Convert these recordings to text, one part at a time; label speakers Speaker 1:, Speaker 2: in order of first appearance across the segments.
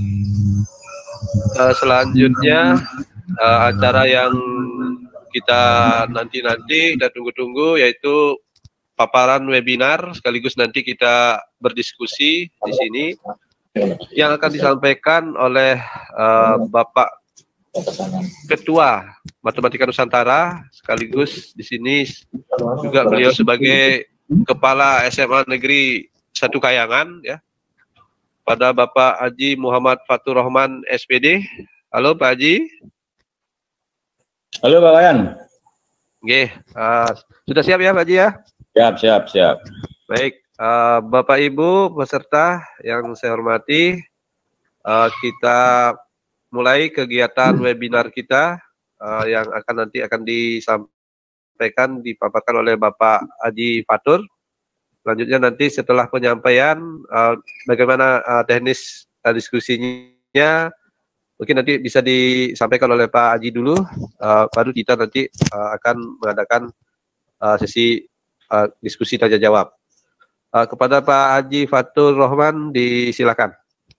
Speaker 1: Selanjutnya acara yang kita nanti dan tunggu-tunggu yaitu paparan webinar, sekaligus nanti kita berdiskusi di sini yang akan disampaikan oleh Bapak Ketua Matematika Nusantara, sekaligus di sini juga beliau sebagai Kepala SMA Negeri 1 Kayangan, ya, pada Bapak Haji Muhammad Fatur Rahman SPD. Halo Pak Haji.
Speaker 2: Halo Pak Wayan.
Speaker 1: Oke, sudah siap ya Pak Haji ya?
Speaker 2: Siap.
Speaker 1: Baik, Bapak Ibu peserta yang saya hormati, kita mulai kegiatan webinar kita yang nanti akan disampaikan, dipaparkan oleh Bapak Haji Fatur. Selanjutnya nanti setelah penyampaian bagaimana teknis diskusinya, mungkin nanti bisa disampaikan oleh Pak Haji dulu, baru kita nanti akan mengadakan sesi diskusi tanya jawab. Kepada Pak Haji Fatur Rahman, disilakan.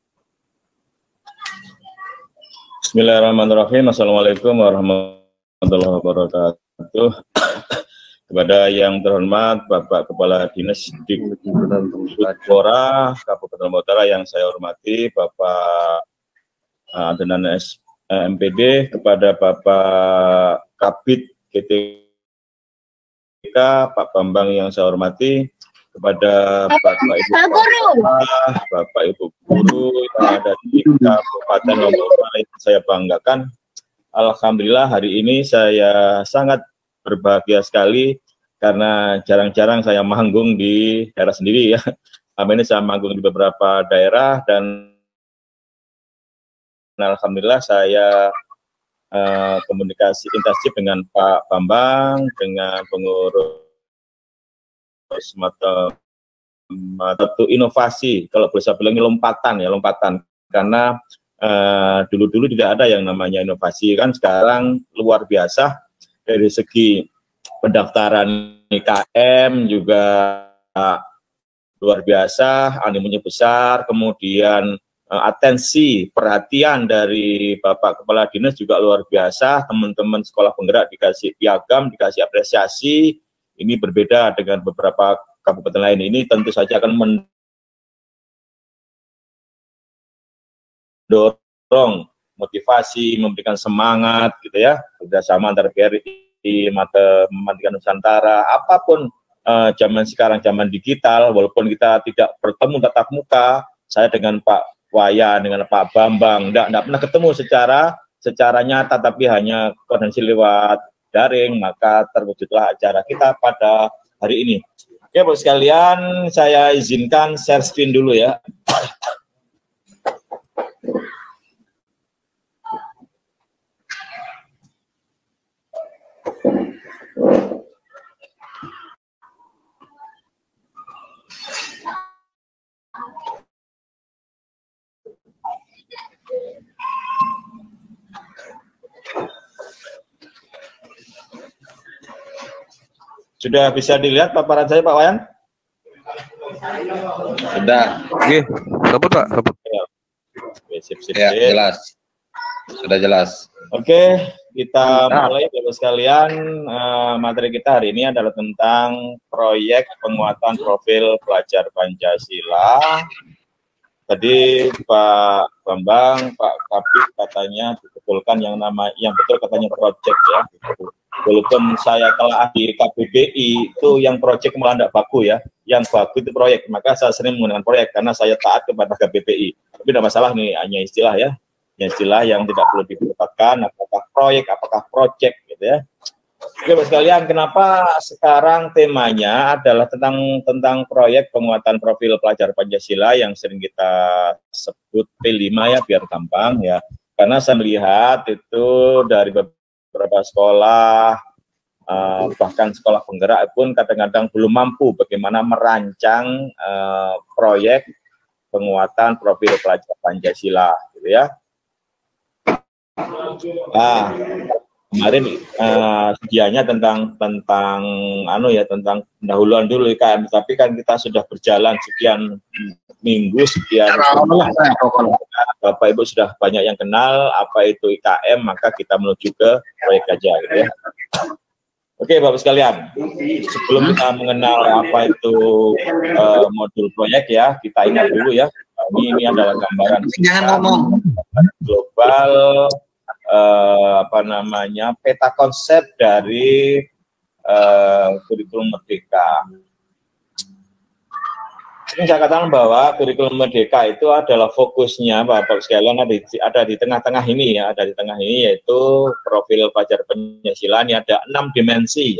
Speaker 2: Bismillahirrahmanirrahim. Assalamualaikum warahmatullahi wabarakatuh. Kepada yang terhormat Bapak Kepala Dinas Dikbudpora Kabupaten Utara yang saya hormati, Bapak Adenan MPD, kepada Bapak Kabid GTK Pak Bambang yang saya hormati, kepada Bapak Ibu Bapak Ibu guru yang ada di Kabupaten Lombok yang saya banggakan. Alhamdulillah hari ini saya sangat berbahagia sekali karena jarang-jarang saya manggung di daerah sendiri ya. Selama ini saya manggung di beberapa daerah dan alhamdulillah saya komunikasi intensif dengan Pak Bambang, dengan pengurus satu inovasi, kalau boleh saya bilang lompatan karena dulu tidak ada yang namanya inovasi, kan sekarang luar biasa dari segi pendaftaran IKM juga luar biasa, animonya besar, kemudian atensi perhatian dari Bapak Kepala Dinas juga luar biasa, teman-teman sekolah penggerak dikasih piagam, dikasih apresiasi. Ini berbeda dengan beberapa kabupaten lain. Ini tentu saja akan mendorong motivasi, memberikan semangat gitu ya, kerjasama antara BRI, Matematika Nusantara, apapun zaman sekarang, zaman digital, walaupun kita tidak bertemu tatap muka, saya dengan Pak Wayan, dengan Pak Bambang, tidak pernah ketemu secara nyata, tapi hanya koordinasi lewat daring, maka terwujudlah acara kita pada hari ini. Oke, Bapak sekalian, saya izinkan share screen dulu ya. Sudah bisa dilihat paparan saya, Pak Wayan?
Speaker 1: Sudah. Oke, sabut Pak, sabut.
Speaker 2: Sip.
Speaker 1: Ya, jelas. Sudah jelas.
Speaker 2: Oke, kita mulai Bapak sekalian. Materi kita hari ini adalah tentang proyek penguatan profil pelajar Pancasila. Tadi Pak Bambang, Pak Kabid katanya dibetulkan yang betul katanya proyek ya. Walaupun saya telah di KBBI itu yang proyek malah tidak baku ya, yang baku itu proyek, maka saya sering menggunakan proyek karena saya taat kepada KBBI. Tapi tidak masalah, nih hanya istilah ya, istilah yang tidak perlu diperdebatkan apakah proyek, apakah proyek gitu ya. Oke Bapak sekalian, kenapa sekarang temanya adalah tentang proyek penguatan profil pelajar Pancasila yang sering kita sebut P5 ya, biar gampang ya. Karena saya melihat itu dari beberapa sekolah, bahkan sekolah penggerak pun kadang-kadang belum mampu bagaimana merancang proyek penguatan profil pelajar Pancasila, gitu ya. Nah, kemarin sedianya tentang pendahuluan dulu IKM, tapi kan kita sudah berjalan sekian minggu, sekian Bapak Ibu sudah banyak yang kenal apa itu IKM, maka kita menuju ke proyek aja gitu ya. Oke Bapak sekalian, sebelum kita mengenal apa itu modul proyek ya, kita ingat dulu ya, ini adalah gambaran global apa namanya peta konsep dari kurikulum Merdeka. Ini saya katakan bahwa kurikulum Merdeka itu adalah fokusnya Bapak sekalian ada di tengah-tengah ini ya, ada di tengah ini yaitu profil pelajar Pancasila. Ini ada 6 dimensi,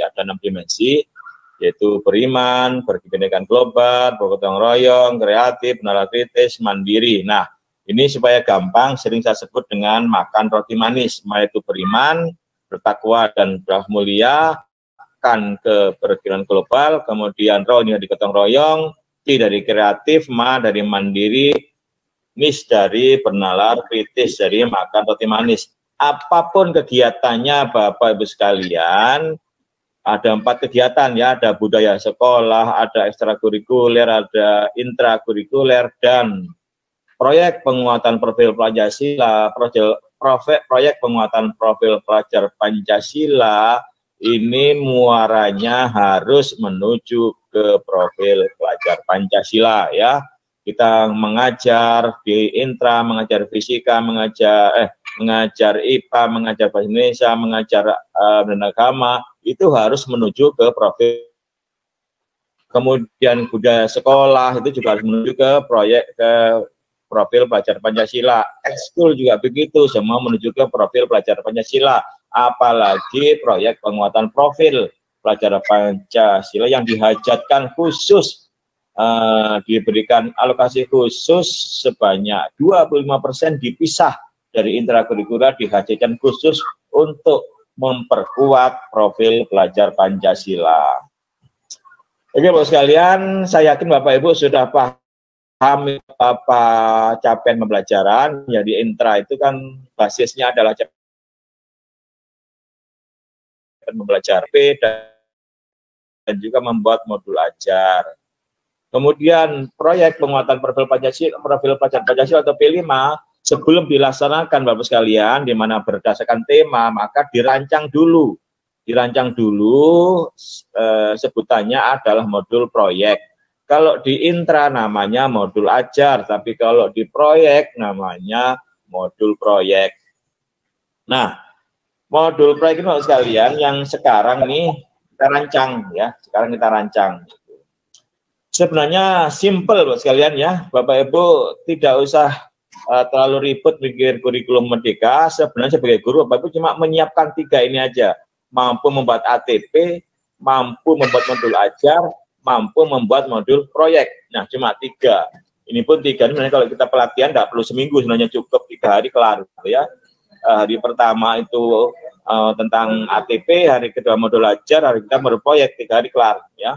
Speaker 2: yaitu beriman, berkebinekaan global, bergotong royong, kreatif, nalar kritis, mandiri. Nah, ini supaya gampang sering saya sebut dengan makan roti manis, yaitu beriman, bertakwa dan bermulia, kan ke berkebinekaan global, kemudian ro ini di gotong royong, T dari kreatif, ma dari mandiri, nis dari bernalar, kritis dari makan roti manis. Apapun kegiatannya Bapak Ibu sekalian, ada 4 kegiatan ya, ada budaya sekolah, ada ekstrakurikuler, ada intrakurikuler, dan proyek penguatan profil Pancasila, proyek penguatan profil pelajar Pancasila, ini muaranya harus menuju ke profil pelajar Pancasila ya. Kita mengajar di intra, mengajar fisika, mengajar IPA, mengajar bahasa Indonesia, mengajar agama, itu harus menuju ke profil. Kemudian budaya sekolah itu juga harus menuju ke profil pelajar Pancasila. Ekskul juga begitu, semua menuju ke profil pelajar Pancasila. Apalagi proyek penguatan profil pelajar Pancasila yang dihajatkan khusus, diberikan alokasi khusus sebanyak 25% dipisah dari intrakurikuler, dihajatkan khusus untuk memperkuat profil pelajar Pancasila. Oke Bapak sekalian, saya yakin Bapak Ibu sudah paham apa capaian pembelajaran. Jadi intra itu kan basisnya adalah membelajar dan juga membuat modul ajar. Kemudian proyek penguatan profil pelajar Pancasila atau P5 sebelum dilaksanakan Bapak sekalian, di mana berdasarkan tema, maka dirancang dulu sebutannya adalah modul proyek. Kalau di intra namanya modul ajar, tapi kalau di proyek namanya modul proyek. Nah, modul proyek ini Bapak sekalian yang sekarang nih kita rancang ya, Sebenarnya simple Bapak sekalian ya, Bapak Ibu tidak usah terlalu ribet mikir kurikulum Merdeka. Sebenarnya sebagai guru Bapak Ibu cuma menyiapkan 3 ini aja, mampu membuat ATP, mampu membuat modul ajar, mampu membuat modul proyek. Nah, cuma 3. Ini pun 3 ini sebenarnya kalau kita pelatihan tidak perlu seminggu, sebenarnya cukup 3 hari kelar ya. Hari pertama itu tentang ATP, hari kedua modul ajar, hari ketiga modul proyek, 3 hari kelar ya.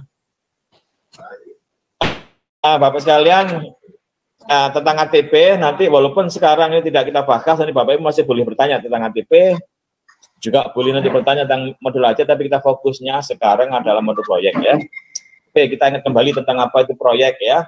Speaker 2: Bapak sekalian, tentang ATP nanti walaupun sekarang ini tidak kita bahas, nanti Bapak Ibu masih boleh bertanya tentang ATP, juga boleh nanti bertanya tentang modul ajar, tapi kita fokusnya sekarang adalah modul proyek ya. Oke, kita ingat kembali tentang apa itu proyek ya.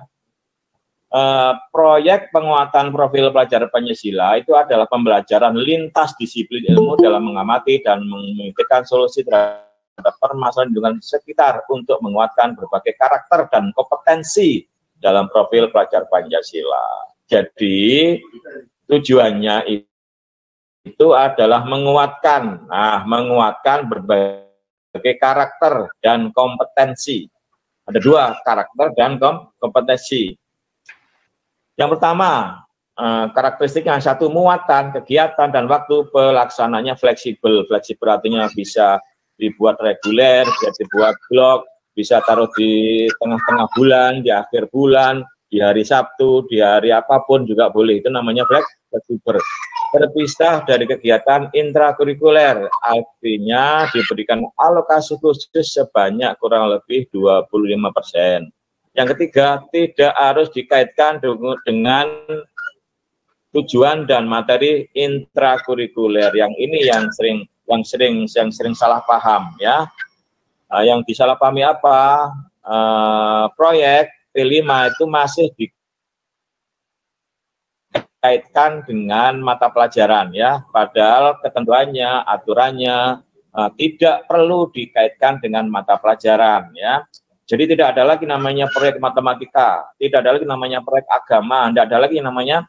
Speaker 2: Proyek penguatan profil pelajar Pancasila itu adalah pembelajaran lintas disiplin ilmu dalam mengamati dan memikirkan solusi terhadap permasalahan lingkungan sekitar untuk menguatkan berbagai karakter dan kompetensi dalam profil pelajar Pancasila. Jadi tujuannya itu adalah menguatkan berbagai karakter dan kompetensi. Ada 2, karakter dan kompetensi. Yang pertama, karakteristiknya 1, muatan, kegiatan, dan waktu pelaksananya fleksibel. Fleksibel artinya bisa dibuat reguler, bisa dibuat blok, bisa taruh di tengah-tengah bulan, di akhir bulan, di hari Sabtu, di hari apapun juga boleh. Itu namanya fleksibel. Terpisah dari kegiatan intrakurikuler, artinya diberikan alokasi khusus sebanyak kurang lebih 25%. Yang ketiga, tidak harus dikaitkan dengan tujuan dan materi intrakurikuler. Yang ini yang sering salah paham ya. Yang disalahpahami apa? Proyek P5 itu masih dikaitkan dengan mata pelajaran ya, padahal ketentuannya, aturannya tidak perlu dikaitkan dengan mata pelajaran ya. Jadi tidak ada lagi namanya proyek matematika, tidak ada lagi namanya proyek agama, tidak ada lagi namanya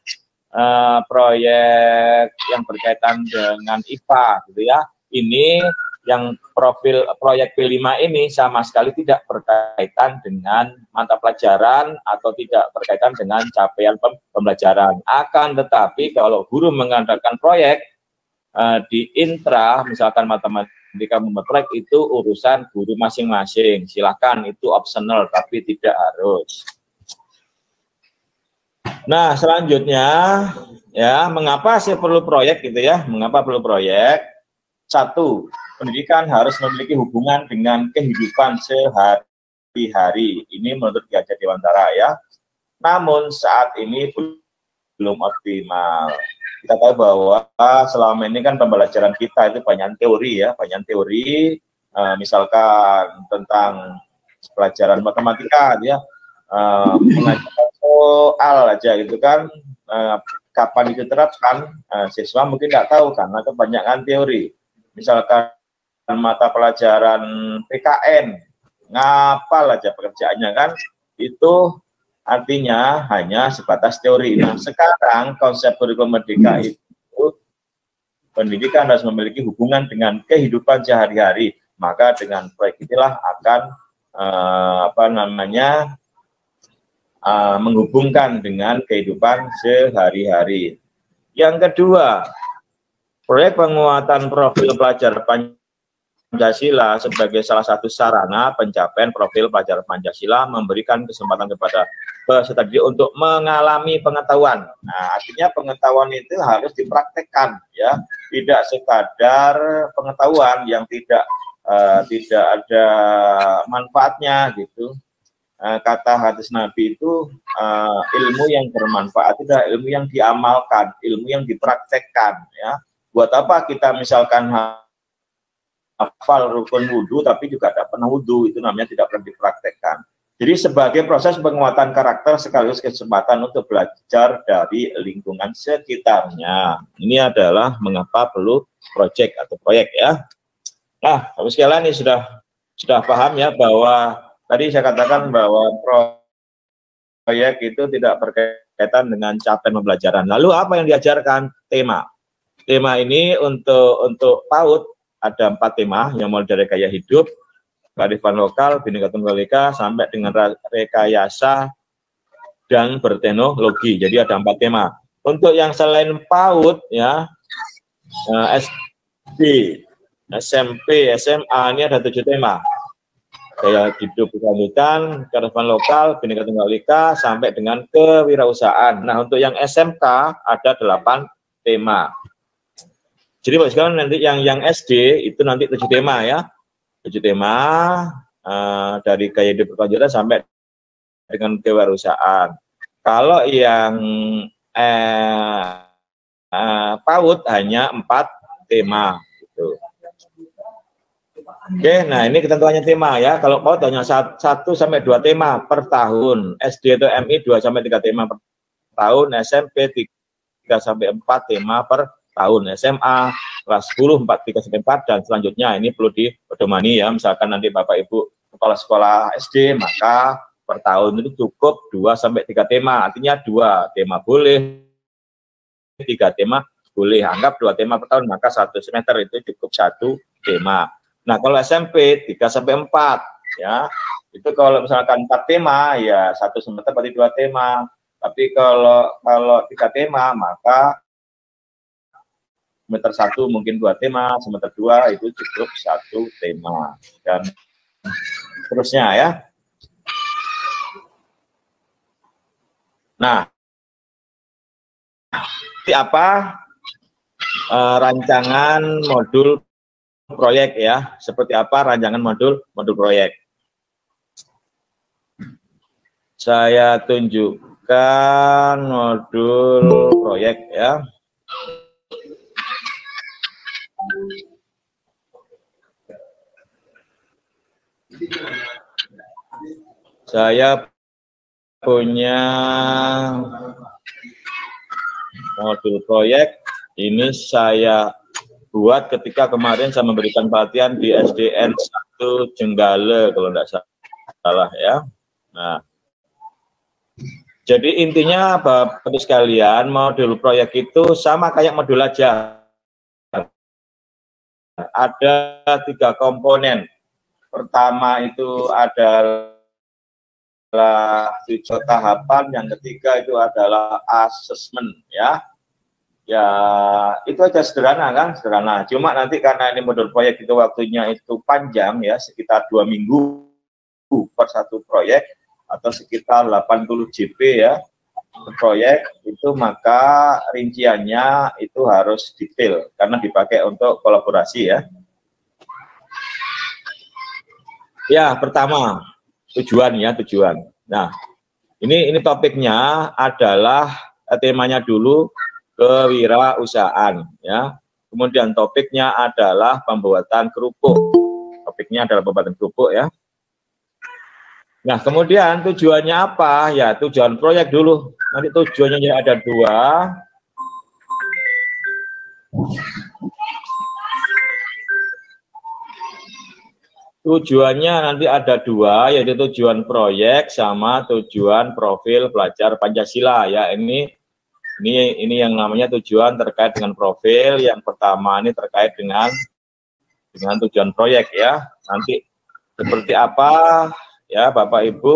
Speaker 2: proyek yang berkaitan dengan IPA gitu ya. Ini yang proyek P5 ini sama sekali tidak berkaitan dengan mata pelajaran atau tidak berkaitan dengan capaian pembelajaran. Akan tetapi kalau guru mengadakan proyek di intra, misalkan matematika membuat proyek, itu urusan guru masing-masing. Silakan, itu optional tapi tidak harus. Nah, selanjutnya ya, mengapa sih perlu proyek gitu ya? Mengapa perlu proyek? Satu, pendidikan harus memiliki hubungan dengan kehidupan sehari-hari. Ini menurut Ki Hajar Dewantara ya. Namun saat ini belum optimal. Kita tahu bahwa selama ini kan pembelajaran kita itu banyak teori ya, banyak teori. Misalkan tentang pelajaran matematika ya, mengajarkan soal aja gitu kan. Kapan diterapkan, siswa mungkin tidak tahu karena kebanyakan teori. Misalkan mata pelajaran PKN, ngapal aja pekerjaannya kan, itu artinya hanya sebatas teori. Nah, sekarang konsep kurikulum merdeka itu pendidikan harus memiliki hubungan dengan kehidupan sehari-hari. Maka dengan proyek inilah akan menghubungkan dengan kehidupan sehari-hari. Yang kedua, proyek penguatan profil pelajar Pancasila sebagai salah satu sarana pencapaian profil pelajar Pancasila memberikan kesempatan kepada peserta didik untuk mengalami pengetahuan. Nah, artinya pengetahuan itu harus dipraktekkan ya, tidak sekadar pengetahuan yang tidak ada manfaatnya gitu. Kata hadis Nabi itu ilmu yang bermanfaat itu adalah ilmu yang diamalkan, ilmu yang dipraktekkan ya. Buat apa kita misalkan hafal rukun wudhu tapi juga tidak pernah wudhu, itu namanya tidak pernah dipraktekkan. Jadi sebagai proses penguatan karakter sekaligus kesempatan untuk belajar dari lingkungan sekitarnya. Ini adalah mengapa perlu proyek atau proyek ya. Nah, Bapak sekalian ini sudah paham ya bahwa tadi saya katakan bahwa proyek itu tidak berkaitan dengan capaian pembelajaran. Lalu apa yang diajarkan? Tema. Tema ini untuk PAUD ada 4 tema yang mulai dari gaya hidup, kearifan lokal, Bhinneka Tunggal Ika, sampai dengan rekayasa dan berteknologi. Jadi ada 4 tema. Untuk yang selain PAUD ya, SD, SMP, SMA ini ada 7 tema. Gaya hidup berkelanjutan, kearifan lokal, Bhinneka Tunggal Ika, sampai dengan kewirausahaan. Nah, untuk yang SMK ada 8 tema. Jadi Pak sekarang nanti yang SD itu nanti 7 tema ya. 7 tema dari gaya hidup berkelanjutan sampai dengan kewirausahaan. Kalau yang PAUD hanya 4 tema gitu. Oke, nah ini ketentuannya tema ya. Kalau PAUD hanya 1 sampai 2 tema per tahun. SD atau MI 2 sampai 3 tema per tahun. SMP 3 sampai 4 tema per tahun. SMA kelas 10 3 sampai 4 dan selanjutnya. Ini perlu dipedomani ya. Misalkan nanti Bapak Ibu kepala sekolah SD, maka per tahun itu cukup 2 sampai 3 tema. Artinya 2 tema boleh, 3 tema boleh. Anggap 2 tema per tahun, maka 1 semester itu cukup 1 tema. Nah, kalau SMP 3 sampai 4 ya. Itu kalau misalkan 4 tema ya 1 semester berarti 2 tema. Tapi kalau 3 tema maka semester 1 mungkin 2 tema, semester 2 itu cukup 1 tema dan terusnya ya. Nah, seperti apa rancangan modul proyek ya? Seperti apa rancangan modul proyek? Saya tunjukkan modul proyek ya. Saya punya Modul proyek ini saya buat ketika kemarin saya memberikan pelatihan di SDN 1 Jenggale kalau tidak salah ya. Nah, jadi intinya Bapak Ibu sekalian, modul proyek itu sama kayak modul aja. Ada 3 komponen. Pertama itu adalah 7 tahapan, yang ketiga itu adalah asesmen ya. Ya, itu aja sederhana kan, sederhana. Cuma nanti karena ini modul proyek itu waktunya itu panjang ya, sekitar 2 minggu per satu proyek atau sekitar 80 JP ya proyek itu, maka rinciannya itu harus detail karena dipakai untuk kolaborasi ya. Ya, pertama tujuan ya, tujuan. Nah, ini topiknya adalah temanya dulu kewirausahaan ya. Kemudian topiknya adalah pembuatan kerupuk. Topiknya adalah pembuatan kerupuk ya. Nah, kemudian tujuannya apa? Ya, tujuan proyek dulu. Nanti tujuannya ada 2. Tujuannya nanti ada 2, yaitu tujuan proyek sama tujuan profil pelajar Pancasila ya. Ini yang namanya tujuan terkait dengan profil. Yang pertama ini terkait dengan tujuan proyek ya. Nanti seperti apa ya Bapak Ibu,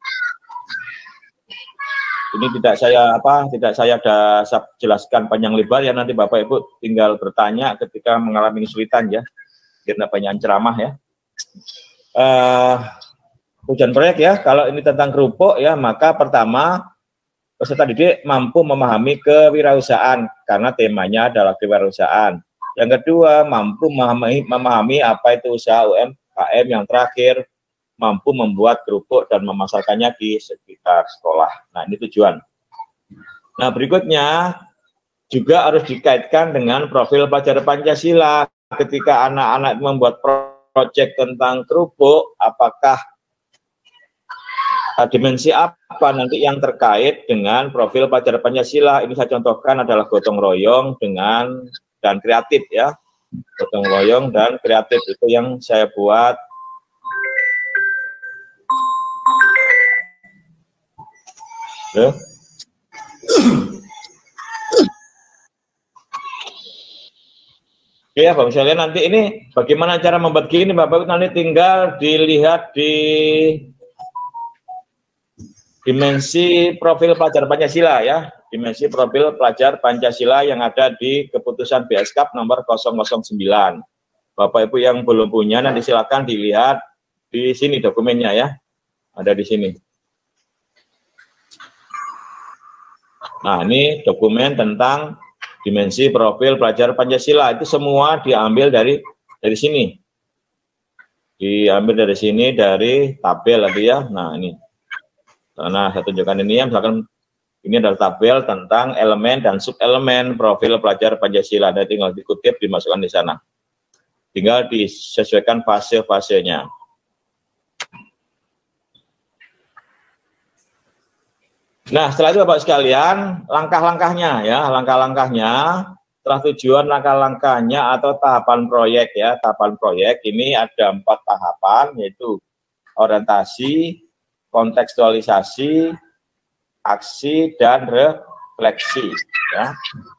Speaker 2: ini tidak saya jelaskan panjang lebar ya, nanti Bapak Ibu tinggal bertanya ketika mengalami kesulitan ya, biar tidak banyak ceramah ya. Tujuan proyek ya, kalau ini tentang kerupuk ya, maka pertama peserta didik mampu memahami kewirausahaan karena temanya adalah kewirausahaan. Yang kedua, mampu memahami apa itu usaha UMKM. Yang terakhir, mampu membuat kerupuk dan memasarkannya di sekitar sekolah. Nah, ini tujuan. Nah, berikutnya juga harus dikaitkan dengan profil pelajar Pancasila. Ketika anak-anak membuat proyek tentang kerupuk, apakah dimensi apa nanti yang terkait dengan profil pelajar Pancasila? Ini saya contohkan adalah gotong royong dan kreatif ya. Gotong royong dan kreatif itu yang saya buat. Oke ya Bapak sekalian, nanti ini bagaimana cara membuat gini Bapak, nanti tinggal dilihat di dimensi profil pelajar Pancasila ya, dimensi profil pelajar Pancasila yang ada di keputusan BSKAP nomor 009. Bapak Ibu yang belum punya nanti silakan dilihat di sini dokumennya ya, ada di sini. Nah, ini dokumen tentang dimensi profil pelajar Pancasila, itu semua diambil dari sini. Diambil dari sini, dari tabel tadi ya. Nah, ini. Nah, saya tunjukkan ini ya, misalkan ini adalah tabel tentang elemen dan subelemen profil pelajar Pancasila. Nah, tinggal dikutip, dimasukkan di sana. Tinggal disesuaikan fase-fasenya. Nah, setelah itu Bapak sekalian, langkah-langkahnya ya, langkah-langkahnya, setelah tujuan langkah-langkahnya atau tahapan proyek ya, tahapan proyek ini ada 4 tahapan, yaitu orientasi, kontekstualisasi, aksi, dan refleksi ya.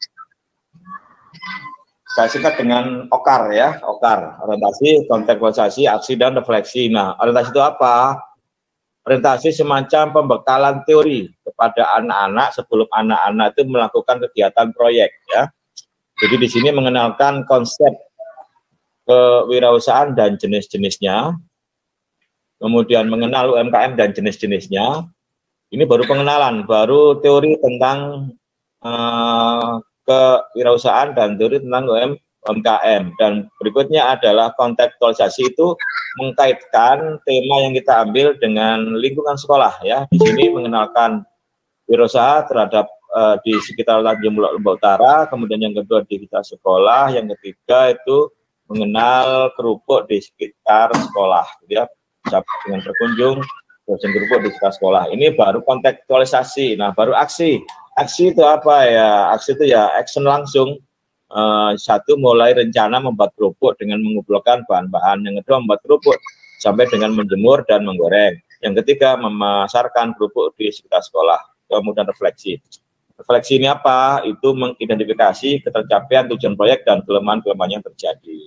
Speaker 2: Saya singkat dengan OKAR ya, OKAR, orientasi, kontekstualisasi, aksi, dan refleksi. Nah, orientasi itu apa? Orientasi semacam pembekalan teori kepada anak-anak sebelum anak-anak itu melakukan kegiatan proyek ya. Jadi di sini mengenalkan konsep kewirausahaan dan jenis-jenisnya, kemudian mengenal UMKM dan jenis-jenisnya. Ini baru pengenalan, baru teori tentang kewirausahaan dan teori tentang UMKM. Dan berikutnya adalah kontekstualisasi, itu mengkaitkan tema yang kita ambil dengan lingkungan sekolah ya. Di sini mengenalkan wirausaha terhadap di sekitar Tanjung Lembah Utara, kemudian yang kedua di sekitar sekolah, yang ketiga itu mengenal kerupuk di sekitar sekolah gitu ya, dengan berkunjung dosen kerupuk di sekitar sekolah. Ini baru kontekstualisasi. Nah, baru aksi. Aksi itu apa ya? Aksi itu ya action langsung. Satu, mulai rencana membuat kerupuk dengan mengumpulkan bahan-bahan. Yang kedua, membuat kerupuk sampai dengan menjemur dan menggoreng. Yang ketiga, memasarkan kerupuk di sekitar sekolah. Kemudian refleksi. Refleksi ini apa? Itu mengidentifikasi ketercapaian tujuan proyek dan kelemahan-kelemahan yang terjadi.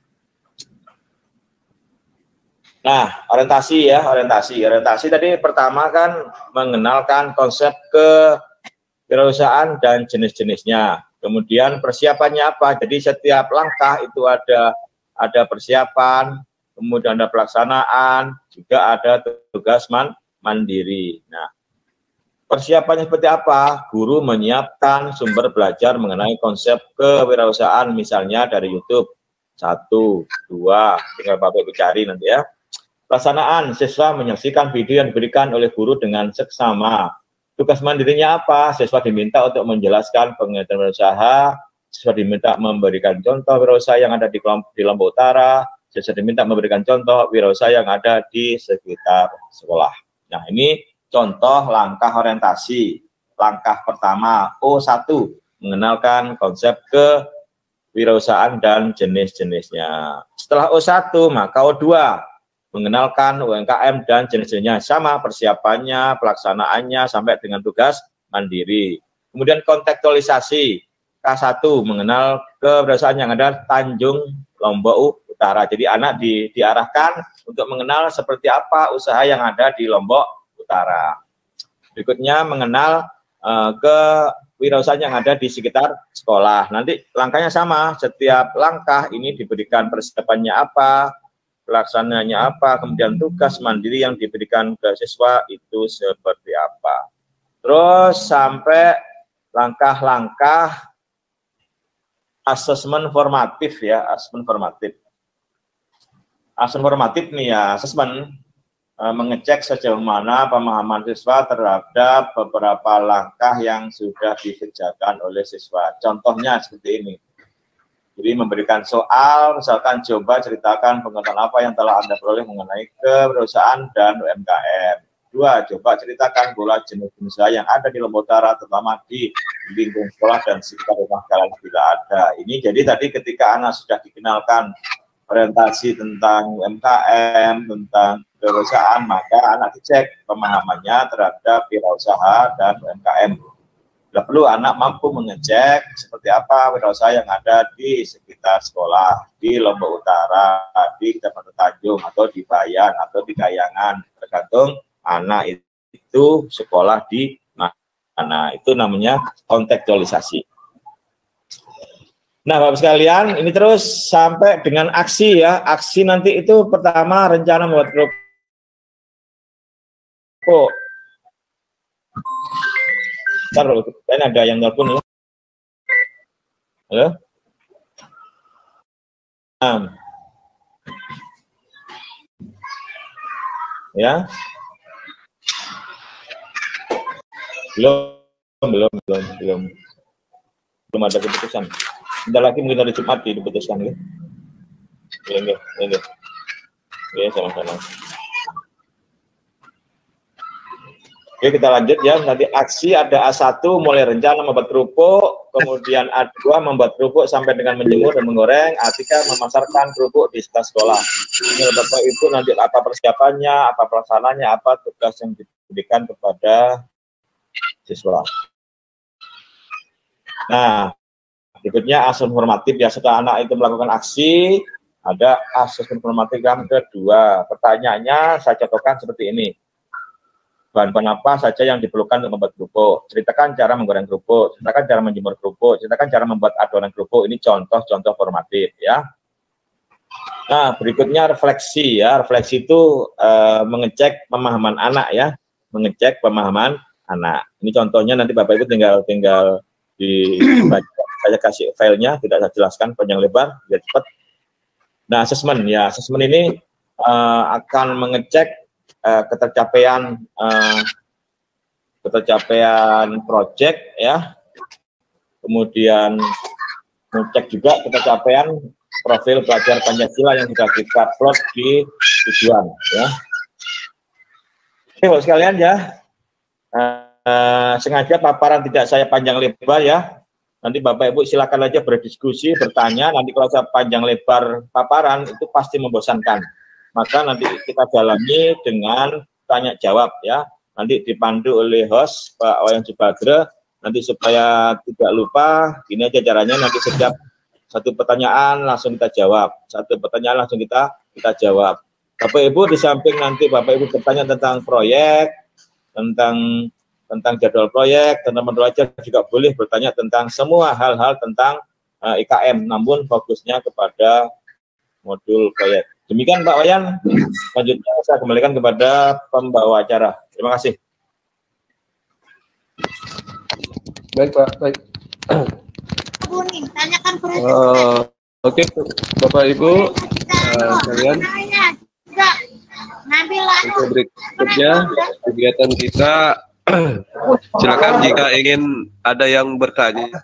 Speaker 2: Nah, orientasi ya, orientasi. Orientasi tadi pertama kan mengenalkan konsep kewirausahaan dan jenis-jenisnya. Kemudian persiapannya apa? Jadi setiap langkah itu ada persiapan, kemudian ada pelaksanaan, juga ada tugas mandiri. Nah, persiapannya seperti apa? Guru menyiapkan sumber belajar mengenai konsep kewirausahaan, misalnya dari YouTube. 1, 2, tinggal Bapak Ibu cari nanti ya. Pelaksanaan, siswa menyaksikan video yang diberikan oleh guru dengan seksama. Tugas mandirinya apa? Siswa diminta untuk menjelaskan pengertian wirausaha, siswa diminta memberikan contoh wirausaha yang ada di Lombok Utara, siswa diminta memberikan contoh wirausaha yang ada di sekitar sekolah. Nah, ini contoh langkah orientasi. Langkah pertama, O1, mengenalkan konsep kewirausahaan dan jenis-jenisnya. Setelah O1, maka O2, mengenalkan UMKM dan jenis-jenisnya, sama persiapannya, pelaksanaannya, sampai dengan tugas mandiri. Kemudian kontekstualisasi, K1, mengenal kewirausahaan yang ada Tanjung Lombok Utara. Jadi anak diarahkan untuk mengenal seperti apa usaha yang ada di Lombok Utara. Berikutnya mengenal kewirausahaan yang ada di sekitar sekolah. Nanti langkahnya sama, setiap langkah ini diberikan persiapannya apa, pelaksanaannya apa, kemudian tugas mandiri yang diberikan ke siswa itu seperti apa. Terus sampai langkah-langkah asesmen formatif ya, asesmen formatif. Asesmen formatif nih ya, asesmen mengecek sejauh mana pemahaman siswa terhadap beberapa langkah yang sudah dikerjakan oleh siswa. Contohnya seperti ini. Jadi memberikan soal, misalkan coba ceritakan pengetahuan apa yang telah Anda peroleh mengenai kewirausahaan dan UMKM. 2, coba ceritakan pula jenis-jenis usaha yang ada di Lombok Utara, terutama di lingkungan sekolah dan sekitar rumah kalian bila ada. Ini jadi tadi ketika anak sudah dikenalkan orientasi tentang UMKM, tentang kewirausahaan, maka anak dicek pemahamannya terhadap wirausaha dan UMKM. Bila perlu anak mampu mengecek seperti apa wirausaha yang ada di sekitar sekolah, di Lombok Utara, di Kecamatan Tanjung, atau di Bayan, atau di Kayangan, tergantung anak itu sekolah di mana. Itu namanya kontekstualisasi. Nah, Bapak sekalian, ini terus sampai dengan aksi ya. Aksi nanti itu pertama rencana membuat kerupuk. Bentar, ini ada yang telepon ya. Halo? Ya. Belum ada keputusan. Bentar lagi mungkin hari Jumat diputuskan ya. Ya, sama-sama. Oke, kita lanjut ya. Nanti aksi ada A1 mulai rencana membuat kerupuk, kemudian A2 membuat kerupuk sampai dengan menjemur dan menggoreng, A3 memasarkan kerupuk di sekitar sekolah. Ini Bapak itu nanti apa persiapannya, apa pelaksanaannya, apa tugas yang diberikan kepada siswa. Nah, berikutnya asesmen formatif ya. Setelah anak itu melakukan aksi, ada asesmen formatif yang kedua. Pertanyaannya saya contohkan seperti ini. Bahan-bahan apa saja yang diperlukan untuk membuat kerupuk? Ceritakan cara menggoreng kerupuk, ceritakan cara menjemur kerupuk, ceritakan cara membuat adonan kerupuk. Ini contoh-contoh formatif ya. Nah, berikutnya refleksi ya. Refleksi itu mengecek pemahaman anak ya, mengecek pemahaman anak. Ini contohnya nanti Bapak Ibu tinggal saya kasih filenya, tidak saya jelaskan panjang lebar, biar cepat. Nah, asesmen ya, asesmen ini akan mengecek ketercapaian proyek ya, kemudian mengecek juga ketercapaian profil pelajar Pancasila yang sudah kita upload di tujuan ya. Oke, Bapak sekalian ya, sengaja paparan tidak saya panjang lebar ya. Nanti Bapak Ibu silakan aja berdiskusi, bertanya. Nanti kalau saya panjang lebar paparan itu pasti membosankan. Maka nanti kita jalani dengan tanya jawab ya. Nanti dipandu oleh host Pak Wayan Subagre. Nanti supaya tidak lupa, gini aja caranya, nanti setiap satu pertanyaan langsung kita jawab. Satu pertanyaan langsung kita jawab. Bapak Ibu di samping nanti Bapak Ibu bertanya tentang proyek, tentang jadwal proyek, teman-teman belajar juga boleh bertanya tentang semua hal-hal tentang IKM, namun fokusnya kepada modul proyek. Demikian Pak Wayan, selanjutnya saya kembalikan kepada pembawa acara. Terima kasih.
Speaker 1: Baik Pak, baik. Oke, Bapak Ibu sekalian, untuk berikutnya kegiatan kita, silakan jika ingin ada yang bertanya.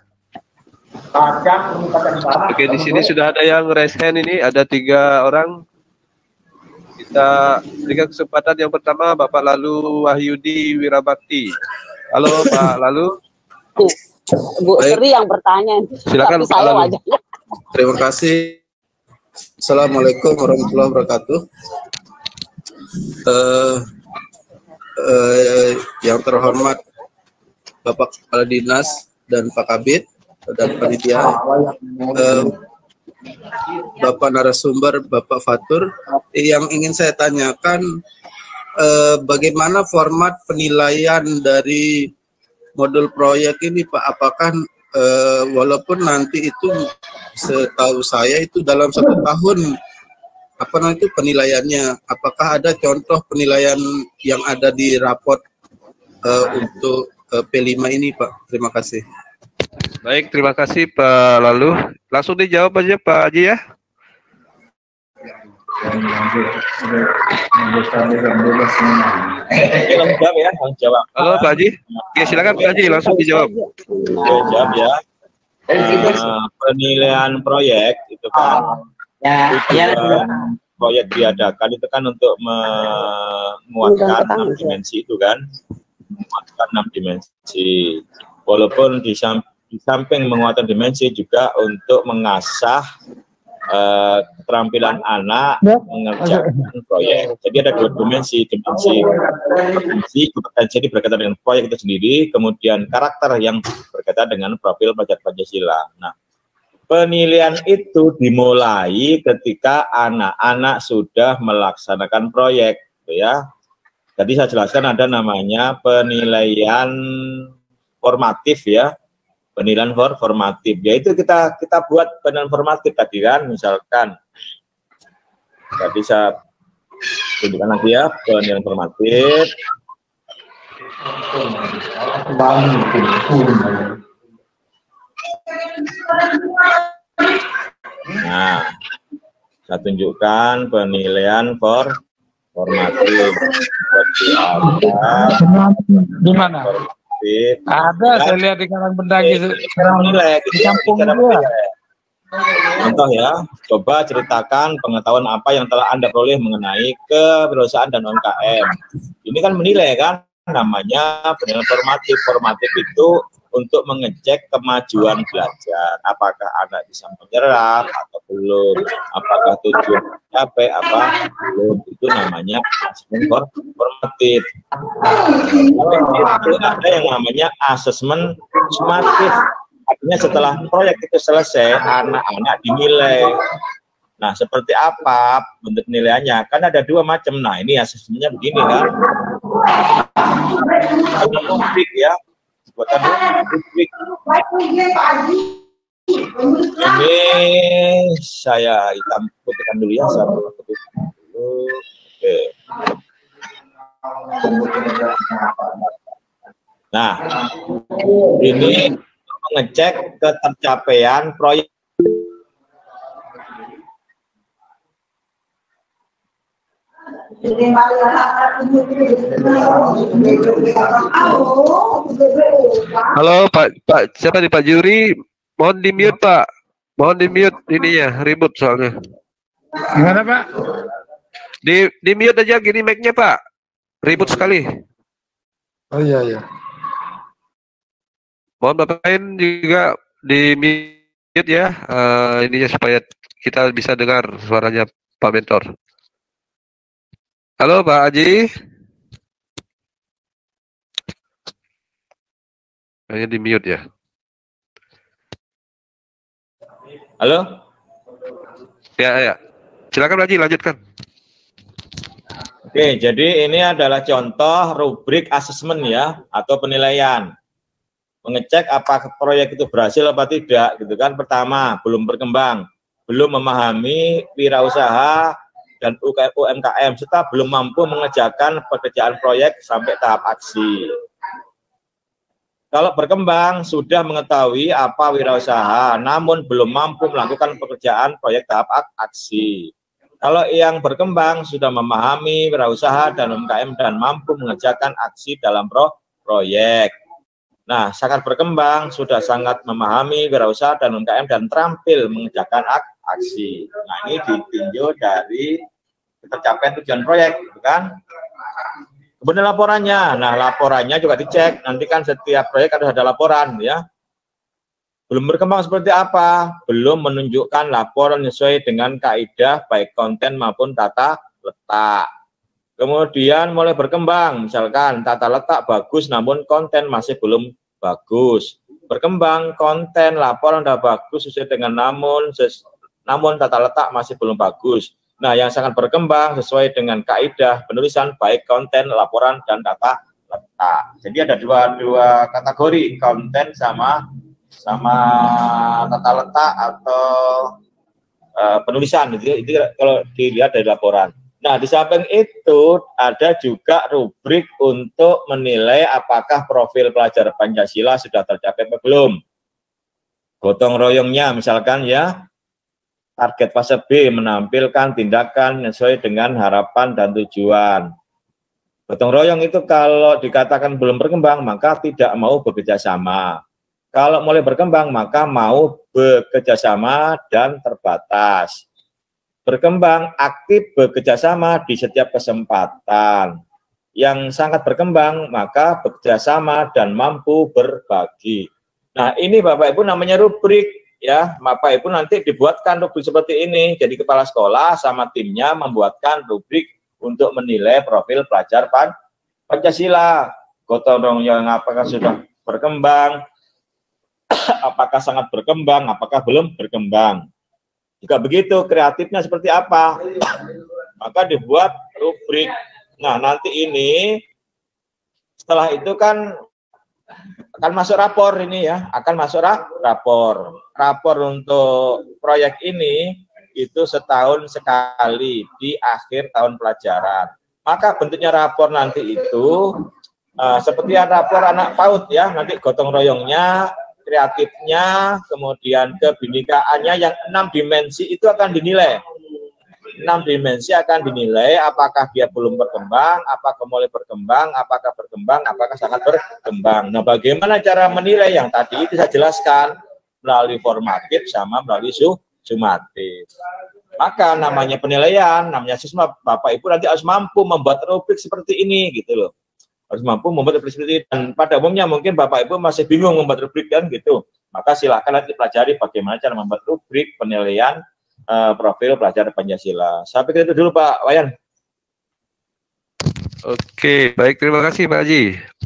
Speaker 1: Oke, di sini sudah ada yang raise hand ini, ada 3 orang. Kita berikan kesempatan yang pertama Bapak Lalu Wahyudi Wirabakti. Halo Pak Lalu.
Speaker 3: Bu Sri yang bertanya.
Speaker 1: Silakan Pak Lalu.
Speaker 4: Terima kasih. Assalamualaikum warahmatullahi wabarakatuh. Yang terhormat Bapak Kepala Dinas dan Pak Kabid dan panitia, Bapak narasumber, Bapak Fatur, yang ingin saya tanyakan, bagaimana format penilaian dari modul proyek ini Pak? Apakah walaupun nanti itu setahu saya itu dalam 1 tahun apa nanti penilaiannya, apakah ada contoh penilaian yang ada di raport untuk P5 ini Pak? Terima kasih.
Speaker 1: Baik, terima kasih Pak Lalu. Langsung dijawab aja Pak Haji ya. Halo Pak Haji. Ya, silakan Pak Haji, langsung dijawab.
Speaker 2: Jawab ya. Penilaian proyek itu kan proyek diadakan itu kan untuk menguatkan 6 dimensi itu kan, menguatkan 6 dimensi. Walaupun di samping menguatkan dimensi juga untuk mengasah keterampilan anak mengerjakan proyek. Jadi ada 2 dimensi kompetensi ini berkaitan dengan proyek itu sendiri, kemudian karakter yang berkaitan dengan profil pelajar Pancasila. Nah, penilaian itu dimulai ketika anak-anak sudah melaksanakan proyek, ya. Tadi saya jelaskan ada namanya penilaian formatif ya. Penilaian formatif, yaitu kita buat penilaian formatif tadi kan, misalkan tadi saya tunjukkan lagi ya penilaian formatif. Nah, saya tunjukkan penilaian formatif seperti apa?
Speaker 5: Di mana? Ada, saya lihat di Karang Bendagi di kampung juga.
Speaker 2: Contoh ya, coba ceritakan pengetahuan apa yang telah Anda peroleh mengenai kewirausahaan dan UMKM. Ini kan menilai kan, namanya penilaian formatif. Formatif itu untuk mengecek kemajuan belajar, apakah anak bisa menyerap atau belum, apakah tujuan capai apa belum, itu namanya asesmen formatif. Itu ada yang namanya asesmen sumatif, artinya setelah proyek itu selesai anak-anak dinilai. Nah, seperti apa bentuk penilaiannya? Kan ada 2 macam. Nah, ini asesmennya begini kan, ada konflik ya, buatan rubrik. Ini saya hitam putihkan dulu ya, saya putihkan dulu. Oke. Nah, ini mengecek ketercapaian proyek.
Speaker 1: Halo Pak, siapa nih Pak Juri? Mohon di mute Pak, mohon di mute ininya, ribut soalnya.
Speaker 5: Gimana Pak?
Speaker 1: Di mute aja gini mic-nya Pak, ribut sekali.
Speaker 5: Oh iya.
Speaker 1: Mohon Bapak lain juga di mute ya, ininya supaya kita bisa dengar suaranya Pak Mentor. Halo Pak Haji. Kayaknya di mute ya.
Speaker 2: Halo?
Speaker 1: Ya. Silakan Pak Haji, lanjutkan.
Speaker 2: Oke, jadi ini adalah contoh rubrik asesmen ya, atau penilaian. Mengecek apakah proyek itu berhasil apa tidak, gitu kan. Pertama, belum berkembang, belum memahami wirausaha dan UMKM, serta belum mampu mengerjakan pekerjaan proyek sampai tahap aksi. Kalau berkembang, sudah mengetahui apa wirausaha, namun belum mampu melakukan pekerjaan proyek tahap aksi. Kalau yang berkembang, sudah memahami wirausaha dan UMKM dan mampu mengerjakan aksi dalam proyek. Nah, sangat berkembang, sudah sangat memahami wirausaha dan UMKM dan terampil mengerjakan aksi. Nah, ini ditinjau dari tercapaian tujuan proyek, gitu kan? Kemudian laporannya, nah laporannya juga dicek, nanti kan setiap proyek harus ada laporan ya. Belum berkembang seperti apa? Belum menunjukkan laporan sesuai dengan kaidah baik konten maupun tata letak. Kemudian mulai berkembang, misalkan tata letak bagus namun konten masih belum bagus. Berkembang, konten, laporan sudah bagus sesuai dengan namun tata letak masih belum bagus. Nah, yang sangat berkembang sesuai dengan kaidah penulisan baik konten, laporan, dan data letak. Jadi ada dua kategori, konten sama tata letak atau penulisan. Itu kalau dilihat dari laporan. Nah, di samping itu ada juga rubrik untuk menilai apakah profil pelajar Pancasila sudah tercapai atau belum. Gotong royongnya misalkan ya. Target fase B menampilkan tindakan sesuai dengan harapan dan tujuan. Gotong royong itu kalau dikatakan belum berkembang, maka tidak mau bekerja sama. Kalau mulai berkembang, maka mau bekerja sama dan terbatas. Berkembang, aktif bekerja sama di setiap kesempatan. Yang sangat berkembang, maka bekerja sama dan mampu berbagi. Nah, ini Bapak Ibu namanya rubrik. Ya, Bapak Ibu nanti dibuatkan rubrik seperti ini. Jadi kepala sekolah sama timnya membuatkan rubrik untuk menilai profil pelajar Pancasila. Gotong royong apakah sudah berkembang, apakah sangat berkembang, apakah belum berkembang. Jika begitu, kreatifnya seperti apa? Maka dibuat rubrik. Nah, nanti ini setelah itu kan akan masuk rapor ini ya, akan masuk rapor. Rapor untuk proyek ini itu setahun sekali di akhir tahun pelajaran. Maka bentuknya rapor nanti itu seperti rapor anak PAUD ya, nanti gotong royongnya, kreatifnya, kemudian kebinikaannya yang 6 dimensi itu akan dinilai. 6 dimensi akan dinilai apakah dia belum berkembang, apakah mulai berkembang, apakah sangat berkembang. Nah, bagaimana cara menilai yang tadi itu saya jelaskan melalui formatif sama melalui sumatif. Maka namanya penilaian, namanya siswa, Bapak Ibu nanti harus mampu membuat rubrik seperti ini gitu loh. Harus mampu membuat rubrik seperti ini. Dan pada umumnya mungkin Bapak Ibu masih bingung membuat rubrik kan gitu. Maka silakan nanti pelajari bagaimana cara membuat rubrik penilaian profil pelajar Pancasila. Saya pikir itu dulu Pak Wayan.
Speaker 1: Oke, baik, terima kasih Pak Haji.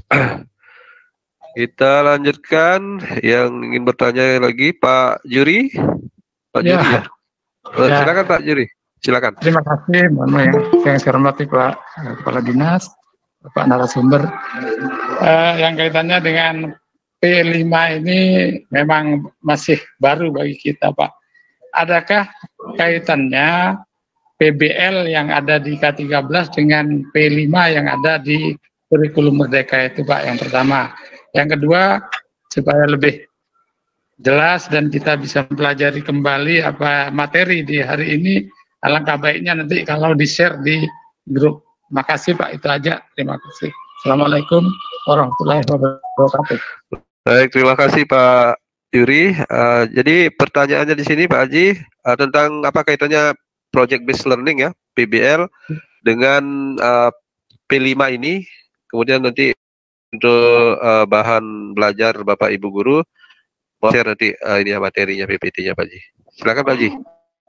Speaker 1: Kita lanjutkan yang ingin bertanya lagi Pak Juri. Pak Juri ya. Silakan Pak Juri, silakan.
Speaker 5: Terima kasih, yang saya hormati Pak Kepala Dinas, Pak narasumber. Yang kaitannya dengan P5 ini memang masih baru bagi kita Pak. Adakah kaitannya PBL yang ada di K13 dengan P5 yang ada di kurikulum Merdeka itu Pak, yang pertama. Yang kedua, supaya lebih jelas dan kita bisa mempelajari kembali apa materi di hari ini, alangkah baiknya nanti kalau di-share di grup. Makasih Pak, itu aja. Terima kasih. Assalamualaikum warahmatullahi wabarakatuh.
Speaker 1: Baik, terima kasih Pak Yuri. Jadi pertanyaannya di sini Pak Haji tentang apa kaitannya project based learning ya, PBL dengan P5 ini, kemudian nanti untuk bahan belajar Bapak Ibu guru. Mau share nanti ini ya materinya PPT-nya Pak Haji. Silakan Pak Haji.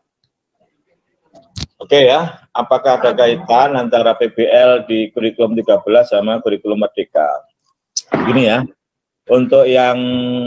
Speaker 2: Oke ya, apakah ada kaitan antara PBL di kurikulum 13 sama kurikulum Merdeka? Begini ya, untuk yang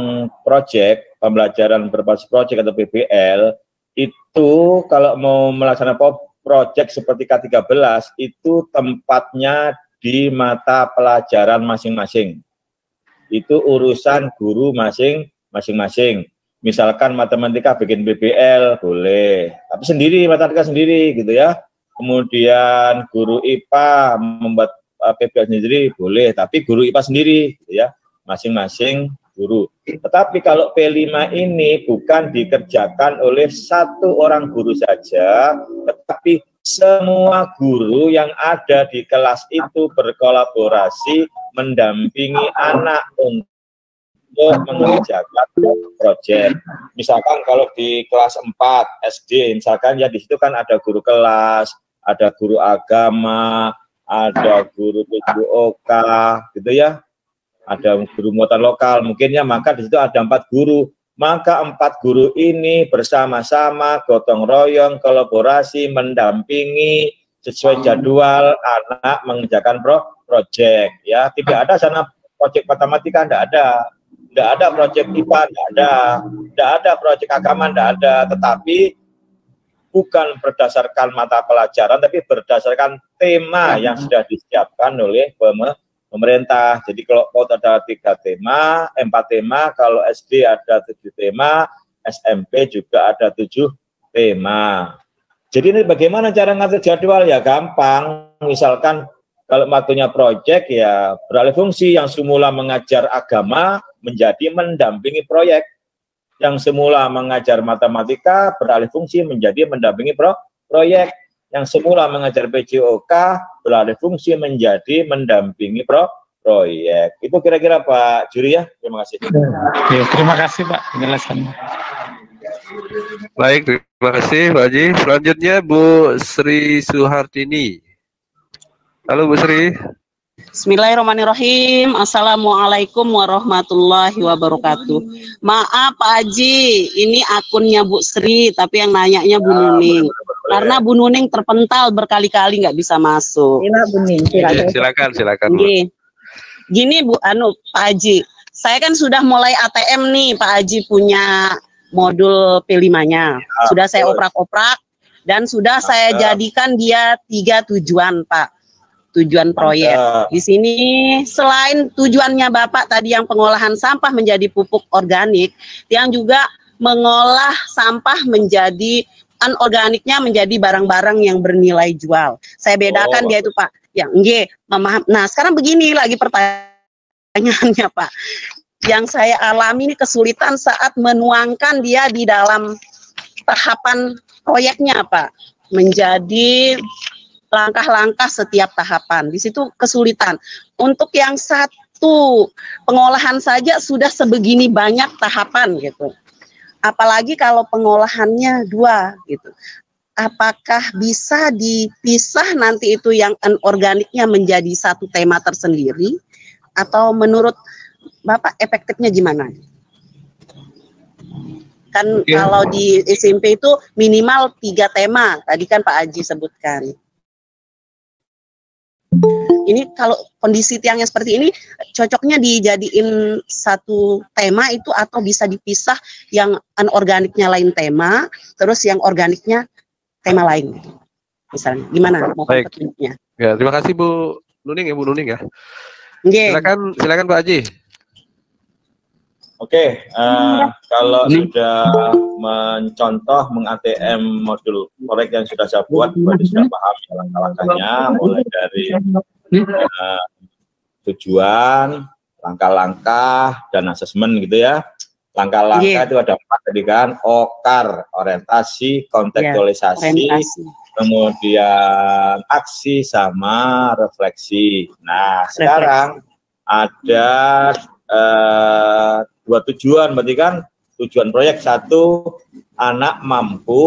Speaker 2: proyek, pembelajaran berbasis proyek atau PBL, itu kalau mau melaksanakan proyek seperti K13, itu tempatnya di mata pelajaran masing-masing. Itu urusan guru masing-masing. Misalkan matematika bikin PBL boleh, tapi sendiri, matematika sendiri gitu ya. Kemudian guru IPA membuat PBL sendiri boleh, tapi guru IPA sendiri gitu ya, masing-masing guru. Tetapi kalau P5 ini bukan dikerjakan oleh satu orang guru saja, tetapi semua guru yang ada di kelas itu berkolaborasi mendampingi anak untuk mengerjakan proyek. Misalkan kalau di kelas 4 SD, misalkan ya di situ kan ada guru kelas, ada guru agama, ada guru PJOK, gitu ya, ada guru muatan lokal, mungkin ya, maka di situ ada 4 guru. Maka 4 guru ini bersama-sama gotong royong, kolaborasi, mendampingi sesuai jadwal anak mengerjakan proyek. Ya, tidak ada sana proyek matematika, tidak ada proyek IPA, tidak ada proyek agama, tidak ada. Tetapi bukan berdasarkan mata pelajaran, tapi berdasarkan tema yang sudah disiapkan oleh pemerintah. Jadi kalau PAUD ada 3 tema, 4 tema, kalau SD ada 7 tema, SMP juga ada 7 tema. Jadi ini bagaimana cara ngatur jadwal? Ya gampang, misalkan kalau waktunya proyek ya beralih fungsi, yang semula mengajar agama menjadi mendampingi proyek. Yang semula mengajar matematika beralih fungsi menjadi mendampingi proyek. Yang semula mengajar PJOK beralih fungsi menjadi mendampingi proyek. Itu kira-kira Pak Juri ya. Terima kasih.
Speaker 5: Ya, terima kasih Pak penjelasannya.
Speaker 1: Baik, terima kasih Pak Haji. Selanjutnya Bu Sri Suhartini. Halo Bu Sri.
Speaker 3: Bismillahirrahmanirrahim. Assalamualaikum warahmatullahi wabarakatuh. Maaf Pak Haji, ini akunnya Bu Sri, tapi yang nanyanya Bu Nuning. Karena Bu Nuning terpental berkali-kali nggak bisa masuk.
Speaker 1: Silakan.
Speaker 3: Gini Bu Pak Haji, saya kan sudah mulai ATM nih Pak Haji punya modul P5-nya. Sudah saya oprak-oprak dan sudah saya jadikan dia 3 tujuan Pak. Tujuan proyek. Di sini selain tujuannya Bapak tadi yang pengolahan sampah menjadi pupuk organik, yang juga mengolah sampah menjadi anorganiknya menjadi barang-barang yang bernilai jual. Saya bedakan dia itu Pak. Ya, nggih, memaham. Nah, sekarang begini lagi pertanyaannya Pak. Yang saya alami ini kesulitan saat menuangkan dia di dalam tahapan proyeknya Pak. Menjadi langkah-langkah setiap tahapan. Di situ kesulitan. Untuk yang satu pengolahan saja sudah sebegini banyak tahapan gitu. Apalagi kalau pengolahannya 2 gitu. Apakah bisa dipisah nanti itu yang anorganiknya menjadi satu tema tersendiri? Atau menurut Bapak efektifnya gimana? Kan kalau di SMP itu minimal 3 tema. Tadi kan Pak Haji sebutkan. Ini kalau kondisi tiangnya seperti ini, cocoknya dijadiin satu tema itu atau bisa dipisah yang anorganiknya lain tema, terus yang organiknya tema lain. Misalnya, gimana mau petunjuknya?
Speaker 1: Ya, terima kasih Bu Nuning ya, Bu Nuning ya.
Speaker 3: Okay.
Speaker 1: Silakan Pak Haji.
Speaker 2: Oke, kalau sudah mencontoh meng-ATM modul proyek yang sudah saya buat, berarti sudah paham langkah-langkahnya, mulai dari tujuan, langkah-langkah, dan asesmen gitu ya. Langkah-langkah itu ada 4 tadi kan, OKAR, orientasi, kontekstualisasi, kemudian aksi sama refleksi. Nah, sekarang ada 2 tujuan, berarti kan tujuan proyek 1, anak mampu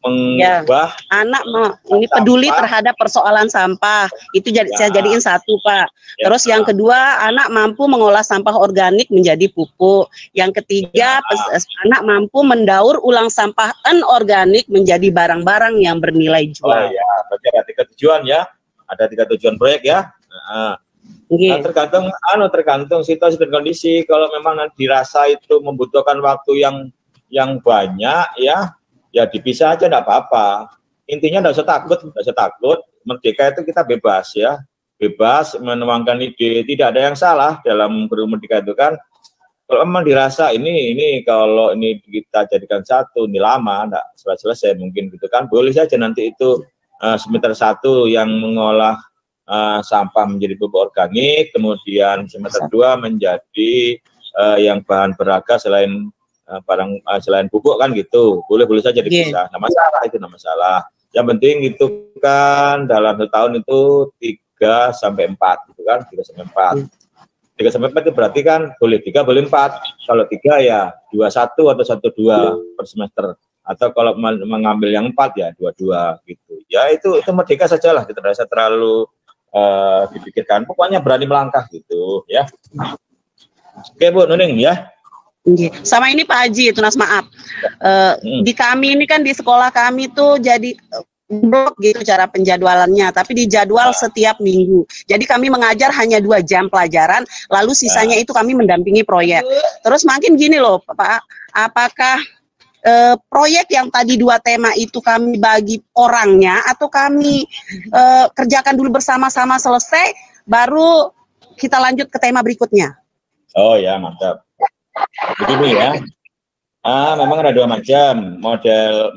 Speaker 2: mengubah
Speaker 3: anak ini peduli terhadap persoalan sampah itu saya jadiin satu, Pak. Terus yang kedua, anak mampu mengolah sampah organik menjadi pupuk. Yang ketiga, anak mampu mendaur ulang sampah anorganik menjadi barang-barang yang bernilai jual.
Speaker 2: Oh ya, berarti ada 3 tujuan ya. Ada 3 tujuan proyek ya. Nah, tergantung situasi dan kondisi. Kalau memang dirasa itu membutuhkan waktu yang banyak ya dipisah aja, enggak apa-apa. Intinya enggak usah takut, merdeka itu kita bebas ya. Bebas menuangkan ide, tidak ada yang salah dalam bermerdeka itu kan. Kalau memang dirasa ini kalau ini kita jadikan satu, ini lama enggak selesai mungkin gitu kan. Boleh saja nanti itu semester 1 yang mengolah sampah menjadi pupuk organik, kemudian semester 2 menjadi yang bahan beraga selain selain pupuk kan gitu, boleh saja dipisah, nggak masalah itu, nggak masalah. Yang penting itu kan dalam setahun itu 3 sampai 4 gitu kan, 3 sampai 4. 3 sampai 4 itu berarti kan boleh 3 boleh 4. Kalau 3 ya 21 atau 12 per semester. Atau kalau mengambil yang 4 ya 22 gitu. Ya itu merdeka sajalah, tidak usah terlalu dipikirkan. Pokoknya berani melangkah gitu ya. Oke Bu Nuning ya.
Speaker 3: Sama ini Pak Haji, Tunas maaf. Di kami ini kan di sekolah kami tuh jadi blok gitu cara penjadwalannya, tapi dijadwal setiap minggu. Jadi kami mengajar hanya 2 jam pelajaran, lalu sisanya itu kami mendampingi proyek. Terus makin gini loh Pak, apakah proyek yang tadi 2 tema itu kami bagi orangnya atau kami kerjakan dulu bersama-sama selesai, baru kita lanjut ke tema berikutnya?
Speaker 2: Oh ya, mantap. Begini ya, memang ada 2 macam model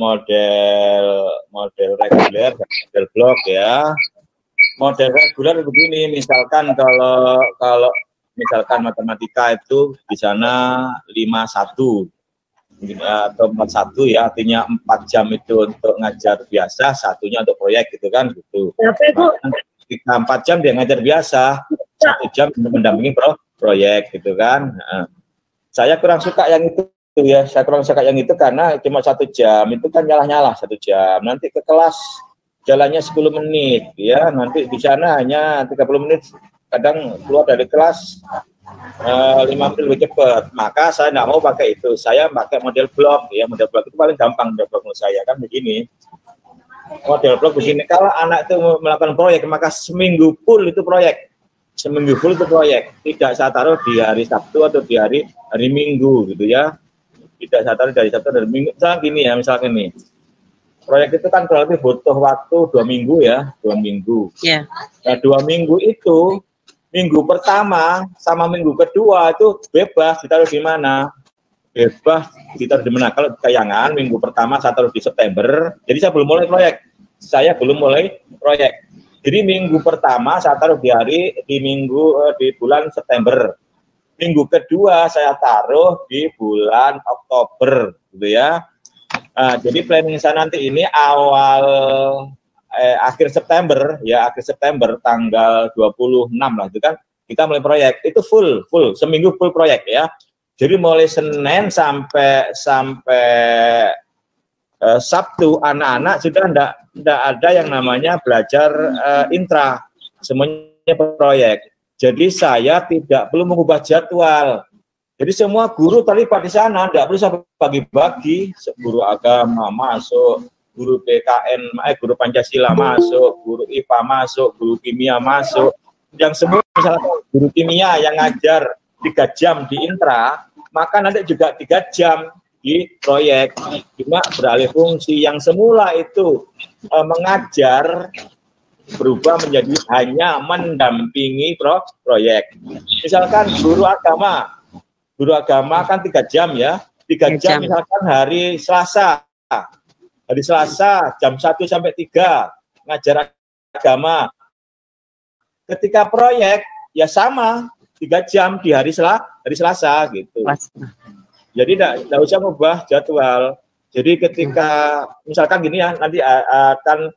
Speaker 2: reguler dan model blok ya. Model reguler begini, misalkan kalau misalkan matematika itu di sana 51 atau 41 ya, artinya 4 jam itu untuk ngajar biasa, 1-nya untuk proyek gitu kan gitu. Ketika 4 jam dia ngajar biasa, 1 jam untuk mendampingi proyek gitu kan. Saya kurang suka yang itu ya, karena cuma 1 jam itu kan nyalah 1 jam. Nanti ke kelas jalannya 10 menit ya, nanti di sana hanya 30 menit. Kadang keluar dari kelas 5 menit lebih cepat. Maka saya nggak mau pakai itu. Saya pakai model blok ya, model blok itu paling gampang model blok menurut saya kan begini. Model blok begini, kalau anak itu melakukan proyek maka seminggu full itu proyek. Tidak saya taruh di hari Sabtu atau di hari Minggu gitu ya. Tidak saya taruh dari Sabtu dan Minggu. Misalnya gini ya, misalnya ini. Proyek itu kan kurang lebih butuh waktu 2 minggu ya, 2 minggu.
Speaker 3: Yeah.
Speaker 2: Nah 2 minggu itu, minggu pertama sama minggu kedua itu bebas ditaruh di mana. Bebas ditaruh di mana. Kalau kayangan minggu pertama saya taruh di September. Jadi saya belum mulai proyek. Jadi minggu pertama saya taruh di bulan September. Minggu kedua saya taruh di bulan Oktober, gitu ya. Jadi planning saya nanti ini akhir September tanggal 26 lah itu kan kita mulai proyek. Itu full seminggu full proyek ya. Jadi mulai Senin sampai Sabtu anak-anak sudah enggak ada yang namanya belajar intra, semuanya proyek. Jadi saya tidak perlu mengubah jadwal. Jadi semua guru terlibat di sana, enggak perlu saya bagi-bagi. Guru agama masuk, guru PKN, guru Pancasila masuk, guru IPA masuk, guru kimia masuk. Yang semua misalnya guru kimia yang ngajar 3 jam di intra, maka nanti juga 3 jam di proyek. Cuma beralih fungsi, yang semula itu mengajar berubah menjadi hanya mendampingi proyek. Misalkan guru agama kan 3 jam ya, 3 jam misalkan hari Selasa jam 1 sampai 3 ngajar agama. Ketika proyek ya sama 3 jam di hari Selasa gitu. Jadi tidak usah mengubah jadwal. Jadi ketika misalkan gini ya, nanti kan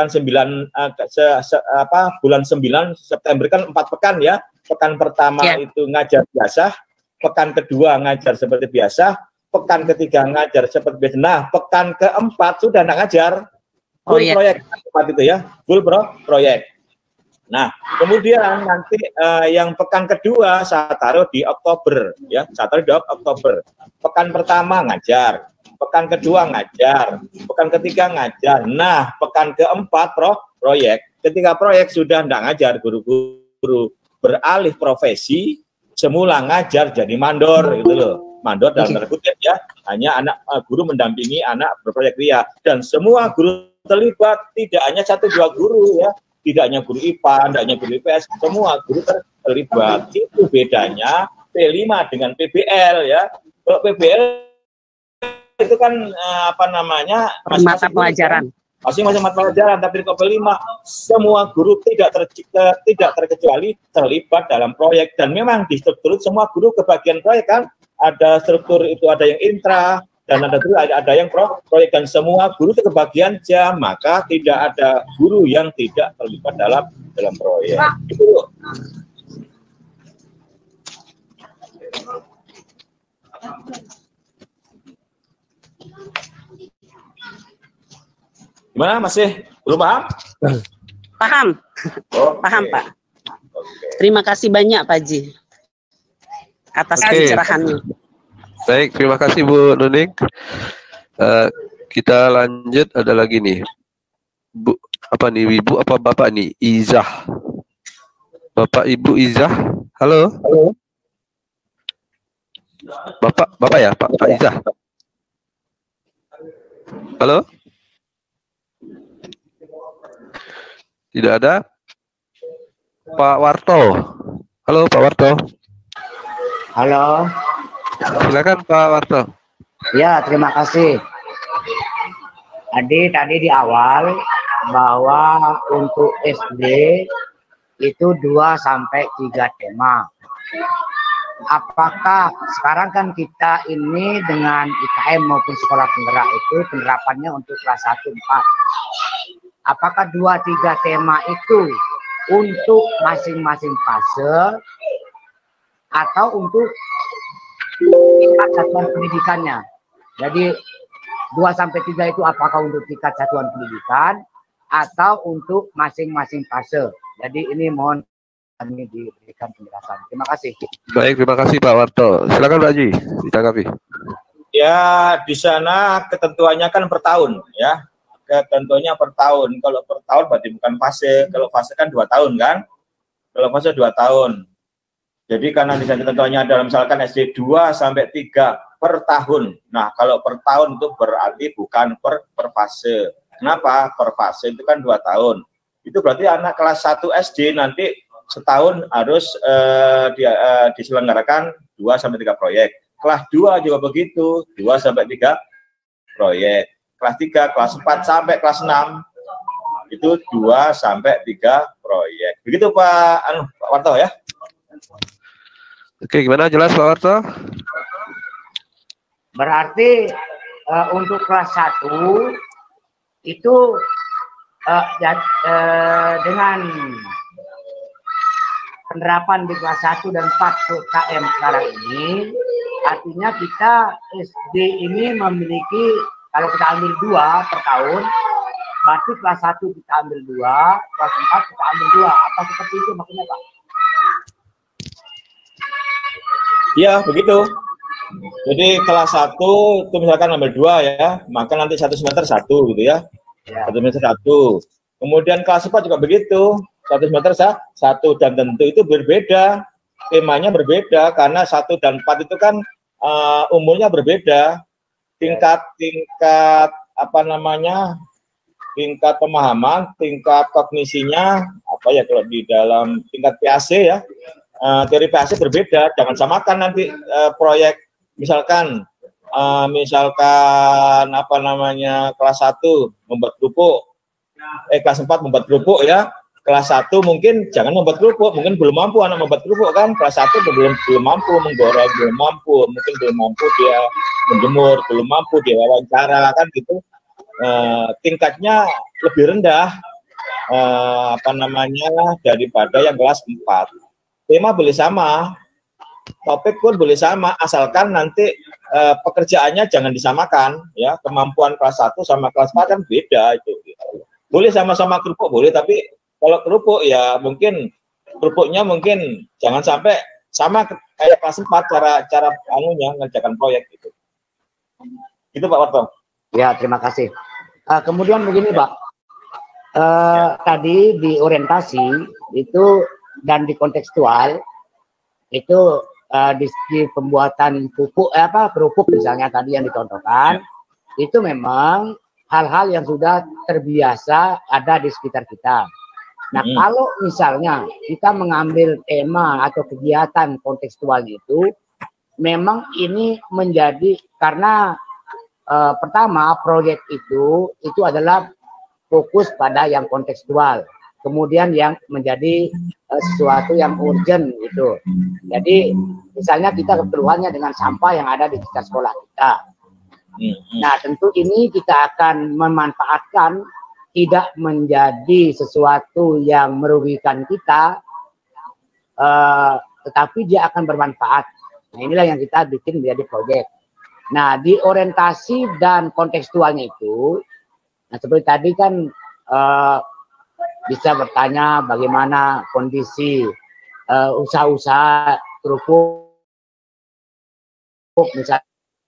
Speaker 2: 9 bulan 9 September kan 4 pekan ya. Pekan pertama itu ngajar biasa, pekan kedua ngajar seperti biasa, pekan ketiga ngajar seperti biasa. Nah, pekan keempat sudah nggak ngajar, full proyek itu ya, full proyek. Nah, kemudian nanti yang pekan kedua saya taruh di Oktober, ya, saya taruh di Oktober. Pekan pertama ngajar, pekan kedua ngajar, pekan ketiga ngajar. Nah, pekan keempat proyek. Ketika proyek sudah nggak ngajar, guru-guru beralih profesi, semula ngajar jadi mandor, gitu loh. Mandor dalam tanda kutip ya, hanya anak guru mendampingi anak berproyek ria, dan semua guru terlibat, tidak hanya 1-2 guru ya, tidak hanya guru IPA, tidak hanya guru IPS, semua guru terlibat. Itu bedanya P5 dengan PBL ya. Kalau PBL itu kan apa namanya,
Speaker 3: mata pelajaran.
Speaker 2: Masing-masing mata pelajaran, tapi di P5 semua guru tidak terkecuali terlibat dalam proyek, dan memang di struktur semua guru kebagian proyek kan. Ada struktur itu, ada yang intra dan ada yang proyek, dan semua guru itu kebagian jam, maka tidak ada guru yang tidak terlibat dalam proyek. Itu. Gimana, masih belum paham?
Speaker 3: Paham. Paham, Pak. Terima kasih banyak, Pak Ji, atas pencerahannya.
Speaker 1: Baik, terima kasih Bu Nuning. Kita lanjut, ada lagi nih. Bu, apa nih, Ibu apa Bapak nih? Izah. Bapak Ibu Izah. Halo. Bapak ya, Pak Izah. Halo. Tidak ada. Pak Warto. Halo Pak Warto.
Speaker 6: Halo.
Speaker 1: Silakan Pak Warto.
Speaker 6: Ya, terima kasih. Tadi di awal bahwa untuk SD itu 2 sampai 3 tema. Apakah sekarang kan kita ini dengan IKM maupun sekolah penggerak itu penerapannya untuk kelas 1-4. Apakah 2-3 tema itu untuk masing-masing fase atau untuk tingkat satuan pendidikannya? Jadi 2-3 itu apakah untuk tingkat satuan pendidikan atau untuk masing-masing fase? Jadi ini mohon kami diberikan penjelasan. Terima kasih.
Speaker 1: Baik, terima kasih Pak Warto. Silakan Pak Haji, ditanggapi.
Speaker 2: Ya, di sana ketentuannya kan per tahun ya. Ketentuannya per tahun. Kalau per tahun berarti bukan fase. Kalau fase kan 2 tahun kan. Kalau fase 2 tahun. Jadi karena di sana ketentuannya adalah misalkan SD 2 sampai 3 per tahun. Nah, kalau per tahun itu berarti bukan per fase. Kenapa? Per fase itu kan 2 tahun. Itu berarti anak kelas 1 SD nanti setahun harus diselenggarakan 2 sampai 3 proyek. Kelas 2 juga begitu, 2 sampai 3 proyek. Kelas 3, kelas 4 sampai kelas 6 itu 2 sampai 3 proyek. Begitu Pak Warto ya.
Speaker 1: Oke, gimana, jelas Pak Warto?
Speaker 6: Berarti untuk kelas 1 itu dengan penerapan di kelas 1 dan 4 KM sekarang ini, artinya kita SD ini memiliki, kalau kita ambil 2 per tahun, berarti kelas 1 kita ambil 2, kelas 4 kita ambil 2. Apa seperti itu maksudnya Pak?
Speaker 2: Iya, begitu. Jadi kelas 1 itu misalkan ambil 2 ya, maka nanti 1 semester 1 gitu ya. 1 semester 1. Kemudian kelas 4 juga begitu. 1 semester 1, dan tentu itu berbeda. Temanya berbeda karena 1 dan 4 itu kan umurnya berbeda. Tingkat apa namanya? Tingkat pemahaman, tingkat kognisinya apa ya, kalau di dalam tingkat PAC ya. Teori PAC berbeda, jangan samakan nanti proyek misalkan apa namanya, kelas 1 membuat kerupuk, kelas 4 membuat kerupuk ya, kelas 1 mungkin jangan membuat kerupuk, mungkin belum mampu anak membuat kerupuk kan, kelas 1 belum mampu menggoreng, belum mampu, mungkin belum mampu dia menjemur, belum mampu dia wawancara kan gitu, tingkatnya lebih rendah apa namanya daripada yang kelas 4. Tema boleh sama, topik pun boleh sama, asalkan nanti pekerjaannya jangan disamakan ya, kemampuan kelas 1 sama kelas 4 kan beda itu. Boleh sama-sama kerupuk boleh, tapi kalau kerupuk ya mungkin kerupuknya mungkin jangan sampai sama kayak kelas 4 cara anunya ngerjakan proyek gitu. Itu Pak Warto.
Speaker 6: Ya, terima kasih. Kemudian begini Pak, tadi di orientasi itu dan di kontekstual itu di pembuatan kerupuk misalnya tadi yang dicontohkan, itu memang hal-hal yang sudah terbiasa ada di sekitar kita. Nah, kalau misalnya kita mengambil tema atau kegiatan kontekstual itu, memang ini menjadi karena pertama proyek itu adalah fokus pada yang kontekstual, kemudian yang menjadi sesuatu yang urgent gitu. Jadi misalnya kita keluhannya dengan sampah yang ada di sekitar sekolah kita. Nah, tentu ini kita akan memanfaatkan tidak menjadi sesuatu yang merugikan kita, tetapi dia akan bermanfaat. Nah, inilah yang kita bikin menjadi proyek. Nah, di orientasi dan kontekstualnya itu, nah seperti tadi kan bisa bertanya bagaimana kondisi usaha-usaha kerupuk misalnya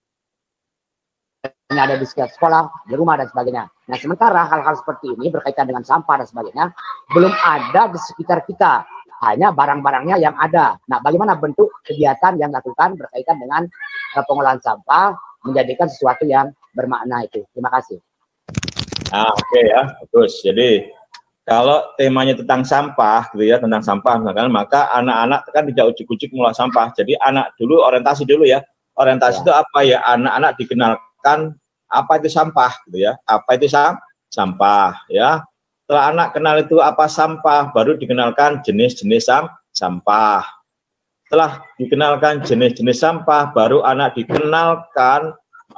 Speaker 6: ada di sekitar sekolah, di rumah dan sebagainya. Nah, sementara hal-hal seperti ini berkaitan dengan sampah dan sebagainya belum ada di sekitar kita, hanya barang-barangnya yang ada. Nah, bagaimana bentuk kegiatan yang dilakukan berkaitan dengan pengolahan sampah menjadikan sesuatu yang bermakna itu. Terima kasih.
Speaker 2: Nah, oke ya, bagus. Jadi kalau temanya tentang sampah, gitu ya, tentang sampah, maka anak-anak kan tidak ujuk-ujuk mengolah sampah. Jadi anak dulu orientasi dulu ya. Orientasi itu apa ya? Anak-anak dikenalkan apa itu sampah, gitu ya. Apa itu sampah, ya. Setelah anak kenal itu apa sampah, baru dikenalkan jenis-jenis sampah. Setelah dikenalkan jenis-jenis sampah, baru anak dikenalkan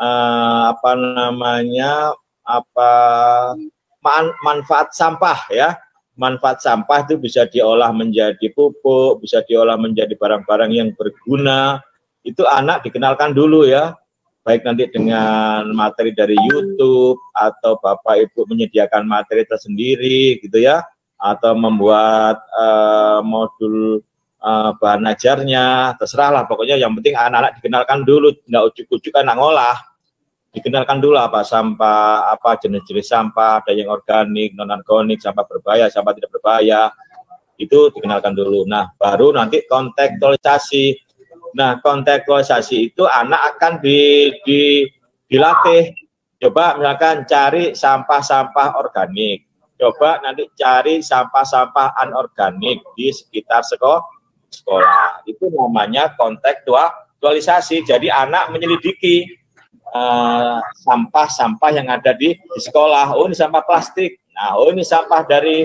Speaker 2: manfaat sampah ya. Manfaat sampah itu bisa diolah menjadi pupuk, bisa diolah menjadi barang-barang yang berguna. Itu anak dikenalkan dulu ya. Baik nanti dengan materi dari YouTube atau Bapak Ibu menyediakan materi tersendiri gitu ya, atau membuat modul bahan ajarnya, terserahlah pokoknya. Yang penting anak-anak dikenalkan dulu, nggak ujuk-ujuk anak ngolah. Dikenalkan dulu apa sampah, apa jenis-jenis sampah, ada yang organik, non-organik, sampah berbahaya, sampah tidak berbahaya, itu dikenalkan dulu. Nah, baru nanti kontekstualisasi. Nah, kontekstualisasi itu anak akan dilatih. Coba misalkan cari sampah-sampah organik. Coba nanti cari sampah-sampah anorganik di sekitar sekolah. Itu namanya kontekstualisasi. Jadi anak menyelidiki sampah-sampah yang ada di sekolah. Oh, ini sampah plastik. Nah, oh ini sampah dari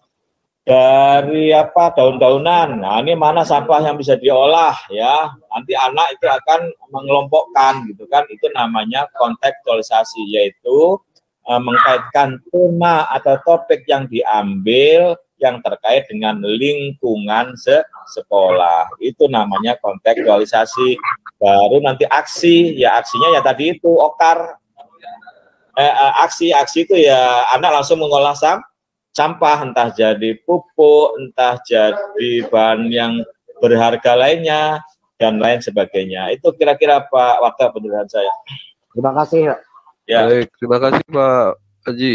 Speaker 2: apa daun-daunan. Nah, ini mana sampah yang bisa diolah ya. Nanti anak itu akan mengelompokkan gitu kan. Itu namanya kontekstualisasi, yaitu mengkaitkan tema atau topik yang diambil yang terkait dengan lingkungan sekolah. Itu namanya kontekstualisasi. Baru nanti aksi, ya aksinya ya tadi itu OKAR. Aksi itu ya anak langsung mengolah sampah, entah jadi pupuk, entah jadi bahan yang berharga lainnya, dan lain sebagainya. Itu kira-kira Pak Wakil penjelasan saya.
Speaker 6: Terima kasih.
Speaker 2: Ya.
Speaker 1: Baik, terima kasih Pak Haji.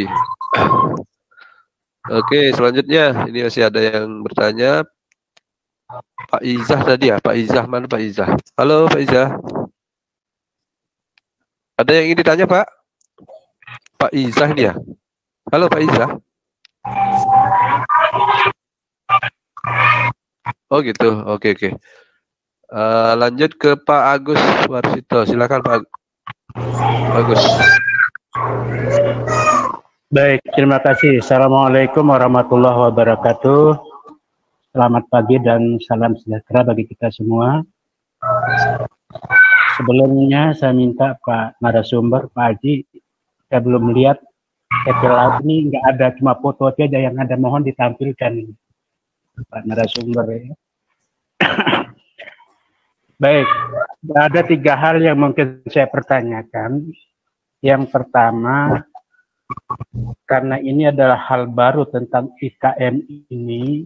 Speaker 1: Oke, selanjutnya ini masih ada yang bertanya. Pak Izah tadi ya, Pak Izah, mana Pak Izah? Halo Pak Izah. Ada yang ingin ditanya Pak? Pak Izah ini ya? Halo Pak Izah. Oh gitu, oke. Lanjut ke Pak Agus Warsito, silakan Pak Agus.
Speaker 7: Baik, terima kasih. Assalamualaikum warahmatullahi wabarakatuh. Selamat pagi dan salam sejahtera bagi kita semua. Sebelumnya saya minta Pak narasumber, Pak Haji, saya belum lihat live ini, nggak ada, cuma foto aja yang ada, mohon ditampilkan Pak narasumber ya. Baik, ada 3 hal yang mungkin saya pertanyakan. Yang pertama, karena ini adalah hal baru tentang IKM ini,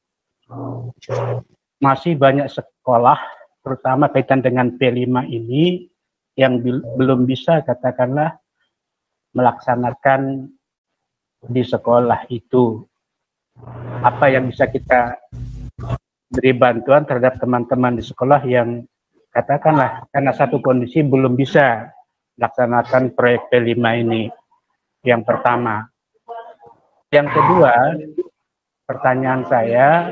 Speaker 7: masih banyak sekolah, terutama kaitan dengan P5 ini, yang belum bisa katakanlah melaksanakan di sekolah itu. Apa yang bisa kita beri bantuan terhadap teman-teman di sekolah yang katakanlah karena satu kondisi belum bisa melaksanakan proyek P5 ini. Yang pertama. Yang kedua, pertanyaan saya,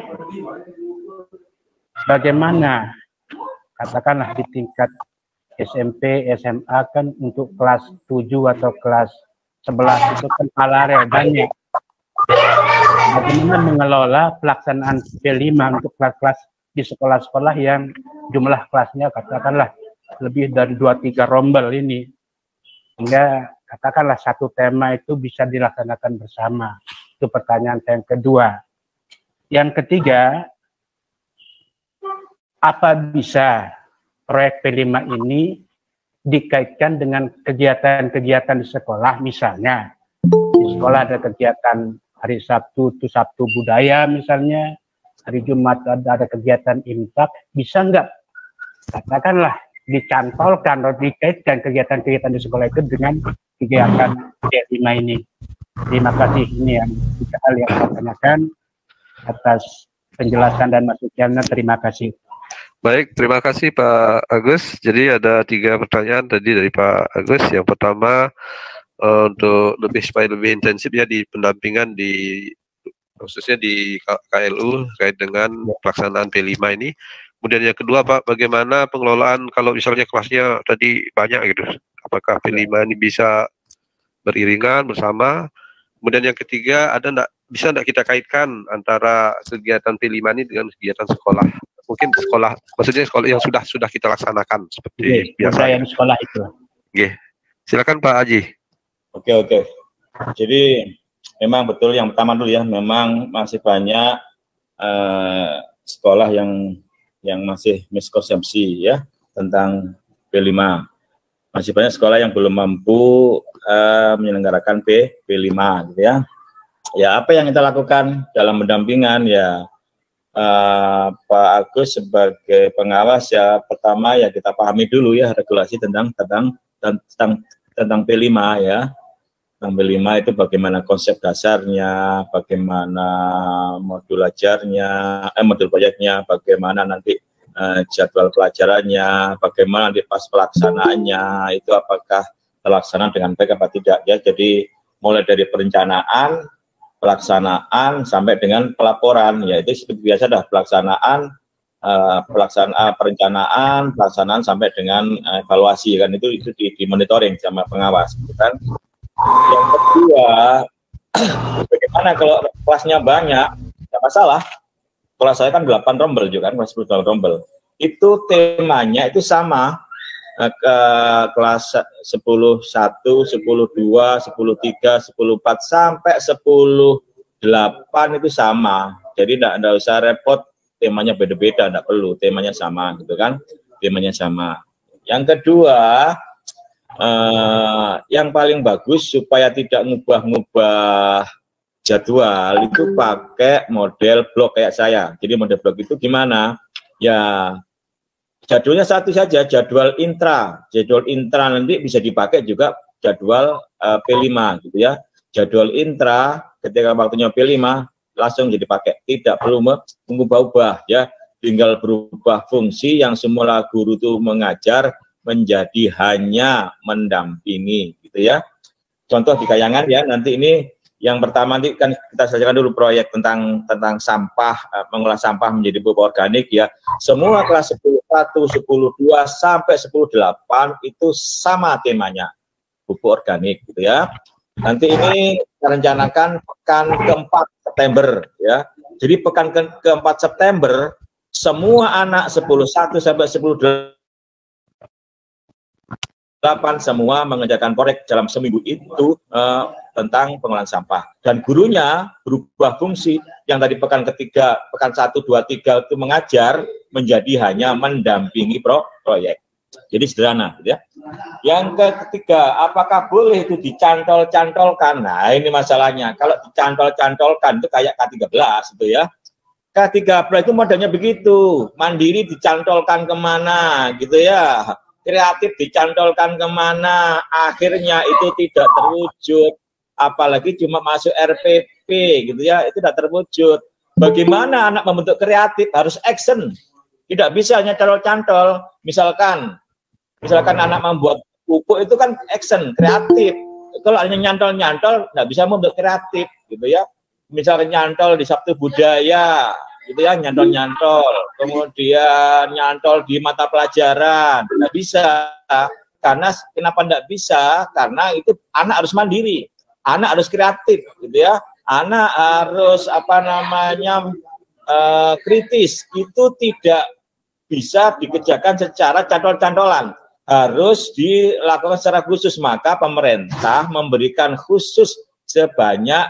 Speaker 7: bagaimana katakanlah di tingkat SMP, SMA kan untuk kelas 7 atau kelas 11 itu kan alarel banyak. Bagaimana mengelola pelaksanaan P5 untuk kelas-kelas di sekolah-sekolah yang jumlah kelasnya katakanlah lebih dari 2-3 rombel ini, sehingga katakanlah satu tema itu bisa dilaksanakan bersama. Itu pertanyaan yang kedua. Yang ketiga, apa bisa proyek P5 ini dikaitkan dengan kegiatan-kegiatan di sekolah? Misalnya di sekolah ada kegiatan hari Sabtu itu Sabtu budaya misalnya, hari Jumat ada kegiatan imsak, bisa enggak katakanlah dicantolkan atau dikaitkan kegiatan-kegiatan di sekolah itu dengan kegiatan P5 ini. Terima kasih, ini yang 3 hal yang saya tanyakan. Atas penjelasan dan masukannya terima kasih.
Speaker 1: Baik, terima kasih Pak Agus. Jadi ada 3 pertanyaan tadi dari Pak Agus. Yang pertama, untuk supaya lebih intensif ya di pendampingan khususnya di KLU terkait dengan pelaksanaan P5 ini. Kemudian yang kedua Pak, bagaimana pengelolaan kalau misalnya kelasnya tadi banyak gitu, apakah P5 ini bisa beriringan bersama? Kemudian yang ketiga, bisa enggak kita kaitkan antara kegiatan P5 ini dengan kegiatan sekolah? Mungkin sekolah, maksudnya sekolah yang sudah kita laksanakan seperti biasa.
Speaker 7: Yang sekolah itu.
Speaker 1: Oke, silakan Pak Haji.
Speaker 2: Oke. Jadi memang betul yang pertama dulu ya, memang masih banyak sekolah yang masih miskonsepsi ya tentang P5. Masih banyak sekolah yang belum mampu menyelenggarakan P5 gitu ya. Ya, apa yang kita lakukan dalam pendampingan ya, Pak Agus sebagai pengawas ya, pertama ya kita pahami dulu ya regulasi tentang P5 ya. Tentang P5 itu bagaimana konsep dasarnya, bagaimana modul ajarnya, modul proyeknya, bagaimana nanti jadwal pelajarannya, bagaimana nanti pas pelaksanaannya, itu apakah terlaksana dengan baik apa tidak ya. Jadi mulai dari perencanaan, pelaksanaan sampai dengan pelaporan, ya itu seperti biasa dah, perencanaan, pelaksanaan sampai dengan evaluasi kan, itu di monitoring sama pengawas kan. Yang kedua, bagaimana kalau kelasnya banyak, tidak masalah. Kelas saya kan 8 rombel juga kan, kelas 10 rombel. Itu temanya itu sama, ke kelas 10.1, 10.2, 10.3, 10.4 sampai 10.8 itu sama. Jadi tidak usah repot, temanya beda-beda, tidak perlu, temanya sama gitu kan, temanya sama. Yang kedua, yang paling bagus supaya tidak ngubah-ngubah jadwal itu pakai model blok kayak saya. Jadi model blok itu gimana? Ya jadwalnya satu saja, jadwal intra. Jadwal intra nanti bisa dipakai juga jadwal P5 gitu ya. Jadwal intra ketika waktunya P5 langsung jadi pakai, tidak perlu mengubah-ubah ya. Tinggal berubah fungsi yang semula guru itu mengajar menjadi hanya mendampingi gitu ya. Contoh di Kayangan ya, nanti ini yang pertama nanti kan kita sajikan dulu proyek tentang sampah, mengolah sampah menjadi pupuk organik ya. Semua kelas 10.1, 10.2 sampai 10.8 itu sama temanya, pupuk organik gitu ya. Nanti ini kita rencanakan pekan ke-4 September ya. Jadi pekan ke-4 September semua anak 10.1 sampai 10.8 8 semua mengerjakan proyek dalam seminggu itu tentang pengolahan sampah. Dan gurunya berubah fungsi yang tadi pekan 1, 2, 3 itu mengajar menjadi hanya mendampingi proyek. Jadi sederhana, gitu ya. Yang ketiga, apakah boleh itu dicantol-cantolkan? Nah, ini masalahnya. Kalau dicantol-cantolkan itu kayak K13 itu ya. K13 itu modelnya begitu. Mandiri dicantolkan kemana, gitu ya. Kreatif dicantolkan kemana, akhirnya itu tidak terwujud. Apalagi cuma masuk RPP, gitu ya, itu tidak terwujud. Bagaimana anak membentuk kreatif? Harus action. Tidak bisa hanya cantol-cantol. Misalkan anak membuat buku itu kan action, kreatif. Kalau hanya nyantol-nyantol, nggak bisa membentuk kreatif, gitu ya. Misalkan nyantol di Sabtu Budaya, gitu ya, nyantol-nyantol. Kemudian nyantol di mata pelajaran, nggak bisa. Karena kenapa nggak bisa? Karena itu anak harus mandiri, anak harus kreatif, gitu ya. Anak harus kritis. Itu tidak bisa dikerjakan secara cantol-cantolan, harus dilakukan secara khusus. Maka pemerintah memberikan khusus sebanyak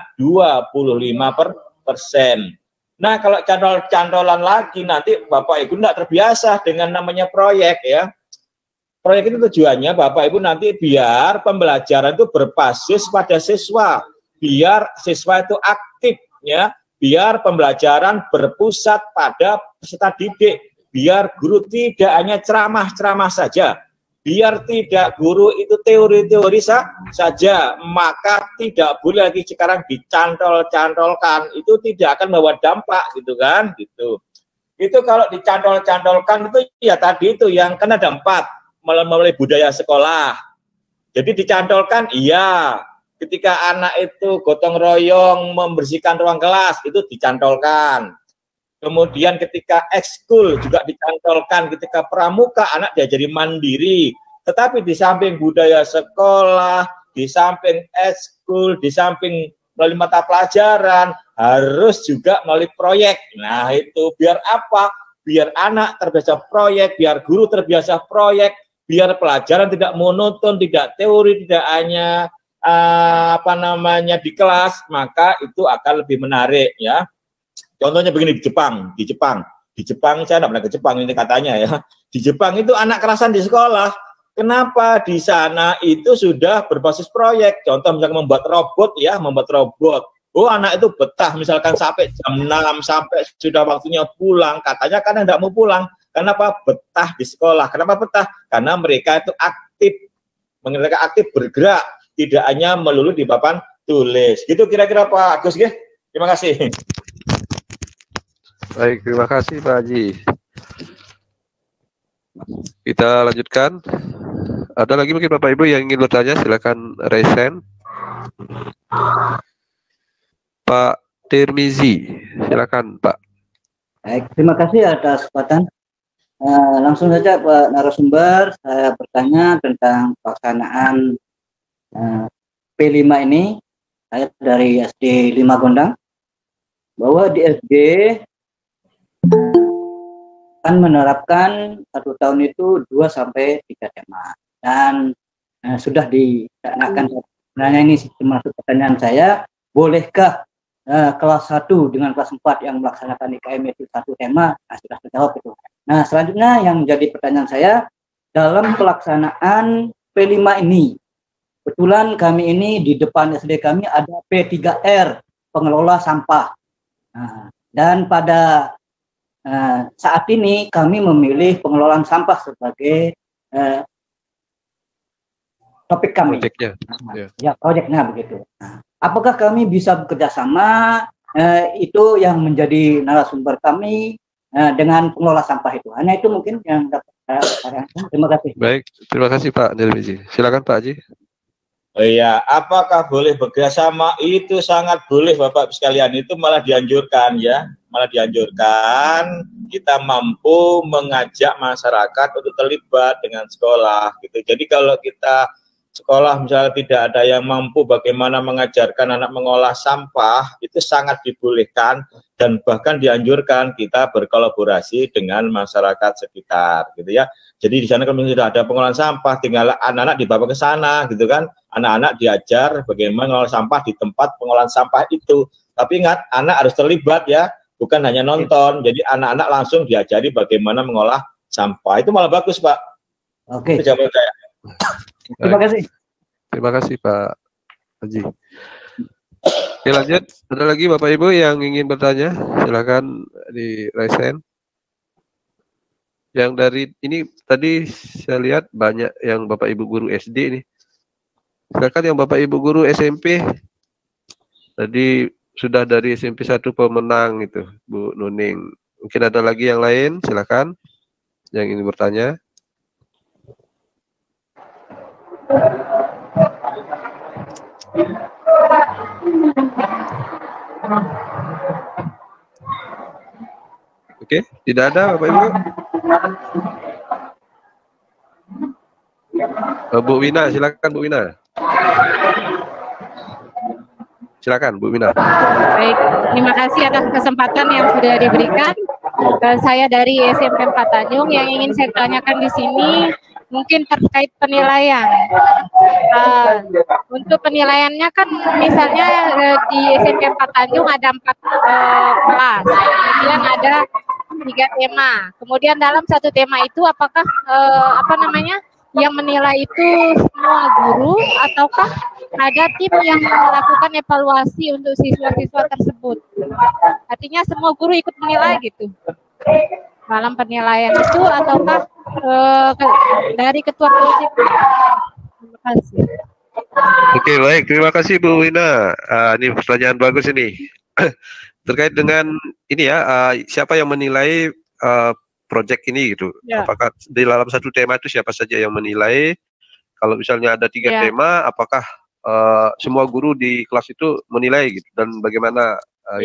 Speaker 2: 25%. Nah, kalau cantol-cantolan lagi nanti Bapak Ibu tidak terbiasa dengan namanya proyek ya. Proyek itu tujuannya Bapak Ibu nanti biar pembelajaran itu berbasis pada siswa, biar siswa itu aktif ya, biar pembelajaran berpusat pada peserta didik. Biar guru tidak hanya ceramah-ceramah saja, biar tidak guru itu teori-teori saja, maka tidak boleh lagi sekarang dicantol-cantolkan, itu tidak akan membawa dampak, gitu kan, gitu. Itu kalau dicantol-cantolkan itu ya tadi itu yang kan ada 4 melalui budaya sekolah. Jadi dicantolkan, iya, ketika anak itu gotong royong membersihkan ruang kelas itu dicantolkan. Kemudian ketika ekskul juga dicantolkan, ketika pramuka anak diajari mandiri. Tetapi di samping budaya sekolah, di samping ekskul, di samping melalui mata pelajaran, harus juga melalui proyek. Nah itu biar apa? Biar anak terbiasa proyek, biar guru terbiasa proyek, biar pelajaran tidak monoton, tidak teori, tidak hanya di kelas, maka itu akan lebih menarik ya. Contohnya begini, di Jepang saya tidak pernah ke Jepang ini katanya ya. Di Jepang itu anak kerasan di sekolah. Kenapa? Di sana itu sudah berbasis proyek. Contoh misalnya membuat robot ya, Oh anak itu betah misalkan sampai jam 6 sampai sudah waktunya pulang. Katanya karena tidak mau pulang. Kenapa? Betah di sekolah. Kenapa betah? Karena mereka itu aktif bergerak, tidak hanya melulu di papan tulis. Gitu kira-kira Pak Agus ya. Terima kasih.
Speaker 1: Baik, terima kasih Pak Haji. Kita lanjutkan. Ada lagi mungkin Bapak Ibu yang ingin bertanya, silakan raise hand. Pak Tirmizi, silakan Pak.
Speaker 8: Baik, terima kasih atas kesempatan. Langsung saja Pak narasumber, saya bertanya tentang pelaksanaan P5 ini. Saya dari SD 5 Gondang, bahwa di SD akan menerapkan 1 tahun itu 2 sampai 3 tema, dan sudah dilaksanakan. Sebenarnya ini masuk pertanyaan saya, bolehkah kelas 1 dengan kelas 4 yang melaksanakan IKM itu 1 tema? Nah, sudah terjawab itu. Nah, selanjutnya yang menjadi pertanyaan saya, dalam pelaksanaan P5 ini, kebetulan kami ini di depan SD kami ada P3R, pengelola sampah. Nah, dan pada saat ini kami memilih pengelolaan sampah sebagai topik kami. Proyeknya. Ya, proyeknya begitu. Nah, apakah kami bisa bekerja sama, itu yang menjadi narasumber kami dengan pengelola sampah itu. Hanya itu mungkin yang dapat saya. Terima kasih.
Speaker 1: Baik, terima kasih Pak Nirmizi. Silakan Pak Haji.
Speaker 2: Oh iya, apakah boleh bekerjasama? Itu sangat boleh Bapak sekalian, itu malah dianjurkan ya, malah dianjurkan. Kita mampu mengajak masyarakat untuk terlibat dengan sekolah gitu. Jadi kalau kita sekolah misalnya tidak ada yang mampu bagaimana mengajarkan anak mengolah sampah, itu sangat dibolehkan dan bahkan dianjurkan kita berkolaborasi dengan masyarakat sekitar, gitu ya. Jadi di sana kalau sudah ada pengolahan sampah, tinggal anak-anak dibawa ke sana, gitu kan. Anak-anak diajar bagaimana mengolah sampah di tempat pengolahan sampah itu. Tapi ingat, anak harus terlibat ya, bukan hanya nonton. Jadi anak-anak langsung diajari bagaimana mengolah sampah. Itu malah bagus, Pak.
Speaker 8: Oke.
Speaker 2: Itu jawaban saya.
Speaker 8: Terima kasih.
Speaker 1: Terima kasih Pak Haji. Oke, lanjut. Ada lagi Bapak Ibu yang ingin bertanya? Silakan di raise hand. Yang dari ini tadi saya lihat banyak yang Bapak Ibu guru SD ini. Silakan yang Bapak Ibu guru SMP. Tadi sudah dari SMP 1 pemenang itu, Bu Nuning. Mungkin ada lagi yang lain, silakan yang ingin bertanya. Oke, tidak ada Bapak Ibu. Bu Wina, silakan Bu Wina. Silakan Bu Wina.
Speaker 9: Baik, terima kasih atas kesempatan yang sudah diberikan. Saya dari SMP 4 Tanjung. Yang ingin saya tanyakan di sini mungkin terkait penilaian. Untuk penilaiannya kan misalnya di SMP 4 Tanjung ada 4 kelas, kemudian ada 3 tema. Kemudian dalam satu tema itu apakah yang menilai itu semua guru ataukah ada tim yang melakukan evaluasi untuk siswa-siswa tersebut? Artinya semua guru ikut menilai gitu dalam penilaian itu ataukah dari ketua project? Terima kasih.
Speaker 1: Oke, baik, terima kasih Bu Wina. Ini pertanyaan bagus ini. Terkait dengan ini ya, siapa yang menilai proyek ini gitu? Ya. Apakah di dalam satu tema itu siapa saja yang menilai? Kalau misalnya ada 3 tema, apakah semua guru di kelas itu menilai gitu? Dan bagaimana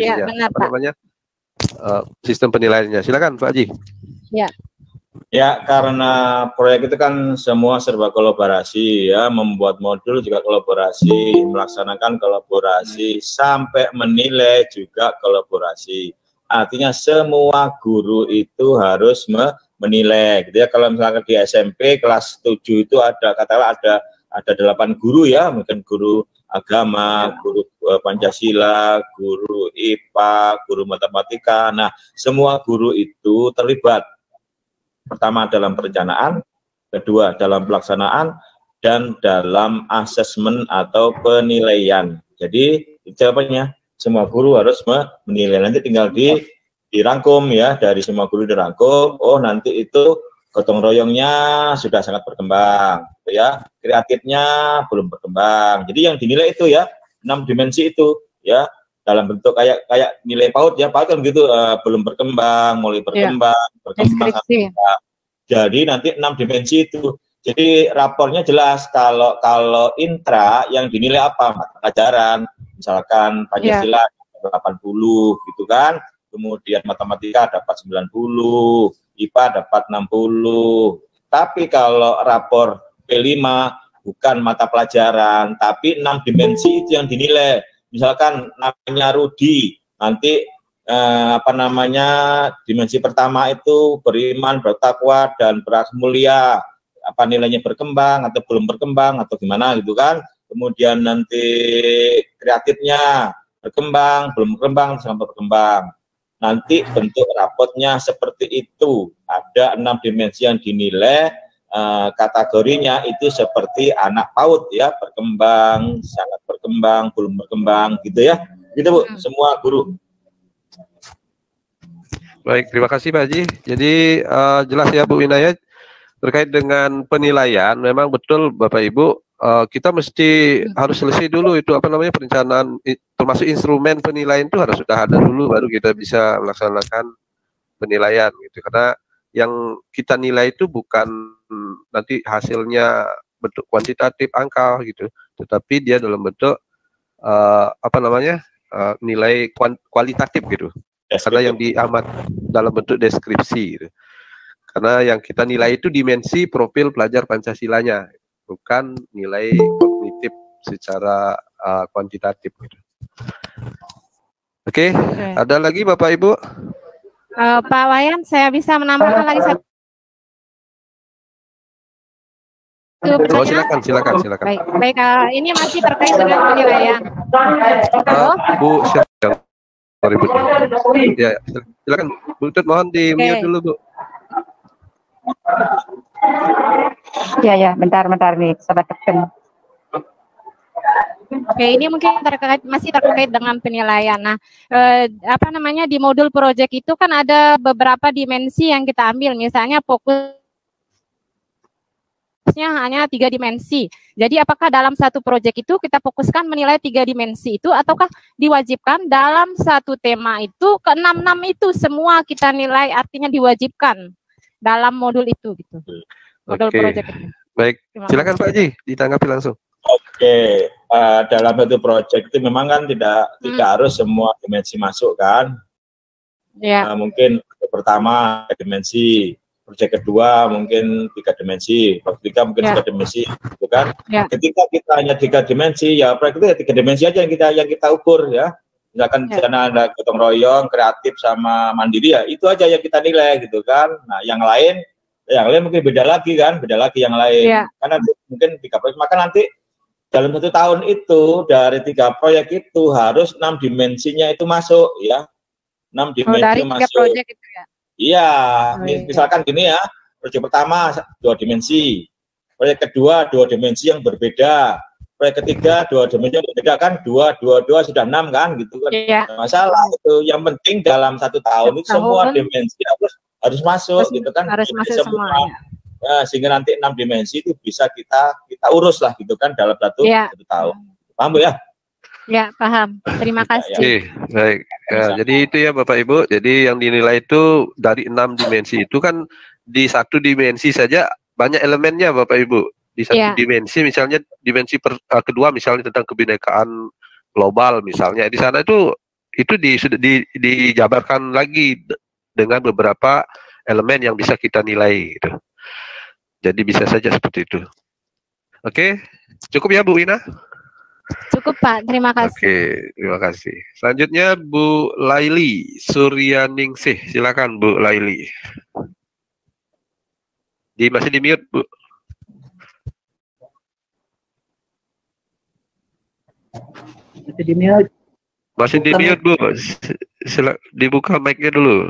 Speaker 1: sistem penilaiannya? Silakan Pak Haji.
Speaker 9: Ya.
Speaker 2: Ya, karena proyek itu kan semua serba kolaborasi ya, membuat modul juga kolaborasi, melaksanakan kolaborasi, sampai menilai juga kolaborasi. Artinya semua guru itu harus menilai gitu ya. Kalau misalkan di SMP kelas 7 itu katakanlah ada 8 guru ya, mungkin guru agama, guru Pancasila, guru IPA, guru matematika. Nah, semua guru itu terlibat. Pertama dalam perencanaan, kedua dalam pelaksanaan, dan dalam asesmen atau penilaian. Jadi jawabannya semua guru harus menilai. Nanti tinggal dirangkum ya, dari semua guru dirangkum. Oh, nanti itu gotong royongnya sudah sangat berkembang, ya. Kreatifnya belum berkembang. Jadi yang dinilai itu ya 6 dimensi itu ya, dalam bentuk kayak nilai PAUD ya, PAUD kan gitu, belum berkembang, mulai berkembang, berkembang. Jadi nanti 6 dimensi itu. Jadi rapornya jelas. Kalau intra yang dinilai apa? Mata pelajaran, misalkan Pancasila 80 gitu kan. Kemudian matematika dapat 90, IPA dapat 60. Tapi kalau rapor P5 bukan mata pelajaran, tapi 6 dimensi itu yang dinilai. Misalkan namanya Rudi, nanti dimensi pertama itu beriman, bertakwa, dan berakhlak mulia. Apa nilainya berkembang atau belum berkembang atau gimana gitu kan. Kemudian nanti kreatifnya berkembang, belum berkembang, sampai berkembang. Nanti bentuk rapotnya seperti itu. Ada 6 dimensi yang dinilai, kategorinya itu seperti anak PAUD ya, berkembang, sangat berkembang, belum berkembang gitu ya. Gitu Bu, semua guru.
Speaker 1: Baik, terima kasih Pak Haji. Jadi jelas ya Bu Winaya, terkait dengan penilaian, memang betul Bapak Ibu, kita mesti harus selesai dulu itu perencanaan, termasuk instrumen penilaian itu harus sudah ada dulu, baru kita bisa melaksanakan penilaian gitu. Karena yang kita nilai itu bukan nanti hasilnya bentuk kuantitatif angka gitu, tetapi dia dalam bentuk nilai kualitatif gitu. Karena yang diamat dalam bentuk deskripsi gitu. Karena yang kita nilai itu dimensi profil pelajar Pancasilanya. melakukan nilai kognitif secara kuantitatif. Oke, ada lagi Bapak Ibu?
Speaker 9: Pak Wayan, saya bisa menambahkan lagi satu.
Speaker 1: Oh, silakan.
Speaker 9: Baik, ini masih terkait dengan penilaian.
Speaker 1: Bu, silakan. Ya, silakan. Bu Tut, mohon di-mute dulu, Bu.
Speaker 9: Ya, bentar nih, sahabat tekan. Oke, ini mungkin masih terkait dengan penilaian. Nah, di modul project itu kan ada beberapa dimensi yang kita ambil, misalnya fokusnya hanya 3 dimensi. Jadi apakah dalam satu proyek itu kita fokuskan menilai 3 dimensi itu, ataukah diwajibkan dalam satu tema itu ke 6 itu semua kita nilai, artinya diwajibkan dalam modul itu gitu. Modul proyek itu.
Speaker 1: Baik, silakan Pak Haji ditanggapi langsung.
Speaker 2: Oke, dalam satu proyek itu memang kan tidak harus semua dimensi masuk kan.
Speaker 9: Ya.
Speaker 2: Mungkin pertama dimensi, proyek kedua mungkin 3 dimensi, proyek ketiga mungkin 3 dimensi, gitu kan? Ya. Ketika kita hanya 3 dimensi, ya proyek itu ya 3 dimensi aja yang kita ukur ya. Misalkan di sana ada gotong royong, kreatif sama mandiri, ya itu aja yang kita nilai gitu kan. Nah yang lain mungkin beda lagi yang lain. Ya. Karena mungkin 3 proyek, maka nanti dalam 1 tahun itu dari 3 proyek itu harus 6 dimensinya itu masuk ya. 6 dimensi dari masuk. Proyek itu ya? Iya, misalkan gini ya, proyek pertama 2 dimensi, proyek kedua 2 dimensi yang berbeda, proyek ketiga 2 dimensi yang berbeda kan, 2 sudah 6 kan, gitu kan. Iya. Masalah itu, yang penting dalam 1 tahun itu semua dimensi harus masuk, gitu kan. Harus masuk semua. Ya, sehingga nanti 6 dimensi itu bisa kita urus lah, gitu kan, dalam 1 tahun. Paham Bu ya?
Speaker 9: Ya, paham. Terima kasih.
Speaker 1: Baik. Ya, jadi itu ya Bapak Ibu. Jadi yang dinilai itu dari 6 dimensi itu kan di 1 dimensi saja banyak elemennya Bapak Ibu. Di 1 dimensi, misalnya dimensi kedua misalnya tentang kebinekaan global misalnya, di sana itu sudah dijabarkan lagi dengan beberapa elemen yang bisa kita nilai gitu. Jadi bisa saja seperti itu. Oke, cukup ya Bu Ina?
Speaker 9: Cukup Pak, terima kasih.
Speaker 1: Oke, terima kasih. Selanjutnya Bu Laili Suryaningsih, silakan Bu Laili. Masih di mute Bu.
Speaker 8: Masih di mute.
Speaker 1: Masih di mute Bu. Dibuka mic-nya dulu.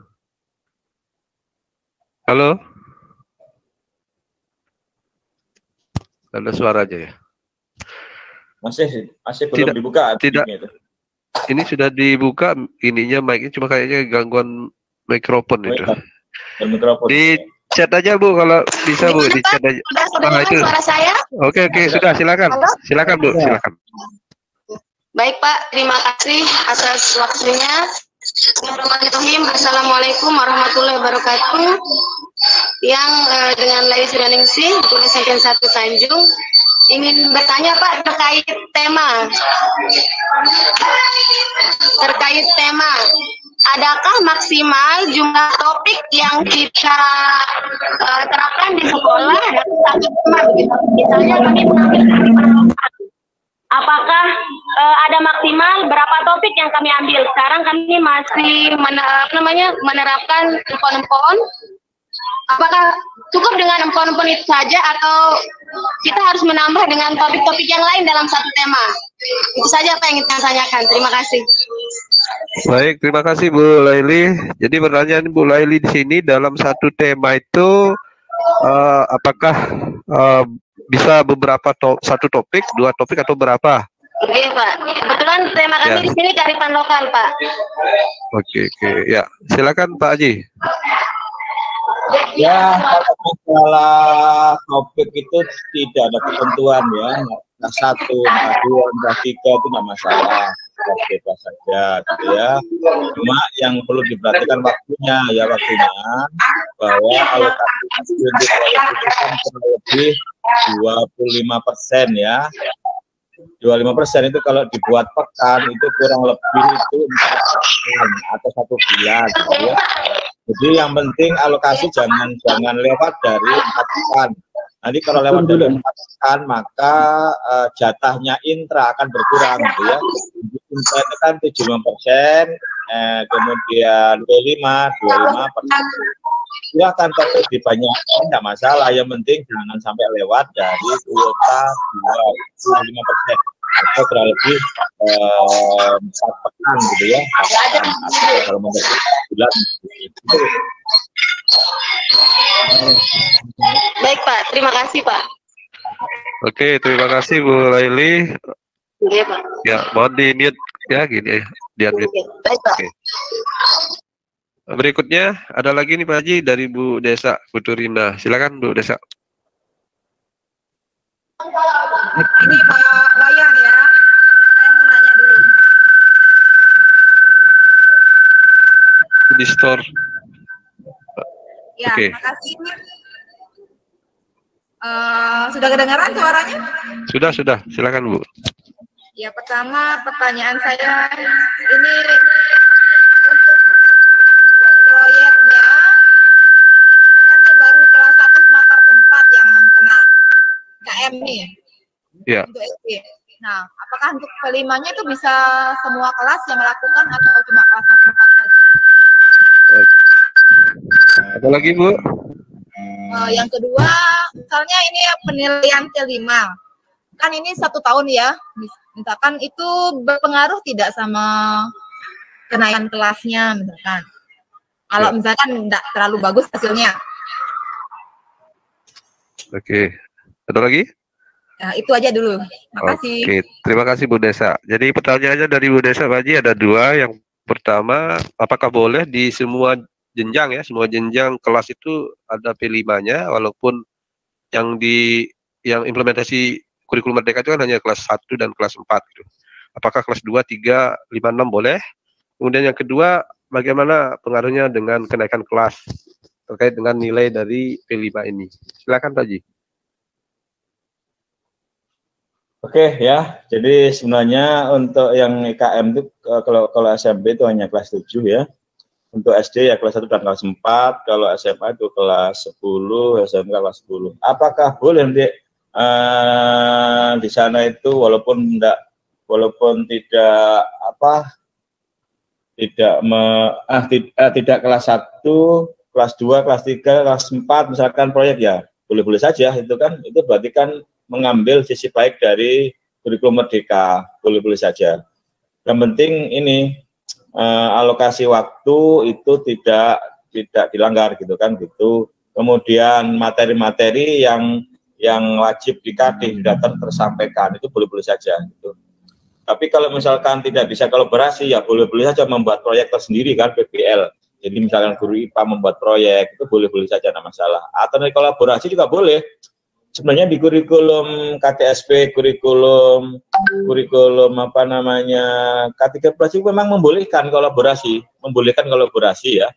Speaker 1: Halo? Ada suaranya ya?
Speaker 2: Masih belum dibuka.
Speaker 1: Tidak. Ini sudah dibuka ininya, mic-nya, cuma kayaknya gangguan mikrofon itu. Di chat aja Bu kalau bisa Bu, di chat aja.
Speaker 10: Sudah itu suara saya?
Speaker 1: Oke, sudah, silakan. Halo? Silakan Bu, silakan.
Speaker 10: Baik Pak, terima kasih atas waktunya. Bismillahirrahmanirrahim. Assalamualaikum warahmatullahi wabarakatuh. Yang dengan Laili Suryaningsih, tulis SMP 1 Tanjung, ingin bertanya Pak terkait tema. Adakah maksimal jumlah topik yang kita terapkan di sekolah dalam satu tema begitu? Misalnya kami mengambil apakah ada maksimal berapa topik yang kami ambil? Sekarang kami masih menerapkan empon-empon. Apakah cukup dengan empon-empon itu saja atau kita harus menambah dengan topik-topik yang lain dalam satu tema? Itu saja apa yang kita tanyakan. Terima kasih.
Speaker 1: Baik, terima kasih Bu Laili. Jadi pertanyaan Bu Laili di sini, dalam satu tema itu apakah bisa satu topik, 2 topik atau berapa?
Speaker 10: Iya Pak, kebetulan tema kami di sini kearifan lokal Pak.
Speaker 1: Oke, ya silakan Pak Haji.
Speaker 2: Ya, masalah topik itu tidak ada ketentuan ya. Nah, 1, 2, 3 itu tidak masalah, bebas saja gitu ya. Cuma yang perlu diperhatikan waktunya bahwa alokasi untuk proyek itu kan kurang lebih 25% ya. 25% itu kalau dibuat pekan itu kurang lebih itu 4 atau 1 bulan gitu ya. Jadi yang penting alokasi jangan lewat dari 4 pekan. Nanti kalau lewat dari 4 pekan, maka jatahnya intra akan berkurang gitu ya. Intra itu kan 75%, kemudian 25%. Silakan topik dibanyakin, tidak masalah. Yang penting jangan sampai lewat dari kuota 25%. Atau kurang lebih 4 pekan gitu ya, 4 pekan atau kalau menurut bulan itu.
Speaker 10: Baik Pak, terima kasih Pak.
Speaker 1: Oke, terima kasih Bu Laili.
Speaker 10: Iya Pak.
Speaker 1: Ya, mohon di mute ya gini ya, di unmute.
Speaker 10: Baik Pak.
Speaker 1: Oke. Berikutnya ada lagi nih Pak Haji dari Bu Desa Puturina. Silakan Bu Desa.
Speaker 11: Ini Pak Wayan ya, saya mau nanya dulu.
Speaker 1: Di store.
Speaker 11: Ya,
Speaker 1: Oke.
Speaker 11: makasih. Sudah kedengaran suaranya?
Speaker 1: Sudah. Silakan Bu.
Speaker 11: Ya, pertama pertanyaan saya ini untuk proyeknya kan ini baru kelas 1 mata 4 yang kena KM nih.
Speaker 1: Ya.
Speaker 11: Untuk SD. Nah, apakah untuk kelimanya itu bisa semua kelas yang melakukan atau cuma kelas 4 saja?
Speaker 1: Ada lagi Bu?
Speaker 11: Yang kedua, misalnya ini penilaian T5. Kan ini 1 tahun ya. Misalkan itu berpengaruh tidak sama kenaikan kelasnya misalkan. Kalau misalkan tidak terlalu bagus hasilnya.
Speaker 1: Oke. Ada lagi?
Speaker 11: Nah, itu aja dulu. Terima kasih.
Speaker 1: Oke, terima kasih Bu Desa. Jadi pertanyaannya dari Bu Desa Pak Haji ada 2. Yang pertama, apakah boleh di semua jenjang ya, semua jenjang kelas itu ada P5-nya, walaupun yang implementasi kurikulum Merdeka itu kan hanya kelas 1 dan kelas 4 gitu. Apakah kelas 2, 3, 5, 6 boleh? Kemudian yang kedua, bagaimana pengaruhnya dengan kenaikan kelas terkait dengan nilai dari P5 ini? Silakan Pak Haji.
Speaker 2: Oke ya, jadi sebenarnya untuk yang IKM itu kalau SMP itu hanya kelas 7 ya. Untuk SD ya kelas 1 dan kelas 4, kalau SMA itu kelas 10, SMK kelas 10. Apakah boleh nanti di sana itu walaupun tidak kelas 1, kelas 2, kelas 3, kelas 4 misalkan proyek ya, boleh-boleh saja itu kan, itu berarti kan mengambil sisi baik dari kurikulum Merdeka, boleh-boleh saja. Yang penting ini alokasi waktu itu tidak dilanggar gitu kan gitu. Kemudian materi-materi yang wajib dikasih sudah tersampaikan itu boleh-boleh saja gitu. Tapi kalau misalkan tidak bisa kolaborasi ya boleh-boleh saja membuat proyek tersendiri kan PBL. Jadi misalkan guru IPA membuat proyek itu boleh-boleh saja, tidak masalah. Atau dari kolaborasi juga boleh. Sebenarnya di kurikulum KTSP, kurikulum K13 itu memang membolehkan kolaborasi ya.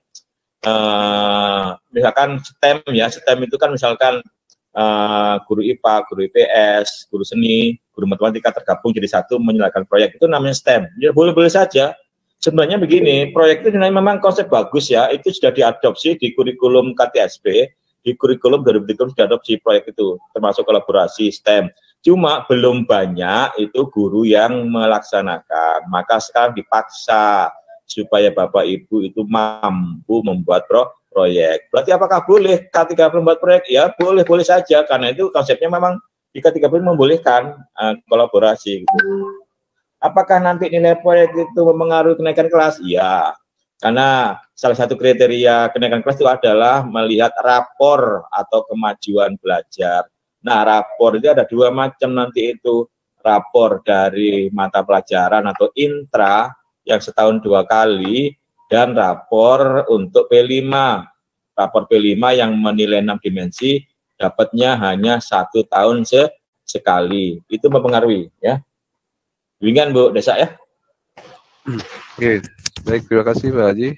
Speaker 2: Misalkan STEM ya, STEM itu kan misalkan guru IPA, guru IPS, guru seni, guru matematika tergabung jadi satu menyelesaikan proyek, itu namanya STEM. Ya boleh-boleh saja. Sebenarnya begini, proyek itu memang konsep bagus ya, itu sudah diadopsi di kurikulum KTSP. Di kurikulum 2003 sudah adopsi proyek itu, termasuk kolaborasi STEM. Cuma belum banyak itu guru yang melaksanakan. Maka sekarang dipaksa supaya Bapak Ibu itu mampu membuat proyek. Berarti apakah boleh K13 membuat proyek? Ya boleh-boleh saja, karena itu konsepnya memang di K13 membolehkan kolaborasi. Gitu. Apakah nanti nilai proyek itu mempengaruhi kenaikan kelas? Iya. Karena salah satu kriteria kenaikan kelas itu adalah melihat rapor atau kemajuan belajar. Nah, rapor itu ada 2 macam nanti itu. Rapor dari mata pelajaran atau intra yang setahun 2 kali, dan rapor untuk P5. Rapor P5 yang menilai 6 dimensi dapatnya hanya 1 tahun sekali. Itu mempengaruhi ya. Demikian Bu Desa ya.
Speaker 1: Oke. Baik, terima kasih Pak Haji.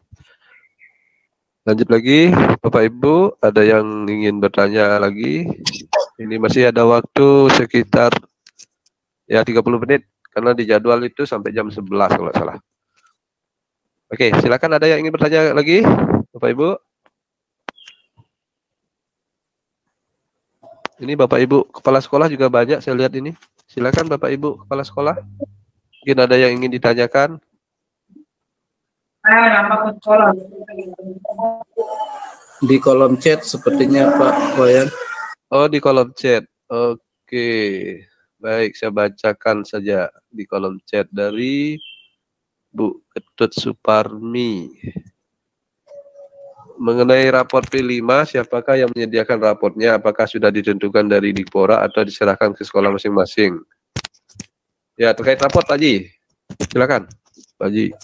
Speaker 1: Lanjut lagi, Bapak Ibu, ada yang ingin bertanya lagi? Ini masih ada waktu sekitar ya 30 menit, karena di jadwal itu sampai jam 11 kalau nggak salah. Oke, silakan ada yang ingin bertanya lagi, Bapak Ibu? Ini Bapak Ibu Kepala Sekolah juga banyak saya lihat ini. Silakan Bapak Ibu Kepala Sekolah. Mungkin ada yang ingin ditanyakan.
Speaker 4: Di kolom chat sepertinya Pak Wayan.
Speaker 1: Oh, di kolom chat. Oke. Baik, saya bacakan saja di kolom chat dari Bu Ketut Suparmi. Mengenai rapor P5, siapakah yang menyediakan raportnya? Apakah sudah ditentukan dari Dikpora atau diserahkan ke sekolah masing-masing? Ya, terkait raport Pak Haji. Silakan, Pak Haji.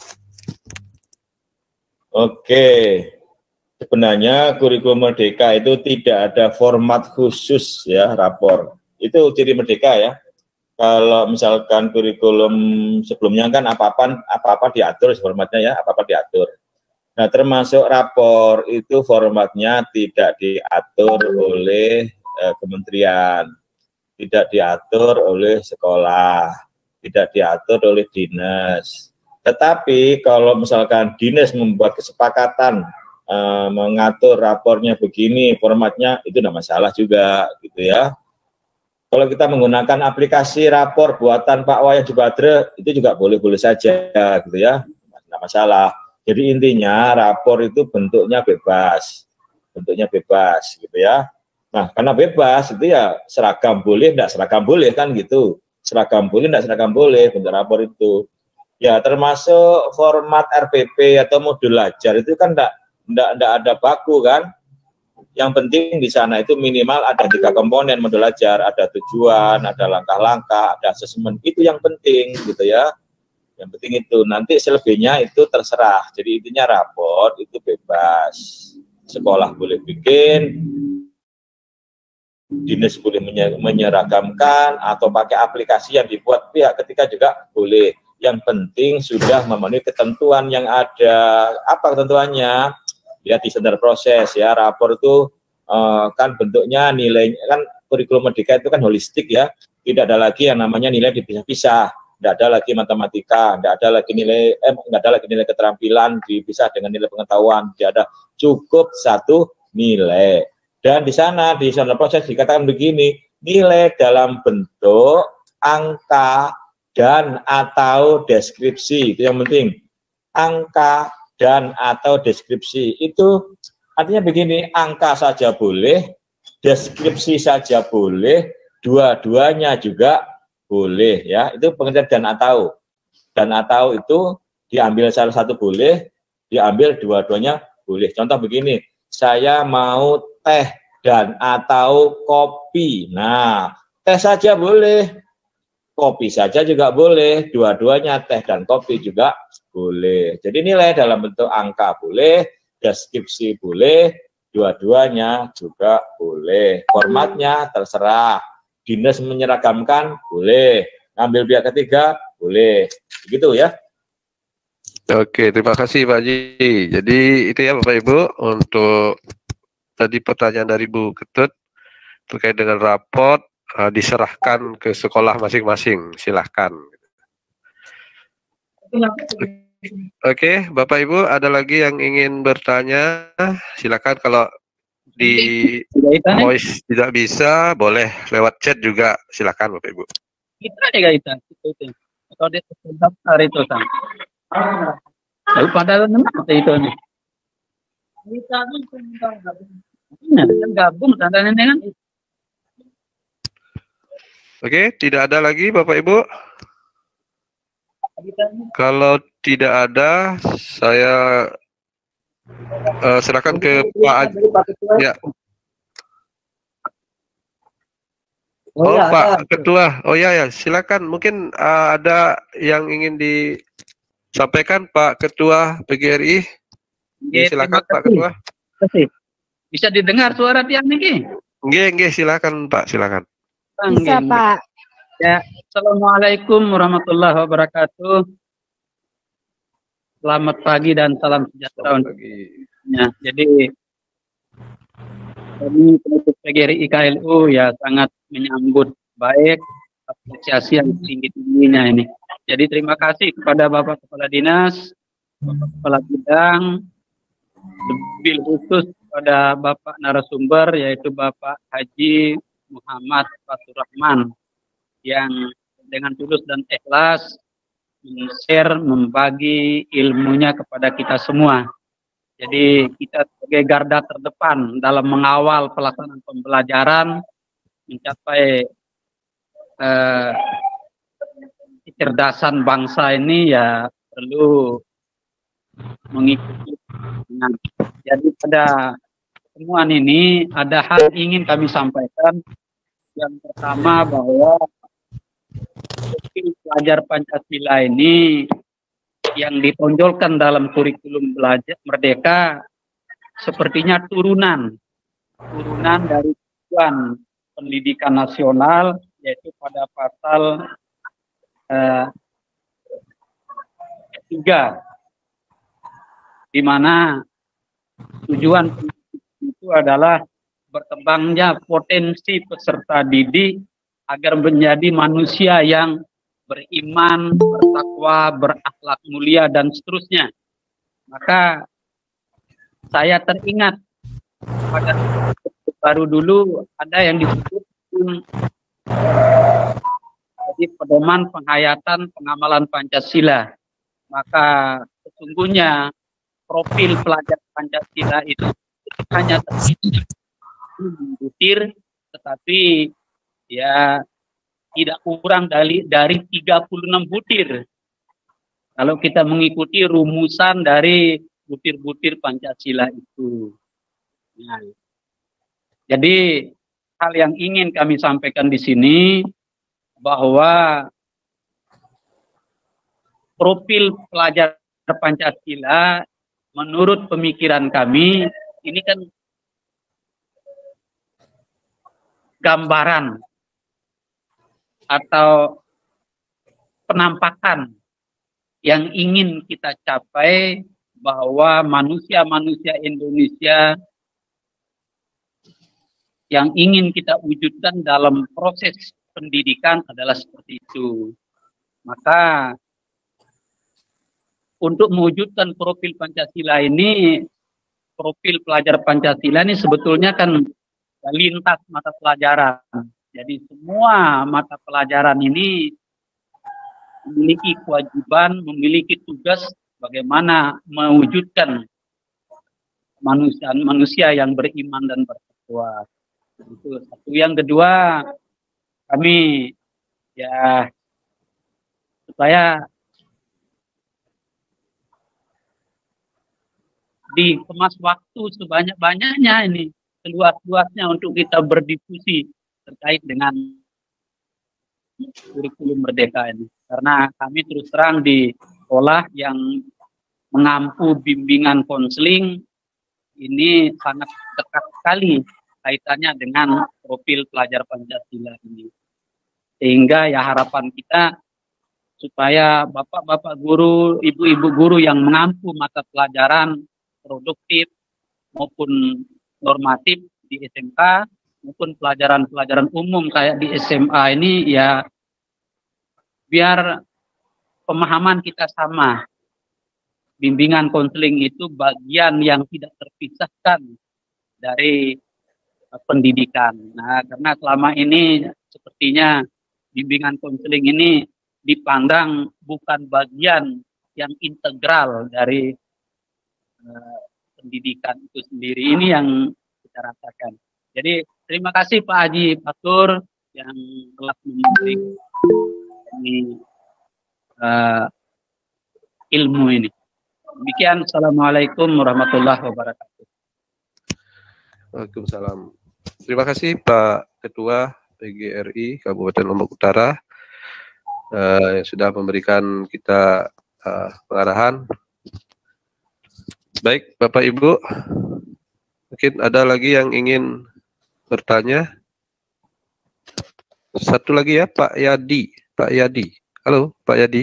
Speaker 2: Oke, sebenarnya kurikulum Merdeka itu tidak ada format khusus ya rapor. Itu ciri Merdeka ya. Kalau misalkan kurikulum sebelumnya kan apa-apa diatur formatnya ya, apa-apa diatur. Nah, termasuk rapor itu formatnya tidak diatur oleh kementerian, tidak diatur oleh sekolah, tidak diatur oleh dinas. Tetapi kalau misalkan dinas membuat kesepakatan mengatur rapornya begini, formatnya itu tidak masalah juga, gitu ya. Kalau kita menggunakan aplikasi rapor buatan Pak Wayan Jubadre, itu juga boleh-boleh saja, gitu ya, tidak masalah. Jadi intinya rapor itu bentuknya bebas, gitu ya. Nah, karena bebas itu ya seragam boleh, tidak seragam boleh kan gitu. Seragam boleh, tidak seragam boleh bentuk rapor itu. Ya termasuk format RPP atau modul ajar itu kan tidak ada baku kan. Yang penting di sana itu minimal ada 3 komponen modul ajar, ada tujuan, ada langkah-langkah, ada asesmen. Itu yang penting gitu ya. Yang penting itu, nanti selebihnya itu terserah. Jadi intinya rapor itu bebas. Sekolah boleh bikin, dinas boleh menyeragamkan, atau pakai aplikasi yang dibuat pihak ketiga juga boleh. Yang penting sudah memenuhi ketentuan yang ada. Apa ketentuannya? Ya di standar proses ya. Rapor itu kan bentuknya nilainya, kan kurikulum Merdeka itu kan holistik ya. Tidak ada lagi yang namanya nilai dipisah-pisah. Tidak ada lagi matematika, tidak ada lagi nilai keterampilan dipisah dengan nilai pengetahuan. Tidak ada, cukup satu nilai. Dan di sana di standar proses dikatakan begini, nilai dalam bentuk angka dan atau deskripsi, itu yang penting. Angka dan atau deskripsi itu artinya begini, angka saja boleh, deskripsi saja boleh, dua-duanya juga boleh ya. Itu pengertian dan atau itu diambil salah satu boleh, diambil dua-duanya boleh. Contoh begini, saya mau teh dan atau kopi. Nah, teh saja boleh, kopi saja juga boleh, dua-duanya teh dan kopi juga boleh. Jadi nilai dalam bentuk angka boleh, deskripsi boleh, dua-duanya juga boleh. Formatnya terserah. Dinas menyeragamkan boleh, ngambil pihak ketiga boleh. Begitu ya.
Speaker 1: Oke, terima kasih Pak Haji. Jadi itu ya Bapak Ibu untuk tadi pertanyaan dari Bu Ketut terkait dengan raport diserahkan ke sekolah masing-masing. Silahkan. Oke, Bapak Ibu ada lagi yang ingin bertanya? Silakan, kalau di voice tidak bisa, boleh lewat chat juga. Silakan Bapak Ibu.
Speaker 12: Kita ada kaitan itu. Kalau dia daftar itu kan. Lalu padahal itu nih. Kita kan gabung tandanya kan.
Speaker 1: Oke, tidak ada lagi Bapak Ibu. Kalau tidak ada, saya silakan ke Pak ya. Oh, ya, Pak Ketua. Oh ya, silakan. Mungkin ada yang ingin disampaikan Pak Ketua PGRI. Silakan Pak Ketua.
Speaker 12: Bisa didengar suara tiang ini?
Speaker 1: Nggih, silakan Pak, silakan.
Speaker 9: Bisa Pak.
Speaker 12: Ya, Assalamualaikum warahmatullahi wabarakatuh. Selamat pagi dan salam sejahtera untuk ya, jadi kami penutup PGRI KLU ya sangat menyambut baik, apresiasi yang tinggi-tingginya ini. Jadi terima kasih kepada Bapak Kepala Dinas, Bapak Kepala Bidang, lebih khusus kepada Bapak narasumber yaitu Bapak Haji Muhammad Fatur Rahman yang dengan tulus dan ikhlas men-share, membagi ilmunya kepada kita semua. Jadi kita sebagai garda terdepan dalam mengawal pelaksanaan pembelajaran mencapai kecerdasan bangsa ini ya perlu mengikuti. Jadi pada pertemuan ini ada hal yang ingin kami sampaikan. Yang pertama bahwa pelajar Pancasila ini yang ditonjolkan dalam kurikulum belajar merdeka sepertinya turunan dari tujuan pendidikan nasional, yaitu pada pasal 3, di mana tujuan itu adalah berkembangnya potensi peserta didik agar menjadi manusia yang beriman, bertakwa, berakhlak mulia, dan seterusnya. Maka saya teringat pada baru dulu ada yang disebut jadi pedoman penghayatan pengamalan Pancasila. Maka sesungguhnya profil pelajar Pancasila itu hanya butir, tetapi ya tidak kurang dari 36 butir. Kalau kita mengikuti rumusan dari butir-butir Pancasila itu. Nah, jadi hal yang ingin kami sampaikan di sini bahwa profil pelajar Pancasila menurut pemikiran kami ini kan gambaran atau penampakan yang ingin kita capai bahwa manusia-manusia Indonesia yang ingin kita wujudkan dalam proses pendidikan adalah seperti itu. Maka untuk mewujudkan profil Pancasila ini, profil pelajar Pancasila ini sebetulnya kan lintas mata pelajaran. Jadi semua mata pelajaran ini memiliki kewajiban, memiliki tugas bagaimana mewujudkan manusia yang beriman dan bertakwa. Itu satu. Yang kedua, kami ya supaya dikemas waktu sebanyak-banyaknya ini, seluas-luasnya untuk kita berdiskusi terkait dengan kurikulum merdeka ini. Karena kami terus terang di sekolah yang mengampu bimbingan konseling ini sangat dekat sekali kaitannya dengan profil pelajar Pancasila ini. Sehingga ya harapan kita supaya bapak-bapak guru, ibu-ibu guru yang mengampu mata pelajaran produktif maupun normatif di SMK maupun pelajaran-pelajaran umum kayak di SMA ini ya biar pemahaman kita sama. Bimbingan konseling itu bagian yang tidak terpisahkan dari pendidikan. Nah, karena selama ini sepertinya bimbingan konseling ini dipandang bukan bagian yang integral dari pendidikan itu sendiri. Ini yang kita rasakan. Jadi terima kasih Pak Haji Fatur yang telah memberi ilmu ini. Demikian, Assalamualaikum warahmatullahi wabarakatuh.
Speaker 1: Waalaikumsalam. Terima kasih Pak Ketua PGRI Kabupaten Lombok Utara yang sudah memberikan kita pengarahan. Baik, Bapak Ibu, mungkin ada lagi yang ingin bertanya. Satu lagi ya, Pak Yadi. Pak Yadi. Halo, Pak Yadi.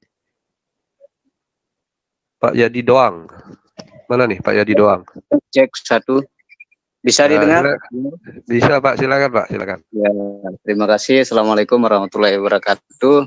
Speaker 1: Pak Yadi Doang. Mana nih Pak Yadi Doang?
Speaker 13: Cek satu. Bisa didengar?
Speaker 1: Bisa Pak, silakan Pak, silakan.
Speaker 13: Ya, terima kasih. Assalamualaikum warahmatullahi wabarakatuh.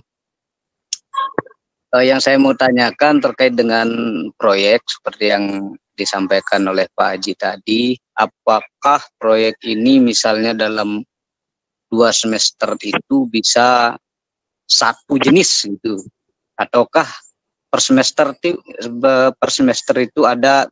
Speaker 13: Yang saya mau tanyakan terkait dengan proyek seperti yang disampaikan oleh Pak Haji tadi, apakah proyek ini misalnya dalam 2 semester itu bisa satu jenis gitu, ataukah per semester itu ada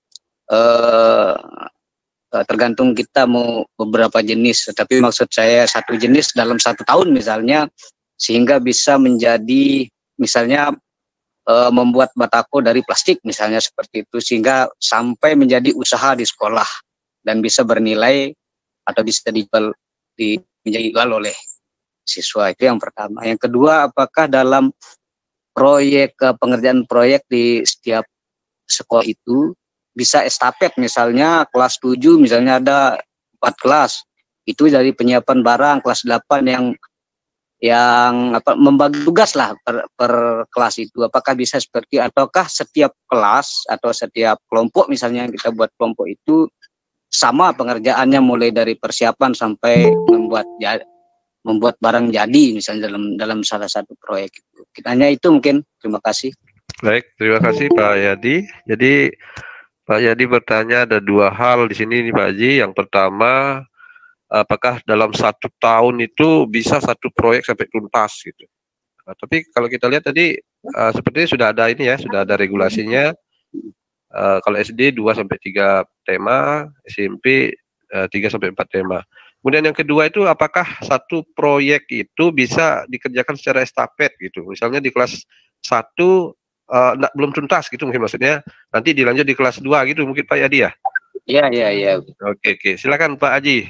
Speaker 13: tergantung kita mau beberapa jenis, tapi maksud saya satu jenis dalam 1 tahun misalnya, sehingga bisa menjadi misalnya membuat batako dari plastik misalnya seperti itu, sehingga sampai menjadi usaha di sekolah dan bisa bernilai atau bisa dijual oleh siswa. Itu yang pertama. Yang kedua, apakah dalam proyek pengerjaan proyek di setiap sekolah itu bisa estafet, misalnya kelas 7 misalnya ada 4 kelas, itu dari penyiapan barang, kelas 8 yang membagi tugas lah per kelas itu, apakah bisa seperti, ataukah setiap kelas atau setiap kelompok misalnya kita buat kelompok itu sama pengerjaannya mulai dari persiapan sampai membuat barang jadi misalnya dalam salah satu proyek itu. Kitanya itu mungkin. Terima kasih.
Speaker 1: Baik, terima kasih Pak Yadi. Jadi Pak Yadi bertanya ada 2 hal di sini nih Pak Haji. Yang pertama, apakah dalam 1 tahun itu bisa 1 proyek sampai tuntas gitu. Nah, tapi kalau kita lihat tadi sepertinya sudah ada ini ya, sudah ada regulasinya. Kalau SD 2 sampai 3 tema, SMP 3 sampai 4 tema. Kemudian yang kedua itu apakah 1 proyek itu bisa dikerjakan secara estafet gitu. Misalnya di kelas 1 belum tuntas gitu mungkin, maksudnya nanti dilanjut di kelas 2 gitu mungkin Pak Yadi ya?
Speaker 13: Iya.
Speaker 1: Oke. Silakan Pak Haji.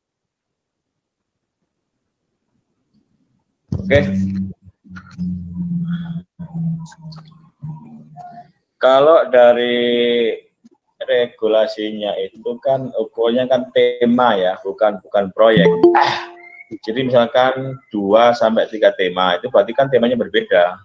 Speaker 2: Oke. Kalau dari regulasinya itu kan ukurnya kan tema ya, bukan proyek. Jadi misalkan 2 sampai 3 tema itu berarti kan temanya berbeda.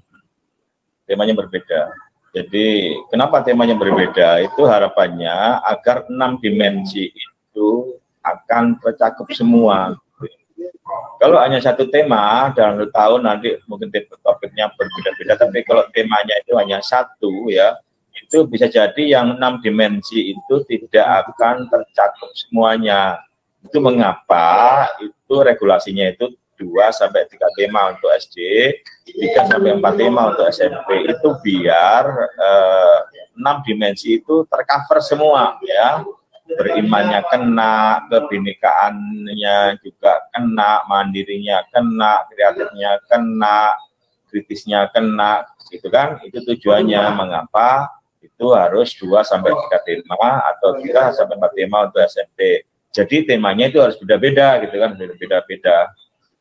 Speaker 2: Jadi kenapa temanya berbeda? Itu harapannya agar 6 dimensi itu akan tercakup semua. Kalau hanya 1 tema dalam 1 tahun nanti mungkin topiknya berbeda-beda, tapi kalau temanya itu hanya 1 ya, itu bisa jadi yang 6 dimensi itu tidak akan tercakup semuanya. Itu mengapa itu regulasinya itu 2 sampai 3 tema untuk SD, 3 sampai 4 tema untuk SMP. Itu biar 6 dimensi itu tercover semua ya. Berimannya kena, kebinekaannya juga kena, mandirinya kena, kreatifnya kena, kritisnya kena, gitu kan? Itu tujuannya mengapa itu harus 2 sampai 3 tema atau 3 sampai 4 tema untuk SMP. Jadi temanya itu harus beda-beda gitu kan, beda-beda.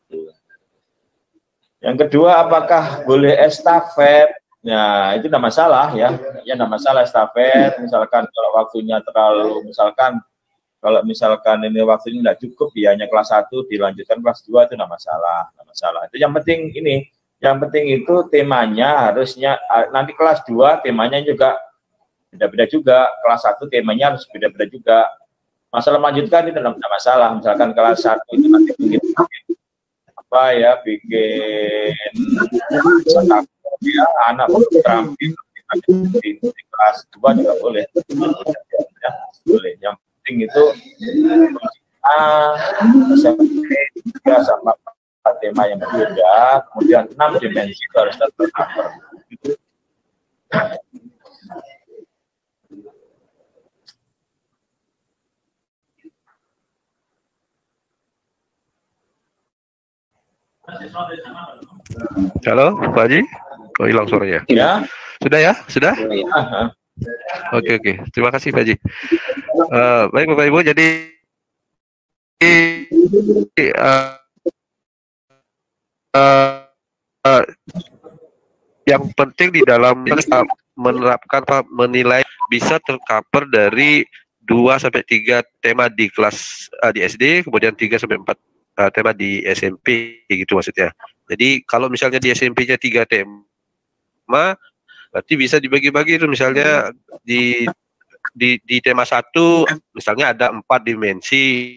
Speaker 2: Yang kedua, apakah boleh estafet? Nah, itu tidak masalah ya. Ya tidak masalah estafet. Misalkan kalau waktunya terlalu, kalau misalkan ini waktunya tidak cukup, ya hanya kelas 1 dilanjutkan kelas 2 itu tidak masalah. Itu yang penting ini. Yang penting itu temanya harusnya nanti kelas 2 temanya juga beda-beda juga. Kelas 1 temanya harus beda-beda juga. Masalah melanjutkan itu tidak masalah. Misalkan kelas 1 itu nanti bikin ya, anak terampil di kelas 2 juga boleh. Ya, boleh. Yang penting itu sama tema yang berbeda, kemudian 6 dimensi itu harus tercover.
Speaker 1: Halo, Pak Haji? Oh, hilang suaranya.
Speaker 2: Ya.
Speaker 1: Sudah ya? Sudah? Oke. Terima kasih, Pak Haji. Baik, Bapak Ibu, jadi yang penting di dalam menerapkan menilai bisa tercover dari 2 sampai 3 tema di kelas di SD, kemudian 3 sampai 4 tema di SMP gitu maksudnya. Jadi kalau misalnya di SMP-nya 3 tema, berarti bisa dibagi-bagi itu, misalnya di tema 1 misalnya ada 4 dimensi.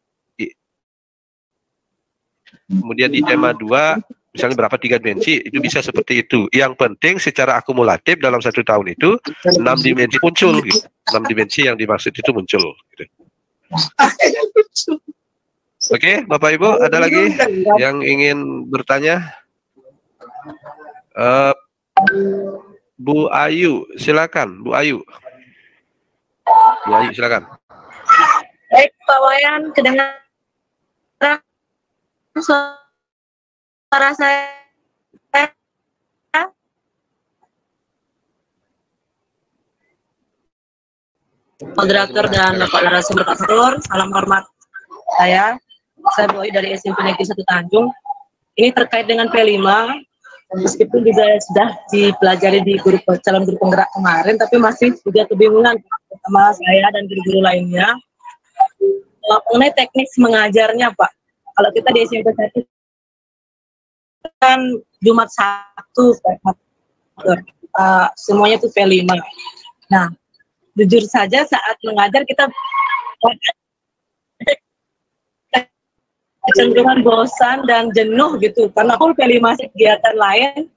Speaker 1: Kemudian di tema 2 misalnya berapa 3 dimensi, itu bisa seperti itu. Yang penting secara akumulatif dalam 1 tahun itu 6 dimensi muncul gitu. 6 dimensi yang dimaksud itu muncul gitu. Oke, Bapak Ibu, ada lagi yang ingin bertanya? Bu Ayu, silakan, Bu Ayu. Bu Ayu, silakan.
Speaker 14: Baik, Pak Wayan, kedengaran suara saya? Moderator dan Bapak narasumber Pak Fatur, salam hormat saya Bu Ayu dari SMP Negeri 1 Tanjung. Ini terkait dengan P5, meskipun juga sudah dipelajari di calon guru penggerak kemarin, tapi masih juga kebingungan sama saya dan guru-guru lainnya mengenai teknik mengajarnya, Pak. Kalau kita di SMP 1 kan Jumat Sabtu, semuanya itu P5. Nah, jujur saja saat mengajar kita kecenderungan bosan dan jenuh gitu, karena full P5 kegiatan lain.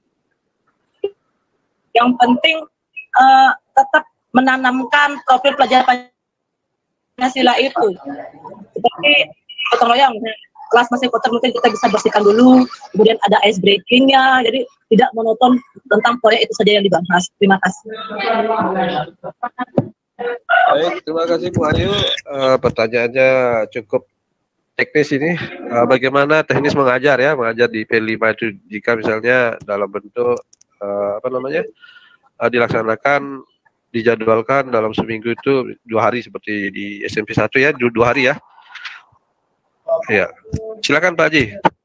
Speaker 14: Yang penting tetap menanamkan profil pelajar Pancasila itu. Seperti gotong royong, kelas masih kotor mungkin kita bisa bersihkan dulu, kemudian ada ice breakingnya, jadi tidak monoton tentang proyek itu saja yang dibahas. Terima kasih.
Speaker 1: Baik, terima kasih Bu Ayu. Pertanyaannya cukup teknis ini. Bagaimana teknis mengajar ya, mengajar di P5 itu jika misalnya dalam bentuk dilaksanakan, dijadwalkan dalam seminggu itu 2 hari seperti di SMP 1 ya, 2 hari ya. Ya, silakan Pak Haji.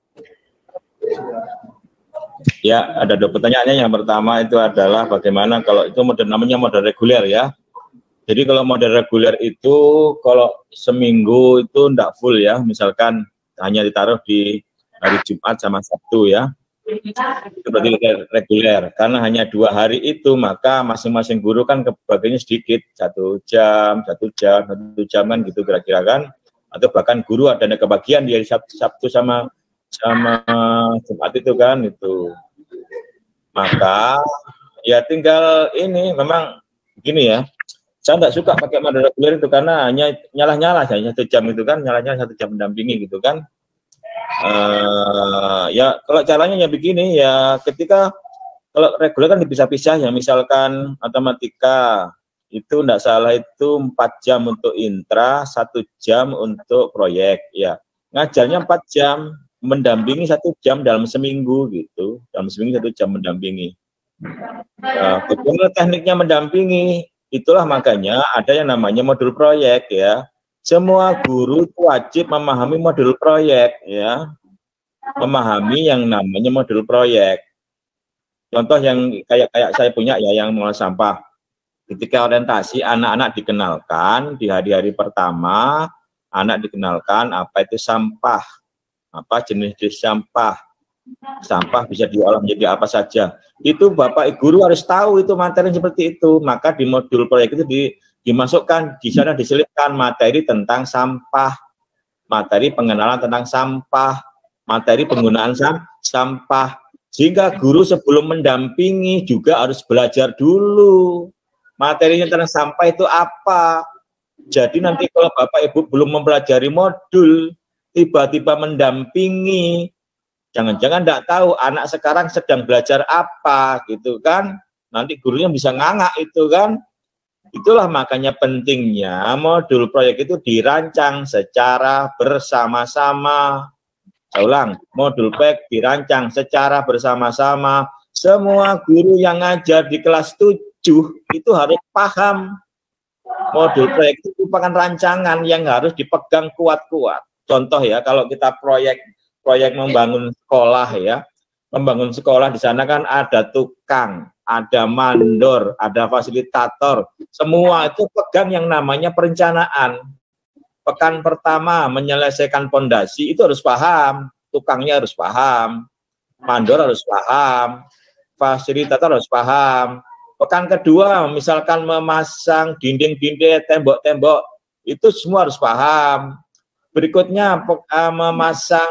Speaker 2: Ya, ada 2 pertanyaannya. Yang pertama itu adalah bagaimana kalau itu namanya model reguler ya. Jadi kalau model reguler itu kalau seminggu itu enggak full ya, misalkan hanya ditaruh di hari Jumat sama Sabtu ya. Itu berarti reguler. Karena hanya 2 hari itu, maka masing-masing guru kan kebagiannya sedikit, 1 jam, 1 jaman gitu kira-kira kan. Atau bahkan guru ada kebagian di hari Sabtu sama Jumat itu kan itu. Maka ya tinggal ini memang gini ya. Saya tidak suka pakai model reguler itu karena hanya nyalah-nyalah saja 1 jam itu kan, nyalah-nyalah 1 jam mendampingi gitu kan. Ya kalau caranya ya begini ya, ketika kalau reguler kan dipisah-pisah ya, misalkan matematika itu tidak salah itu 4 jam untuk intra, 1 jam untuk proyek ya. Ngajarnya 4 jam, mendampingi 1 jam dalam seminggu gitu, dalam seminggu 1 jam mendampingi. Bagaimana tekniknya mendampingi? Itulah makanya ada yang namanya modul proyek ya. Semua guru wajib memahami modul proyek ya. Memahami yang namanya modul proyek. Contoh yang kayak saya punya ya, yang mengolah sampah. Ketika orientasi anak-anak dikenalkan di hari-hari pertama, anak dikenalkan apa itu sampah, apa jenis-jenis sampah. Sampah bisa diolah menjadi apa saja. Itu Bapak Guru harus tahu itu materi seperti itu. Maka di modul proyek itu dimasukkan, di sana diselipkan materi tentang sampah, materi pengenalan tentang sampah, materi penggunaan sampah. Sehingga guru sebelum mendampingi juga harus belajar dulu materinya tentang sampah itu apa. Jadi nanti kalau Bapak Ibu belum mempelajari modul, tiba-tiba mendampingi, jangan-jangan tidak tahu anak sekarang sedang belajar apa gitu kan. Nanti gurunya bisa ngangak itu kan. Itulah makanya pentingnya modul proyek itu dirancang secara bersama-sama. Saya ulang, modul proyek dirancang secara bersama-sama. Semua guru yang ngajar di kelas 7 itu harus paham. Modul proyek itu merupakan rancangan yang harus dipegang kuat-kuat. Contoh ya, kalau kita proyek membangun sekolah ya, membangun sekolah di sana kan ada tukang, ada mandor, ada fasilitator, semua itu pegang yang namanya perencanaan. Pekan pertama menyelesaikan pondasi itu harus paham, tukangnya harus paham, mandor harus paham, fasilitator harus paham. Pekan kedua misalkan memasang dinding-dinding, tembok-tembok, itu semua harus paham. Berikutnya memasang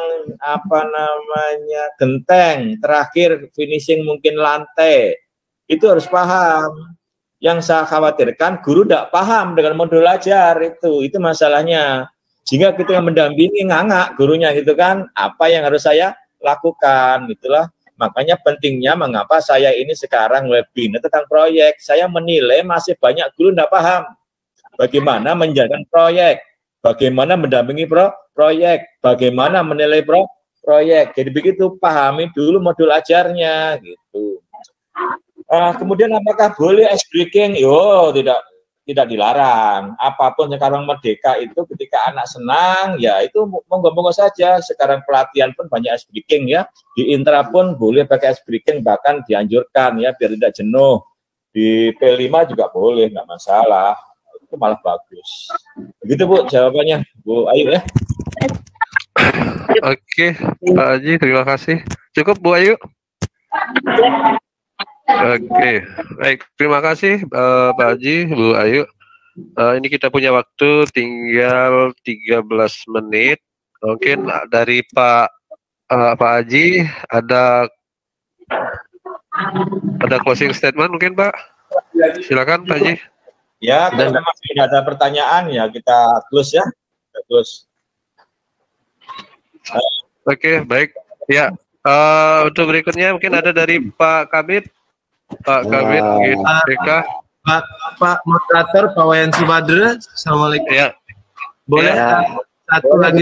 Speaker 2: genteng, terakhir finishing mungkin lantai, itu harus paham. Yang saya khawatirkan guru tidak paham dengan modul ajar itu masalahnya. Sehingga kita yang mendampingi ngangak gurunya gitu kan, apa yang harus saya lakukan gitulah. Makanya pentingnya mengapa saya ini sekarang webinar tentang proyek. Saya menilai masih banyak guru tidak paham bagaimana menjalankan proyek, bagaimana mendampingi proyek, bagaimana menilai proyek. Jadi begitu, pahami dulu modul ajarnya gitu. Kemudian apakah boleh ice breaking? Yo, tidak dilarang. Apapun sekarang merdeka itu ketika anak senang, ya itu monggo-monggo saja. Sekarang pelatihan pun banyak ice breaking ya. Di intra pun boleh pakai ice breaking, bahkan dianjurkan ya biar tidak jenuh. Di P5 juga boleh, nggak masalah. Itu malah bagus. Begitu Bu jawabannya, Bu Ayu ya.
Speaker 1: Oke, Pak Haji, terima kasih. Cukup Bu Ayu? Oke, baik. Terima kasih Pak Haji, Bu Ayu. Ini kita punya waktu tinggal 13 menit. Mungkin dari Pak Haji ada closing statement mungkin Pak? Silakan Pak Haji.
Speaker 2: Ya, kalau memang tidak ada pertanyaan ya kita close ya. Kita close.
Speaker 1: Oke, baik. Ya, untuk berikutnya mungkin ada dari Pak Kabid. Pak Kabid, GTK.
Speaker 15: Pak moderator, Pak Wayan Subadre. Assalamualaikum.
Speaker 1: Ya.
Speaker 15: Boleh satu lagi.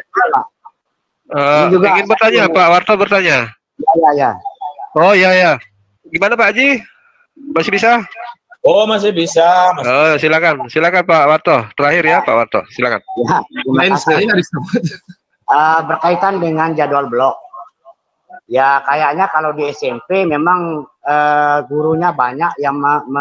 Speaker 1: Ingin bertanya, Pak Warto bertanya.
Speaker 6: Ya.
Speaker 1: Oh ya. Gimana Pak Haji? Masih bisa?
Speaker 2: Oh masih bisa.
Speaker 1: Silakan Pak Warto. Terakhir ya Pak Warto, silakan.
Speaker 6: Ya, terima kasih. Berkaitan dengan jadwal blok. Ya kayaknya kalau di SMP memang gurunya banyak yang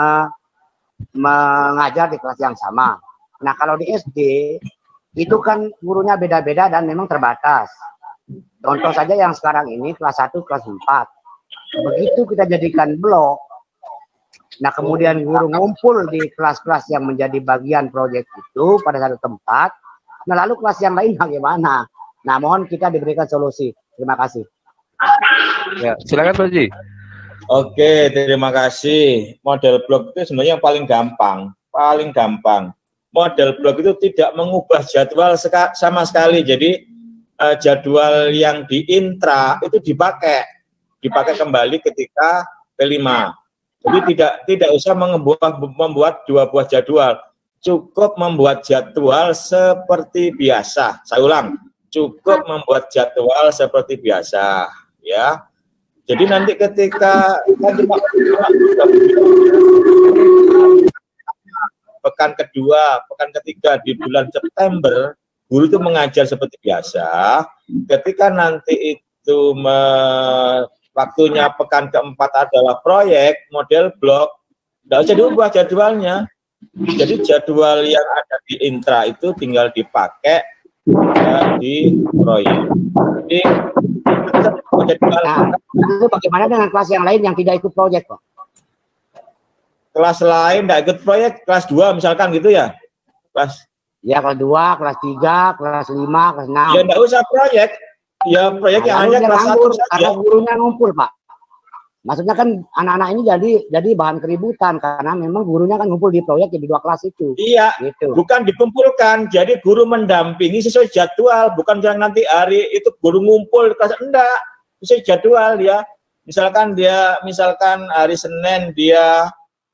Speaker 6: mengajar di kelas yang sama. Nah kalau di SD itu kan gurunya beda-beda dan memang terbatas. Contoh saja yang sekarang ini kelas 1, kelas 4. Begitu kita jadikan blok, nah kemudian guru ngumpul di kelas-kelas yang menjadi bagian proyek itu pada satu tempat, nah lalu kelas yang lain bagaimana? Nah mohon kita diberikan solusi. Terima kasih.
Speaker 1: Ya, silakan Pak Haji.
Speaker 2: Oke, terima kasih. Model blok itu sebenarnya yang paling gampang. Model blok itu tidak mengubah jadwal sama sekali. Jadi jadwal yang di intra itu dipakai kembali ketika P5. Jadi tidak usah membuat dua buah jadwal. Cukup membuat jadwal seperti biasa. Saya ulang, cukup membuat jadwal seperti biasa. Ya, jadi nanti ketika pekan kedua, pekan ketiga di bulan September, guru itu mengajar seperti biasa. Ketika nanti itu waktunya pekan keempat adalah proyek model blok, tidak usah diubah jadwalnya. Jadi jadwal yang ada di intra itu tinggal dipakai di proyek. Jadi
Speaker 6: itu bagaimana dengan kelas yang lain yang tidak ikut proyek, Pak?
Speaker 2: Kelas lain tidak ikut proyek, kelas 2 misalkan gitu ya? Kelas
Speaker 6: 2, kelas 3, kelas 5, kelas 6.
Speaker 2: Ya tidak usah proyek. Ya proyek yang hanya kelas 1 saja.
Speaker 6: Karena gurunya ngumpul, Pak. Maksudnya kan anak-anak ini jadi bahan keributan karena memang gurunya kan ngumpul di proyek di 2 kelas itu.
Speaker 2: Iya,
Speaker 6: gitu.
Speaker 2: Bukan dikumpulkan. Jadi guru mendampingi sesuai jadwal, bukan yang nanti hari itu guru ngumpul di kelas, enggak. Sesuai jadwal ya. Misalkan hari Senin dia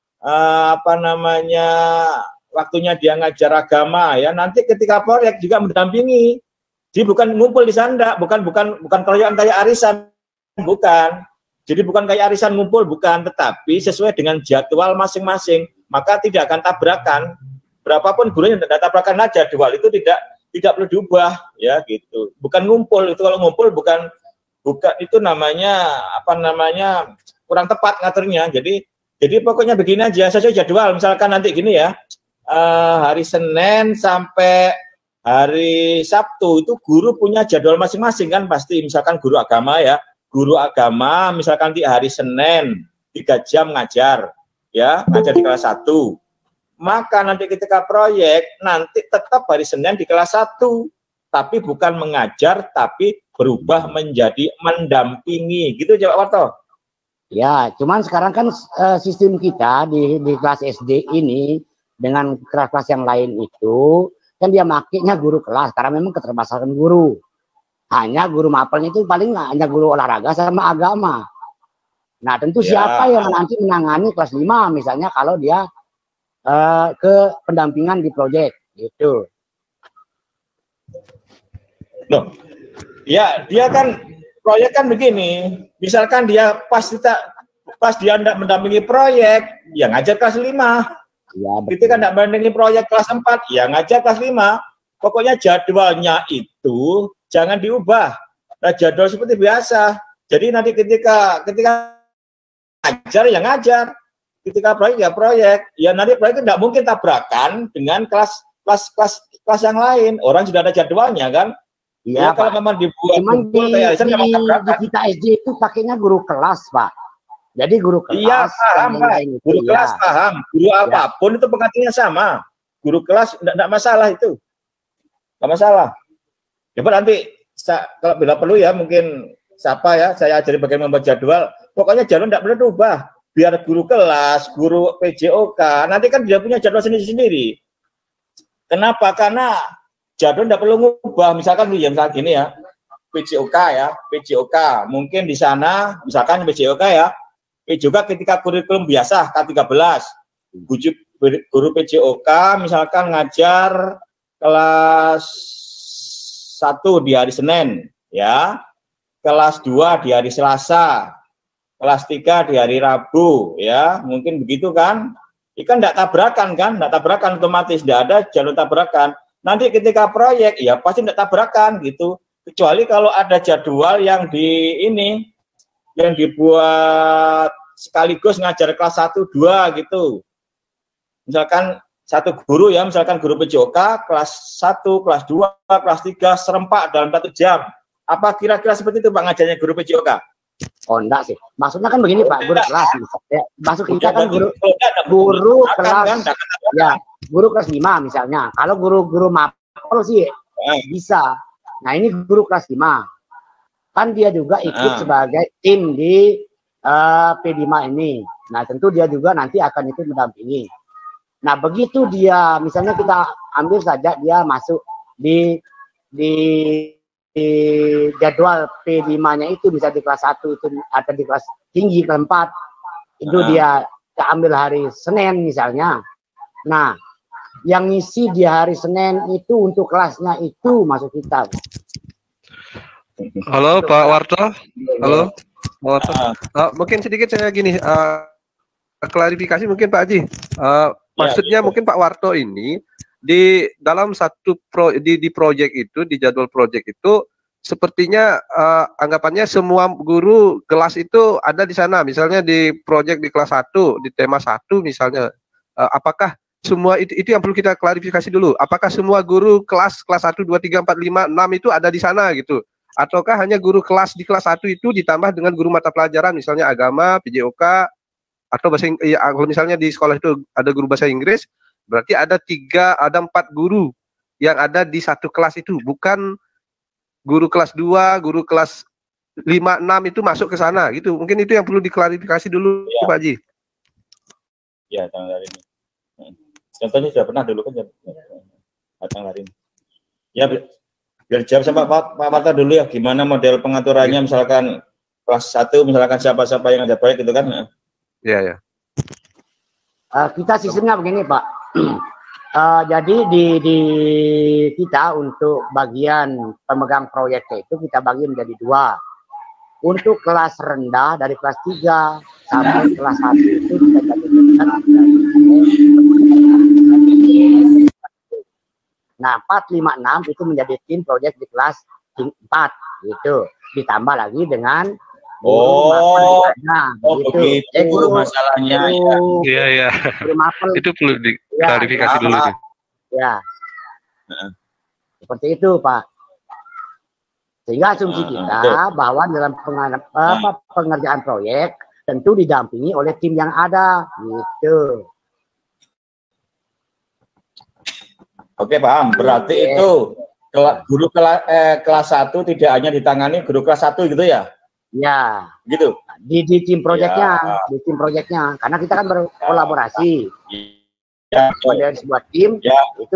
Speaker 2: waktunya dia ngajar agama ya. Nanti ketika proyek juga mendampingi. Jadi bukan ngumpul di sana, bukan keroyokan kayak arisan, bukan. Jadi bukan kayak arisan ngumpul, bukan, tetapi sesuai dengan jadwal masing-masing, maka tidak akan tabrakan. Berapapun gurunya tidak tabrakan aja, jadwal itu tidak perlu diubah, ya gitu. Bukan ngumpul, itu kalau ngumpul bukan itu namanya kurang tepat ngaturnya. Jadi pokoknya begini aja, sesuai jadwal. Misalkan nanti gini ya, hari Senin sampai hari Sabtu itu guru punya jadwal masing-masing kan pasti. Misalkan guru agama ya. Guru agama misalkan di hari Senin 3 jam ngajar di kelas 1. Maka nanti ketika proyek nanti tetap hari Senin di kelas 1, tapi bukan mengajar tapi berubah menjadi mendampingi. Gitu ya Pak Warto?
Speaker 6: Ya, cuman sekarang kan sistem kita di kelas SD ini dengan kelas-kelas yang lain itu kan dia makainya guru kelas karena memang keterbatasan guru. Hanya guru mapelnya itu paling hanya guru olahraga sama agama. Nah, tentu siapa yang nanti menangani kelas 5 misalnya kalau dia ke pendampingan di proyek gitu.
Speaker 2: Loh, ya dia kan proyek kan begini, misalkan dia pas dia tidak mendampingi proyek, ya ngajar kelas 5.
Speaker 6: Ya,
Speaker 2: itu kan tidak mendampingi proyek kelas 4, ya ngajar kelas 5. Pokoknya jadwalnya itu jangan diubah. Nah, jadwal seperti biasa. Jadi nanti ketika ngajar ya ngajar, ketika proyek ya proyek. Ya nanti proyek tidak mungkin tabrakan dengan kelas yang lain. Orang sudah ada jadwalnya kan.
Speaker 6: Iya,
Speaker 2: ya, kalau memang dibuat
Speaker 6: di kita SD itu pakainya guru kelas, Pak. Jadi guru kelas.
Speaker 2: Iya, paham, Pak. Guru kelas paham. Guru apapun itu pengertiannya sama. Guru kelas tidak masalah itu. Tidak masalah. Coba nanti kalau bila perlu ya mungkin siapa ya saya ajari bagaimana membuat jadwal. Pokoknya jadwal tidak boleh berubah. Biar guru kelas, guru PJOK nanti kan dia punya jadwal sendiri-sendiri. Kenapa? Karena jadwal tidak perlu ngubah. Misalkan gini ya, PJOK mungkin di sana misalkan PJOK ya, PJOK ketika kurikulum biasa K13 guru PJOK misalkan ngajar kelas 1 di hari Senin ya, kelas 2 di hari Selasa, kelas 3 di hari Rabu ya, mungkin begitu kan. Ikan tidak tabrakan kan, tidak tabrakan otomatis, tidak ada jalur tabrakan. Nanti ketika proyek ya pasti tidak tabrakan gitu. Kecuali kalau ada jadwal yang yang dibuat sekaligus ngajar kelas 1, 2 gitu. Misalkan satu guru ya, misalkan guru PJOK kelas 1, kelas 2, kelas 3 serempak dalam 1 jam. Apa kira-kira seperti itu Pak ngajarnya guru PJOK?
Speaker 6: Oh enggak sih. Maksudnya kan begini Pak, guru kelas. Ya, masuk kita kan guru kelas. Ya, guru kelas 5 misalnya. Kalau guru mapel sih bisa. Nah, ini guru kelas 5. Kan dia juga ikut sebagai tim di P5 ini. Nah, tentu dia juga nanti akan ikut mendampingi. Nah, begitu dia misalnya kita ambil saja dia masuk di jadwal P5-nya itu bisa di kelas 1 itu atau di kelas tinggi kelas 4 itu dia ambil hari Senin misalnya. Nah, yang ngisi di hari Senin itu untuk kelasnya itu masuk kita.
Speaker 1: Halo Pak Warto. Halo Pak Warto. Mungkin sedikit saya gini klarifikasi mungkin Pak Haji. Maksudnya mungkin Pak Warto ini di dalam satu di proyek itu, di jadwal proyek itu sepertinya anggapannya semua guru kelas itu ada di sana. Misalnya di proyek di kelas 1, di tema 1 misalnya, apakah semua itu yang perlu kita klarifikasi dulu. Apakah semua guru kelas 1, 2, 3, 4, 5, 6 itu ada di sana gitu? Ataukah hanya guru kelas di kelas 1 itu ditambah dengan guru mata pelajaran misalnya agama, PJOK, atau bahasa ya, kalau misalnya di sekolah itu ada guru bahasa Inggris, berarti ada 4 guru yang ada di satu kelas itu, bukan guru kelas 2, guru kelas 5, 6 itu masuk ke sana gitu. Mungkin itu yang perlu diklarifikasi dulu Pak Haji.
Speaker 2: Ya, datang hari ini. Contohnya sudah pernah dulu kan datang hari ini. Ya, biar jawab sama Pak Marta dulu ya, gimana model pengaturannya misalkan kelas 1 misalkan siapa-siapa yang ada proyek gitu kan.
Speaker 1: Iya, ya.
Speaker 6: Kita sistemnya begini, Pak. Jadi di kita untuk bagian pemegang proyek itu kita bagi menjadi 2. Untuk kelas rendah dari kelas 3 sampai kelas 1 itu kita jadikan. Nah, 4, 5, 6 itu menjadi tim proyek di kelas 4 gitu. Ditambah lagi dengan gitu.
Speaker 2: Begitu masalahnya
Speaker 1: ya. Iya. Itu perlu diklarifikasi dulu.
Speaker 6: Ya. Seperti itu, Pak. Sehingga asumsi kita bahwa dalam pengerjaan proyek tentu didampingi oleh tim yang ada, gitu.
Speaker 2: Oke, paham. Berarti itu guru kelas 1 tidak hanya ditangani guru kelas 1 gitu ya?
Speaker 6: Ya,
Speaker 2: gitu.
Speaker 6: Di tim proyeknya, di tim proyeknya, karena kita kan berkolaborasi. kemudian sebuah tim itu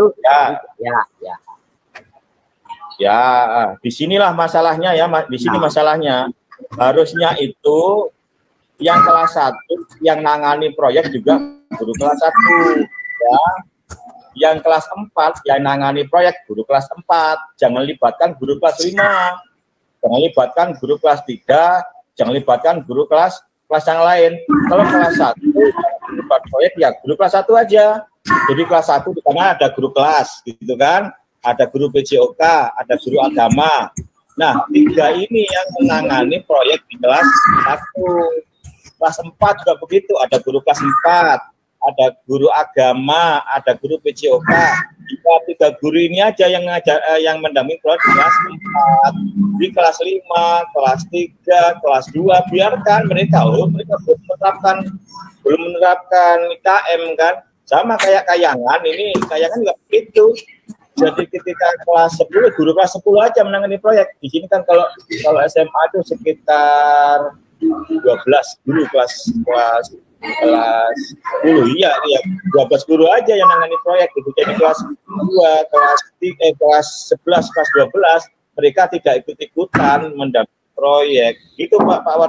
Speaker 2: disinilah masalahnya ya, di sini masalahnya harusnya itu yang kelas 1 yang nangani proyek juga guru kelas 1 ya, yang kelas 4 yang nangani proyek guru kelas 4, jangan libatkan guru kelas 5, jangan libatkan guru kelas 3, jangan libatkan guru kelas yang lain. Kalau kelas 1 libat proyek ya guru kelas 1 aja. Jadi kelas 1 di sana ada guru kelas gitu kan, ada guru PJOK, ada guru agama. Nah, 3 ini yang menangani proyek di kelas 1. Kelas 4 juga begitu, ada guru kelas 4, ada guru agama, ada guru PJOK. Jika 3 guru ini aja yang ngajar, yang mendampingi kelas 4, di kelas 5, kelas 3, kelas 2, biarkan mereka mereka belum menerapkan IKM kan, sama kayak kayangan. Ini kayangan juga begitu. Jadi ketika kelas 10, guru kelas 10 aja menangani proyek. Di sini kan kalau SMA itu sekitar 12 guru kelas 10, iya 12 guru aja yang menangani proyek gitu. Jadi kelas 2, kelas 11, kelas 12 mereka tidak ikut-ikutan mendampingi proyek. Gitu Pak Warta.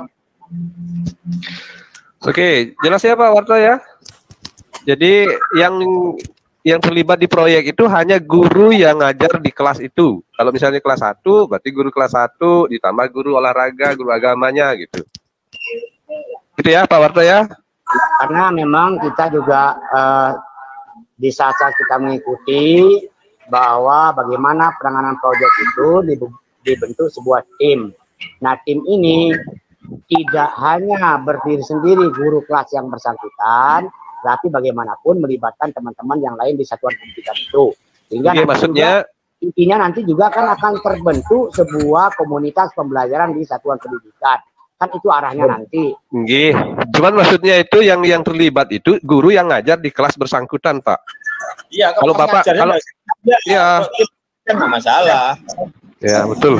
Speaker 1: Oke, jelas ya Pak Warta ya. Jadi yang terlibat di proyek itu hanya guru yang ngajar di kelas itu. Kalau misalnya kelas 1, berarti guru kelas 1 ditambah guru olahraga, guru agamanya gitu. Gitu ya Pak Warta ya?
Speaker 6: Karena memang kita juga di saat-saat kita mengikuti bahwa bagaimana penanganan proyek itu dibentuk sebuah tim. Nah, tim ini tidak hanya berdiri sendiri guru kelas yang bersangkutan, tapi bagaimanapun melibatkan teman-teman yang lain di satuan pendidikan itu. Sehingga maksudnya intinya nanti juga kan akan terbentuk sebuah komunitas pembelajaran di satuan pendidikan. Kan itu arahnya nanti.
Speaker 1: Nggih. Cuman maksudnya itu yang terlibat itu guru yang ngajar di kelas bersangkutan, Pak.
Speaker 2: Iya,
Speaker 1: kalau Bapak
Speaker 2: ya nggak masalah.
Speaker 1: Ya, betul.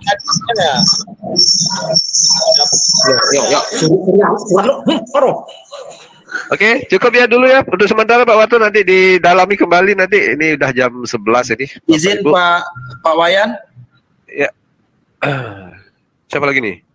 Speaker 1: Oke, cukup ya dulu ya untuk sementara Pak Watu, nanti didalami kembali nanti. Ini udah jam 11 ini.
Speaker 15: Izin Pak Wayan.
Speaker 1: Ya. Siapa lagi nih?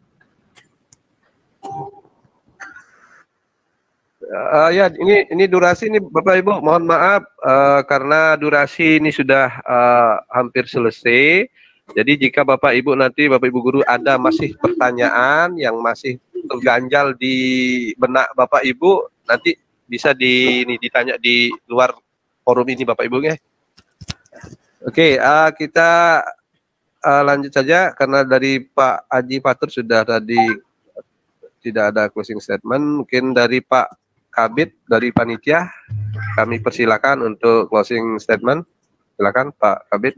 Speaker 1: Ya, ini durasi ini Bapak Ibu, mohon maaf karena durasi ini sudah hampir selesai. Jadi jika Bapak Ibu nanti Bapak Ibu guru ada masih pertanyaan yang masih terganjal di benak Bapak Ibu, nanti bisa ditanya di luar forum ini Bapak Ibu ya. Oke, kita lanjut saja karena dari Pak Haji Fatur sudah tadi tidak ada closing statement. Mungkin dari Pak Kabid dari panitia kami persilakan untuk closing statement. Silakan Pak Kabid.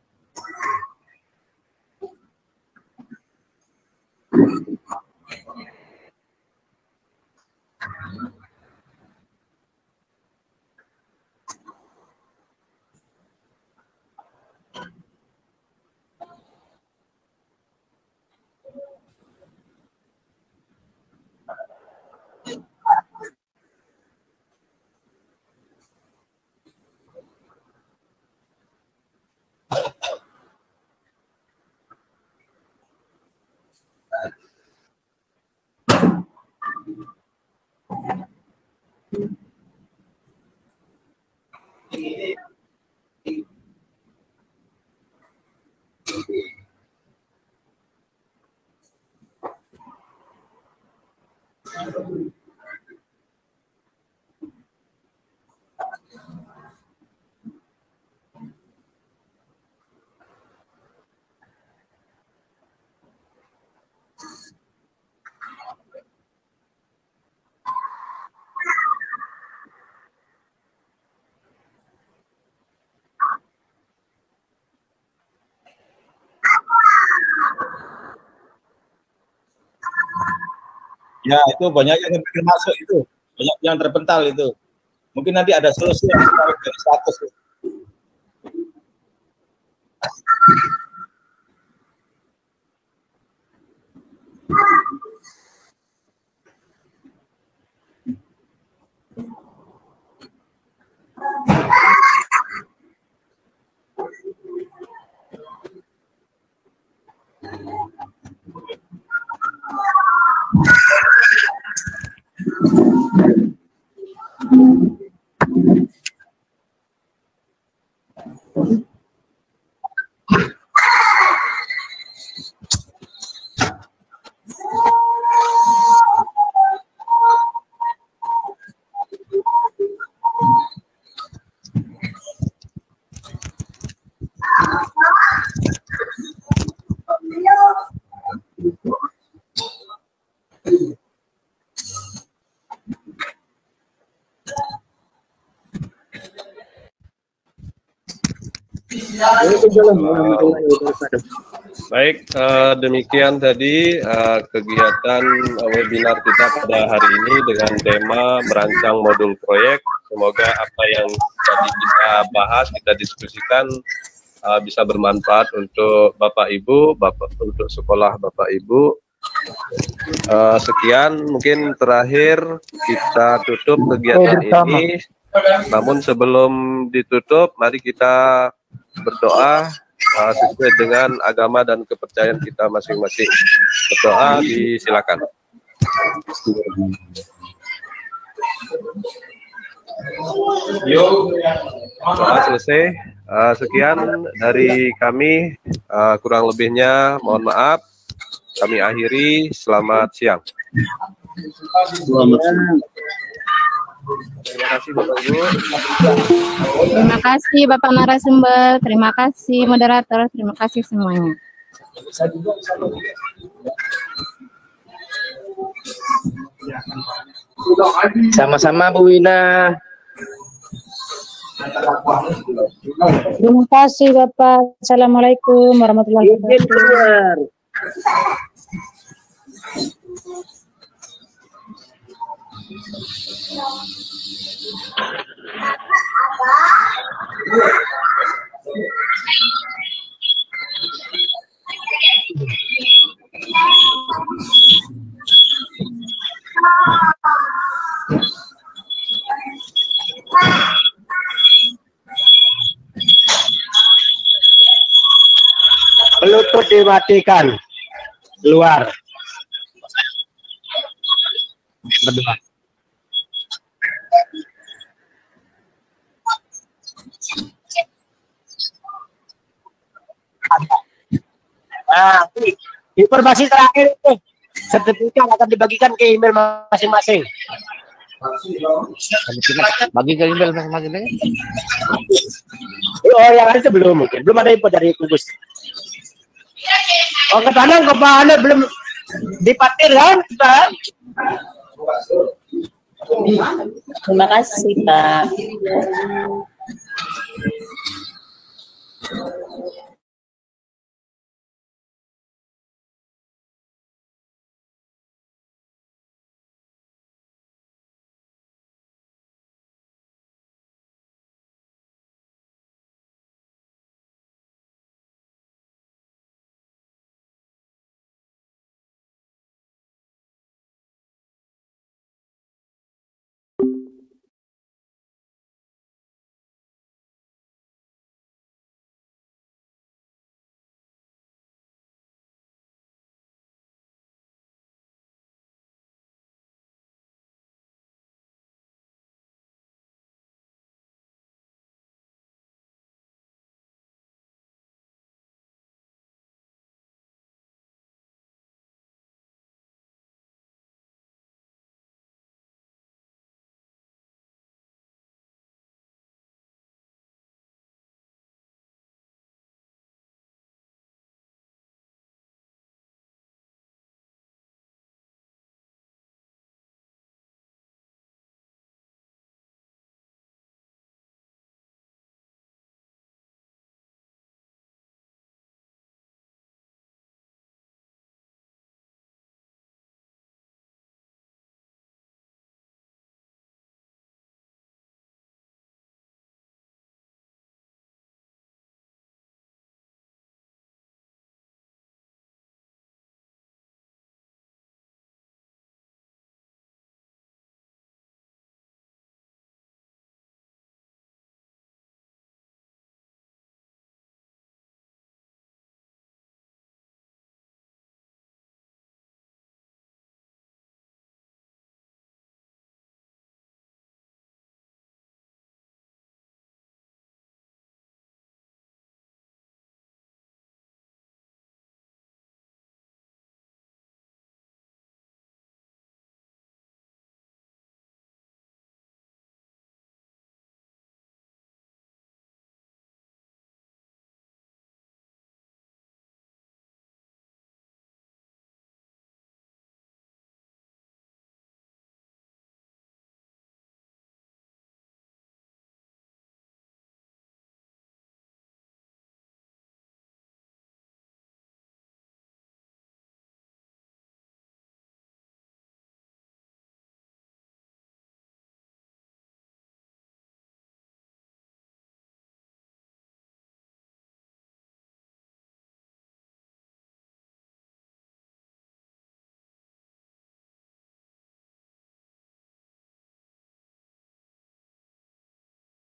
Speaker 2: Ya, itu banyak yang masuk itu, banyak yang terpental itu. Mungkin nanti ada solusi yang dari status.
Speaker 1: Baik, demikian tadi kegiatan webinar kita pada hari ini dengan tema merancang modul proyek. Semoga apa yang tadi kita bahas, kita diskusikan bisa bermanfaat untuk Bapak Ibu, untuk sekolah Bapak Ibu. Sekian, mungkin terakhir kita tutup kegiatan ini. Namun sebelum ditutup, mari kita berdoa sesuai dengan agama dan kepercayaan kita masing-masing. Berdoa, disilakan. Doa selesai. Sekian dari kami, kurang lebihnya mohon maaf. Kami akhiri. Selamat siang. Terima kasih Bapak Ibu.
Speaker 9: Terima kasih Bapak narasumber, terima kasih moderator, terima kasih semuanya.
Speaker 15: Sama-sama Bu Wina.
Speaker 16: Terima kasih Bapak. Assalamualaikum warahmatullahi wabarakatuh.
Speaker 15: Bluetooth dimatikan. Keluar. Berdua. Nah, informasi terakhir itu sertifikat akan dibagikan ke email masing-masing.
Speaker 17: Bagi ke email masing-masing.
Speaker 15: Oh, yang lain belum mungkin. Belum ada info dari Gugus. Oh, ke sana belum dipatir kan?
Speaker 3: Terima kasih Pak.